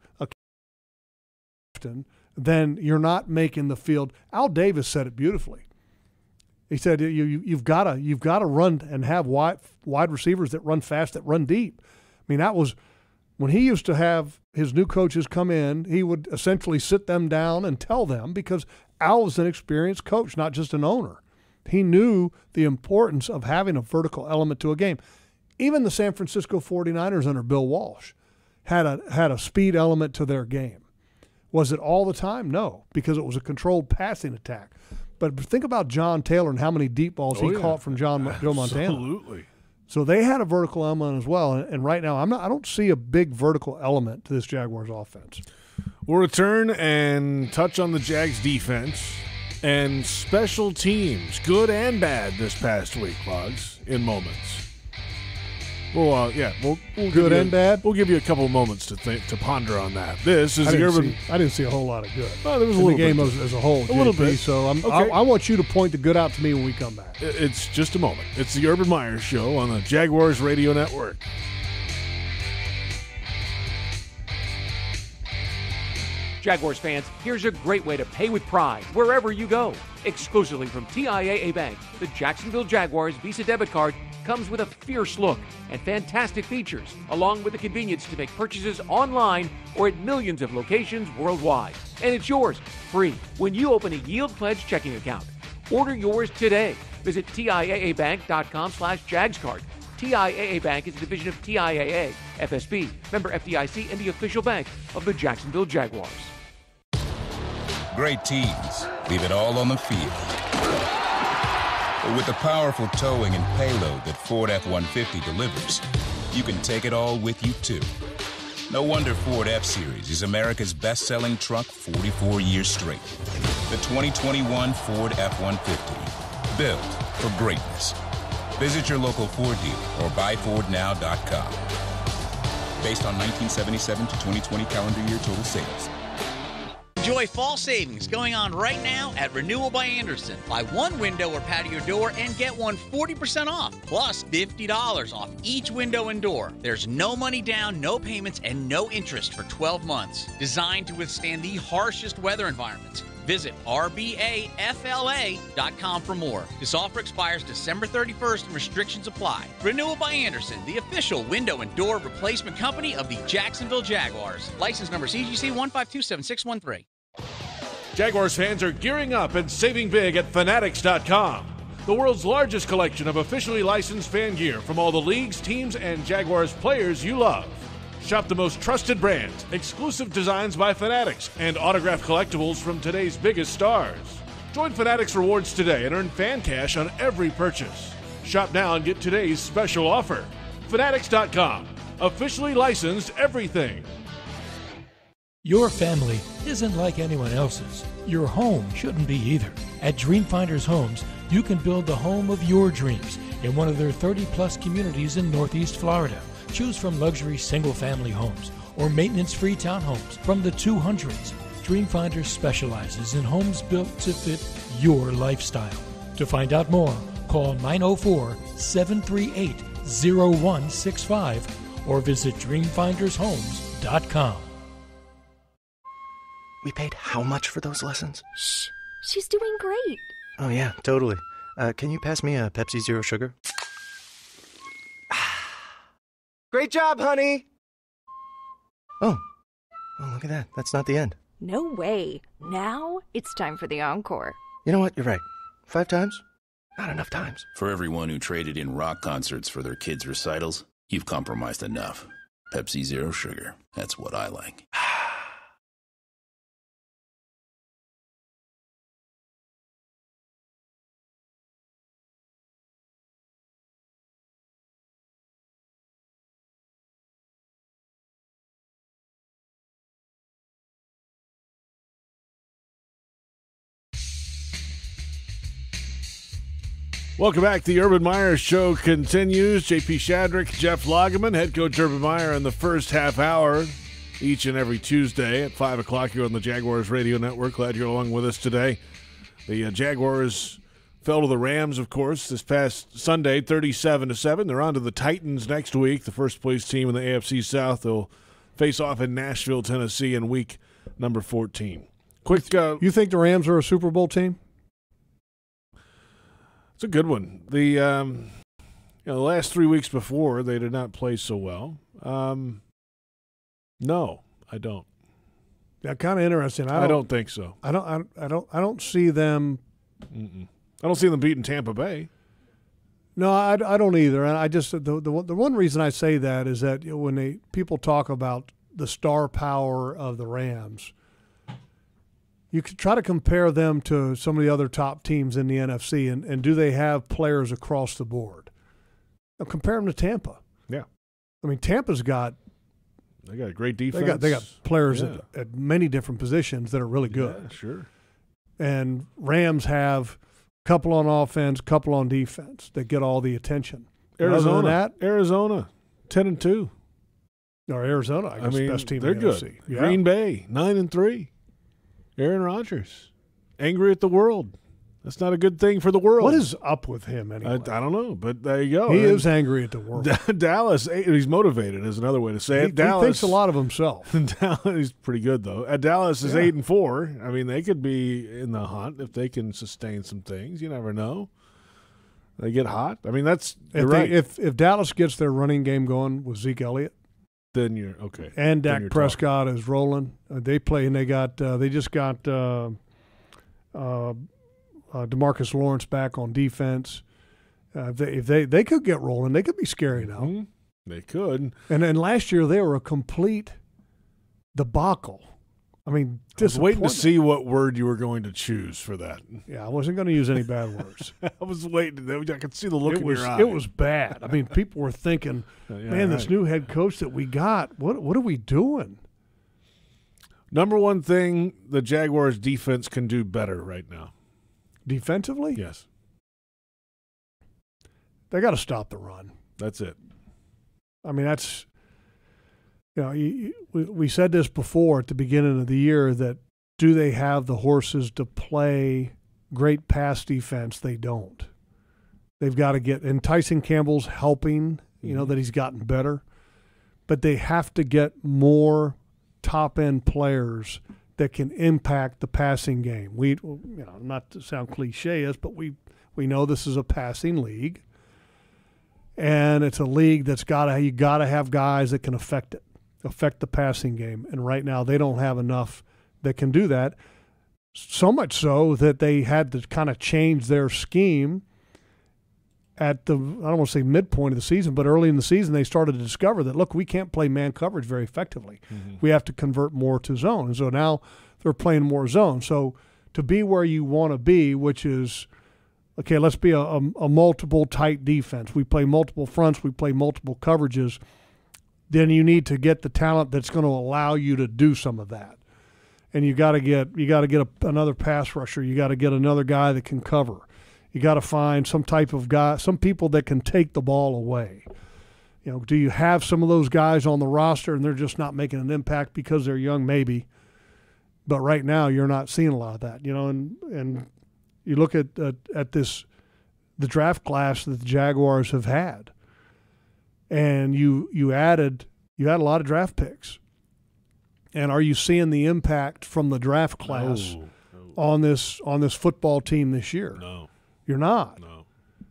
often, then you're not making the field. Al Davis said it beautifully. He said you, you you've got to you've got to run and have wide wide receivers that run fast, that run deep. I mean, that was when he used to have his new coaches come in. He would essentially sit them down and tell them, because Al was an experienced coach, not just an owner. He knew the importance of having a vertical element to a game. Even the San Francisco forty-niners under Bill Walsh had a had a speed element to their game. Was it all the time? No, because it was a controlled passing attack. But think about John Taylor and how many deep balls Oh, he yeah. caught from John Joe Montana. Absolutely. So they had a vertical element as well. And, and right now, I'm not. I don't see a big vertical element to this Jaguars offense. We'll return and touch on the Jags defense and special teams, good and bad, this past week, Logs, in moments. Well, uh, yeah, we'll, we'll Good give you and a, bad? We'll give you a couple moments to think, to ponder on that. This is I the didn't Urban. see, I didn't see a whole lot of good. Well, there was a in little the game bit. as, as a whole. A little J P, bit. So I'm, Okay. I, I want you to point the good out to me when we come back. It's just a moment. It's the Urban Meyer Show on the Jaguars Radio Network. Jaguars fans, here's a great way to pay with pride wherever you go. Exclusively from T I A A Bank, the Jacksonville Jaguars Visa debit card comes with a fierce look and fantastic features, along with the convenience to make purchases online or at millions of locations worldwide. And it's yours, free, when you open a Yield Pledge checking account. Order yours today. Visit T I A A bank dot com slash jagscard. T I A A Bank is a division of T I A A, F S B, member F D I C, and the official bank of the Jacksonville Jaguars. Great teams leave it all on the field. With the powerful towing and payload that Ford F one fifty delivers, you can take it all with you, too. No wonder Ford F-Series is America's best-selling truck forty-four years straight. The twenty twenty-one Ford F one fifty. Built for greatness. Visit your local Ford dealer or buy ford now dot com. Based on nineteen seventy-seven to twenty twenty calendar year total sales. Enjoy fall savings going on right now at Renewal by Anderson. Buy one window or patio door and get one forty percent off, plus fifty dollars off each window and door. There's no money down, no payments, and no interest for twelve months. Designed to withstand the harshest weather environments. Visit R B A F L A dot com for more. This offer expires December thirty-first and restrictions apply. Renewal by Anderson, the official window and door replacement company of the Jacksonville Jaguars. License number C G C one five two seven six one three. Jaguars fans are gearing up and saving big at Fanatics dot com. The world's largest collection of officially licensed fan gear from all the leagues, teams, and Jaguars players you love. Shop the most trusted brands, exclusive designs by Fanatics, and autographed collectibles from today's biggest stars. Join Fanatics Rewards today and earn fan cash on every purchase. Shop now and get today's special offer. Fanatics dot com. Officially licensed everything. Your family isn't like anyone else's. Your home shouldn't be either. At Dreamfinders Homes, you can build the home of your dreams in one of their thirty-plus communities in Northeast Florida. Choose from luxury single-family homes or maintenance-free townhomes from the two hundreds. Dreamfinders specializes in homes built to fit your lifestyle. To find out more, call nine oh four, seven three eight, oh one six five or visit dreamfinders homes dot com. We paid how much for those lessons? Shh, she's doing great. Oh, yeah, totally. Uh, can you pass me a Pepsi Zero Sugar? Great job, honey! Oh. Oh, look at that. That's not the end. No way. Now it's time for the encore. You know what? You're right. Five times? Not enough times. For everyone who traded in rock concerts for their kids' recitals, you've compromised enough. Pepsi Zero Sugar. That's what I like. Welcome back. The Urban Meyer Show continues. J P Shadrick, Jeff Lageman, head coach Urban Meyer in the first half hour each and every Tuesday at five o'clock here on the Jaguars Radio Network. Glad you're along with us today. The uh, Jaguars fell to the Rams, of course, this past Sunday, thirty-seven to seven. They're on to the Titans next week, the first-place team in the A F C South. They'll face off in Nashville, Tennessee in week number fourteen. Quick, uh, you think the Rams are a Super Bowl team? It's a good one. The um, you know, the last three weeks before, they did not play so well. Um, no, I don't. Yeah, kind of interesting. I don't, I don't think so. I don't. I, I don't. I don't see them. Mm-mm. I don't see them beating Tampa Bay. No, I, I don't either. And I just the, the the one reason I say that is that, you know, when they people talk about the star power of the Rams, you could try to compare them to some of the other top teams in the N F C, and, and do they have players across the board? Now, compare them to Tampa. Yeah. I mean, Tampa's got – They got a great defense. They got, they got players yeah. at, at many different positions that are really good. Yeah, sure. And Rams have a couple on offense, a couple on defense that get all the attention. Arizona. That, Arizona, ten and two. Or Arizona, I guess, I mean, best team they're in the good. N F C. Yeah. Green Bay, nine and three. Aaron Rodgers, angry at the world. That's not a good thing for the world. What is up with him anyway? I, I don't know, but there you go. He and is angry at the world. Dallas, he's motivated is another way to say he, it. Dallas, he thinks a lot of himself. Dallas, he's pretty good, though. Uh, Dallas is yeah. eight and four. I mean, they could be in the hunt if they can sustain some things. You never know. They get hot. I mean, that's you're if, right. they, if if Dallas gets their running game going with Zeke Elliott, then you're okay. And Then Dak Prescott talking. is rolling. Uh, they play, and they got uh, they just got uh, uh, uh, DeMarcus Lawrence back on defense. Uh, if they if they they could get rolling, they could be scary now. Mm-hmm. They could. And then last year they were a complete debacle I mean, I was waiting to see what word you were going to choose for that. Yeah, I wasn't going to use any bad words. I was waiting. I could see the look it in was, your eye. It was bad. I mean, people were thinking, yeah, man, right. this new head coach that we got, what what are we doing? Number one thing the Jaguars defense can do better right now. Defensively? Yes. They got to stop the run. That's it. I mean, that's, you know, you, we, we said this before at the beginning of the year that do they have the horses to play great pass defense? They don't. They've got to get, and Tyson Campbell's helping, you mm-hmm. know, that he's gotten better, but they have to get more top-end players that can impact the passing game. We, you know, not to sound cliche, but we, we know this is a passing league. And it's a league that's got to, you got to have guys that can affect it, affect the passing game. And right now they don't have enough that can do that. So much so that they had to kind of change their scheme at the, I don't want to say midpoint of the season, but early in the season they started to discover that, look, we can't play man coverage very effectively. Mm-hmm. We have to convert more to zone. And so now they're playing more zone. So to be where you want to be, which is, okay, let's be a, a, a multiple tight defense. We play multiple fronts. We play multiple coverages. Then you need to get the talent that's going to allow you to do some of that. And you got to get you got to get a, another pass rusher. You got to get another guy that can cover. You got to find some type of guy, some people that can take the ball away. You know, do you have some of those guys on the roster and they're just not making an impact because they're young? Maybe. But right now you're not seeing a lot of that. You know, and and. You look at uh, at this, the draft class that the Jaguars have had, and you you added you had a lot of draft picks. And are you seeing the impact from the draft class no, no. on this on this football team this year? No, you're not. No.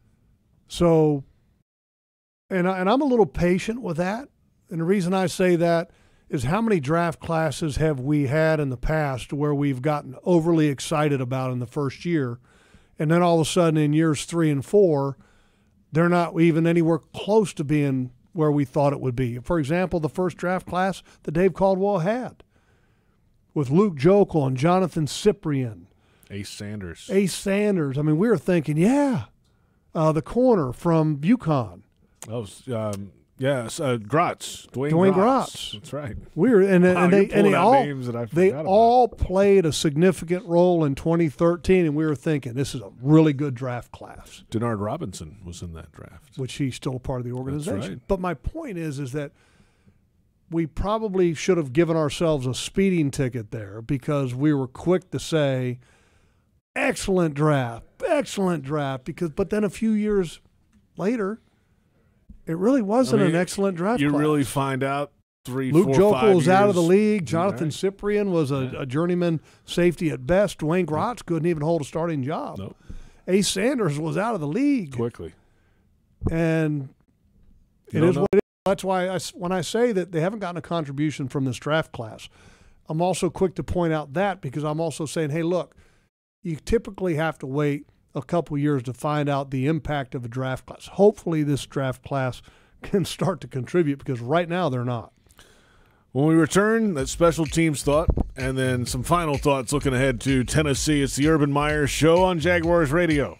So, and I, and I'm a little patient with that. And the reason I say that is how many draft classes have we had in the past where we've gotten overly excited about in the first year, and then all of a sudden in years three and four, they're not even anywhere close to being where we thought it would be. For example, the first draft class that Dave Caldwell had with Luke Jokel and Jonathan Cyprien. Ace Sanders. Ace Sanders. I mean, we were thinking, yeah, uh, the corner from UConn. Oh, um, yes, uh, Gratz. Dwayne, Dwayne Gratz. Gratz. That's right. We were, and, wow, and they, and they all, names that I they about. all played a significant role in twenty thirteen, and we were thinking this is a really good draft class. Denard Robinson was in that draft, which he's still a part of the organization. That's right. But my point is, is that we probably should have given ourselves a speeding ticket there because we were quick to say, excellent draft, excellent draft. Because, but then a few years later, it really wasn't I mean, an excellent draft You class. really find out three, Luke four, Jokel five was out of the years. league. Jonathan Right. Cyprien was a, Yeah. a journeyman safety at best. Dwayne Gratz couldn't even hold a starting job. Nope. Ace Sanders was out of the league. Quickly. And You it don't is know. what it is. That's why I, when I say that they haven't gotten a contribution from this draft class, I'm also quick to point out that because I'm also saying, hey, look, you typically have to wait a couple years to find out the impact of a draft class. Hopefully this draft class can start to contribute because right now they're not. When we return, that special teams thought, and then some final thoughts looking ahead to Tennessee. It's the Urban Meyer Show on Jaguars Radio.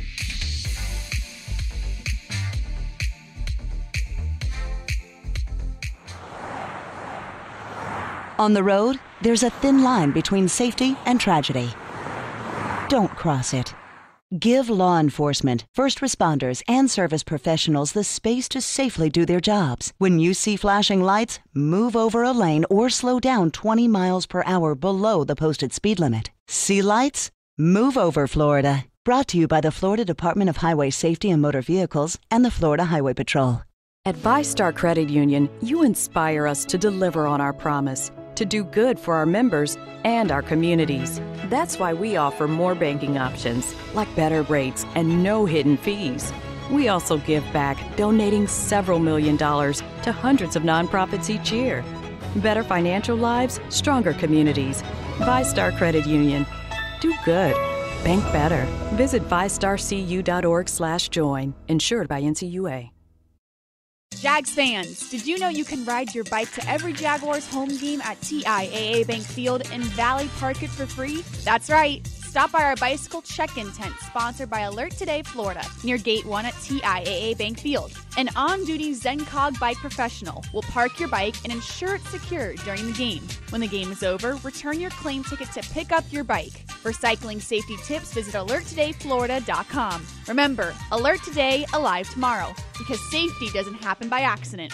On the road, there's a thin line between safety and tragedy. Don't cross it. Give law enforcement, first responders, and service professionals the space to safely do their jobs. When you see flashing lights, move over a lane or slow down twenty miles per hour below the posted speed limit. See lights? Move over, Florida. Brought to you by the Florida Department of Highway Safety and Motor Vehicles and the Florida Highway Patrol. At ViStar Credit Union, you inspire us to deliver on our promise, to do good for our members and our communities. That's why we offer more banking options, like better rates and no hidden fees. We also give back, donating several million dollars to hundreds of nonprofits each year. Better financial lives, stronger communities. ViStar Credit Union. Do good. Bank better. Visit vistarcu dot org slash join. Insured by N C U A. Jags fans, did you know you can ride your bike to every Jaguars home game at T I A A Bank Field in Valley Park it for free? That's right. Stop by our bicycle check-in tent sponsored by Alert Today Florida near Gate one at T I A A Bank Field. An on-duty ZenCog bike professional will park your bike and ensure it's secure during the game. When the game is over, return your claim ticket to pick up your bike. For cycling safety tips, visit alert today florida dot com. Remember, Alert Today, alive tomorrow, because safety doesn't happen by accident.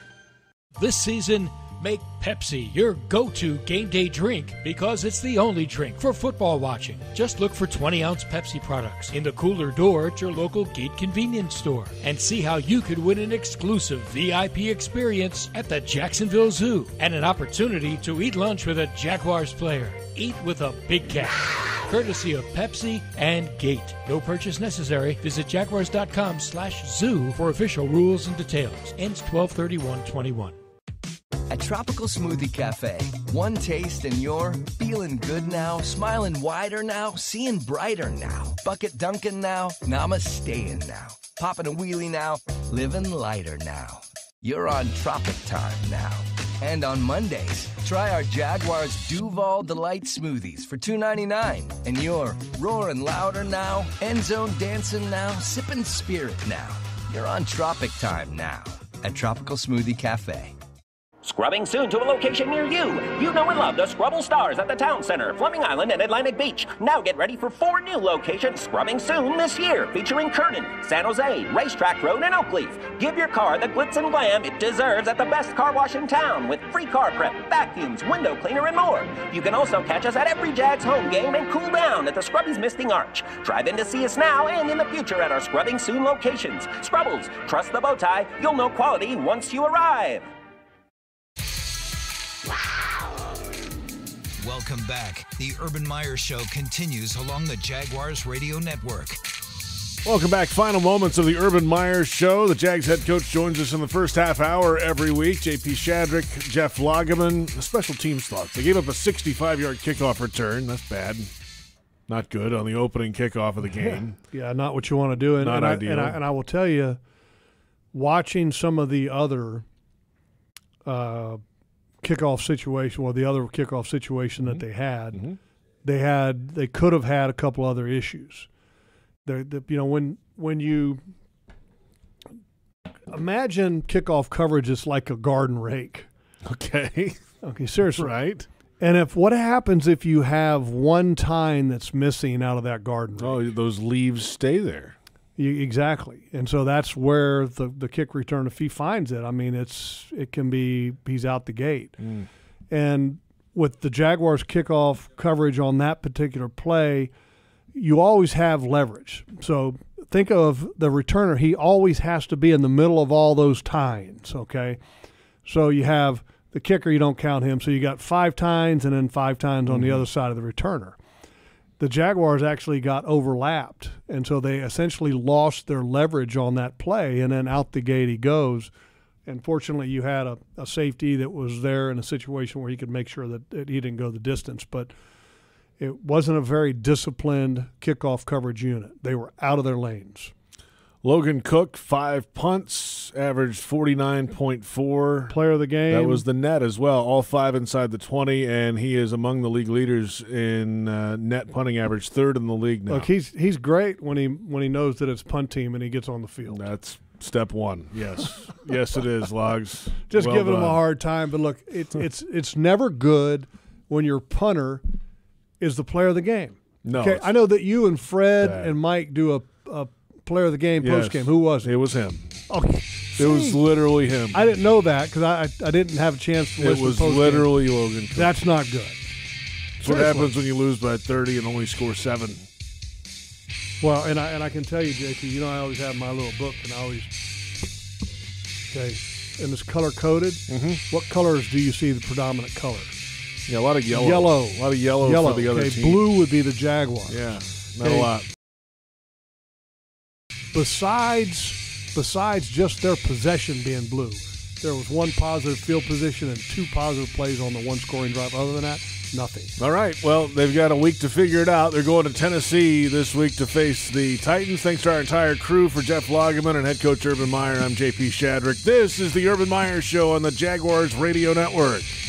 This season, make Pepsi your go-to game day drink because it's the only drink for football watching. Just look for twenty-ounce Pepsi products in the cooler door at your local Gate convenience store and see how you could win an exclusive V I P experience at the Jacksonville Zoo and an opportunity to eat lunch with a Jaguars player. Eat with a big cat. Courtesy of Pepsi and Gate. No purchase necessary. Visit jaguars.com slash zoo for official rules and details. Ends twelve thirty-one twenty-one. At Tropical Smoothie Cafe, one taste and you're feeling good now, smiling wider now, seeing brighter now, bucket dunking now, namasteing now, popping a wheelie now, living lighter now. You're on Tropic Time now. And on Mondays, try our Jaguars Duval Delight Smoothies for two ninety-nine. And you're roaring louder now, end zone dancing now, sipping spirit now. You're on Tropic Time now at Tropical Smoothie Cafe. Scrubbing soon to a location near you. You know and love the Scrubble Stars at the Town Center, Fleming Island, and Atlantic Beach. Now get ready for four new locations scrubbing soon this year, featuring Kernan, San Jose, Racetrack Road, and Oakleaf. Give your car the glitz and glam it deserves at the best car wash in town with free car prep, vacuums, window cleaner, and more. You can also catch us at every Jags home game and cool down at the Scrubby's Misting Arch. Drive in to see us now and in the future at our Scrubbing Soon locations. Scrubbles, trust the bow tie. You'll know quality once you arrive. Welcome back. The Urban Meyer Show continues along the Jaguars Radio Network. Welcome back. Final moments of the Urban Meyer Show. The Jags head coach joins us in the first half hour every week. J P Shadrick, Jeff Lageman, special teams thoughts. They gave up a sixty-five-yard kickoff return. That's bad. Not good on the opening kickoff of the game. Yeah, yeah not what you want to do. And, not and ideal. I, and, I, and I will tell you, watching some of the other uh, kickoff situation, or the other kickoff situation mm-hmm. that they had, mm-hmm. they had they could have had a couple other issues. They're, they, you know, when when you imagine kickoff coverage is like a garden rake. Okay. Okay, seriously. Right. And if what happens if you have one tine that's missing out of that garden rake? Oh, those leaves stay there. You, exactly. And so that's where the, the kick return, if he finds it, I mean, it's it can be he's out the gate. Mm. And with the Jaguars kickoff coverage on that particular play, you always have leverage. So think of the returner. He always has to be in the middle of all those tines, okay? So you have the kicker, you don't count him. So you got five tines and then five tines on mm-hmm. the other side of the returner. The Jaguars actually got overlapped, and so they essentially lost their leverage on that play, and then out the gate he goes. And fortunately, you had a, a safety that was there in a situation where he could make sure that, that he didn't go the distance. But it wasn't a very disciplined kickoff coverage unit. They were out of their lanes. Logan Cook, five punts, averaged forty-nine point four. Player of the game. That was the net as well, all five inside the twenty, and he is among the league leaders in uh, net punting average, third in the league now. Look, he's he's great when he when he knows that it's punt team and he gets on the field. That's step one, yes. Yes, it is, Logs. Just well giving done. him a hard time, but look, it's it's it's never good when your punter is the player of the game. No. Okay, I know that you and Fred bad. and Mike do a, a player of the game yes. post game. Who was it? It was him. Okay. It was literally him. I didn't know that because I, I I didn't have a chance to It listen was post-game. literally Logan Cook. That's not good. That's what happens when you lose by thirty and only score seven. Well, and I and I can tell you, J P, you know I always have my little book, and I always okay, and it's color coded. Mm-hmm. What colors do you see the predominant colors? Yeah, a lot of yellow. Yellow. A lot of yellow, yellow for the other okay. team. Blue would be the Jaguars. Yeah, not okay. a lot. Besides, besides just their possession being blue, there was one positive field position and two positive plays on the one scoring drive. Other than that, Nothing. All right. Well, they've got a week to figure it out. They're going to Tennessee this week to face the Titans. Thanks to our entire crew. For Jeff Lageman and head coach Urban Meyer, I'm J P Shadrick. This is the Urban Meyer Show on the Jaguars Radio Network.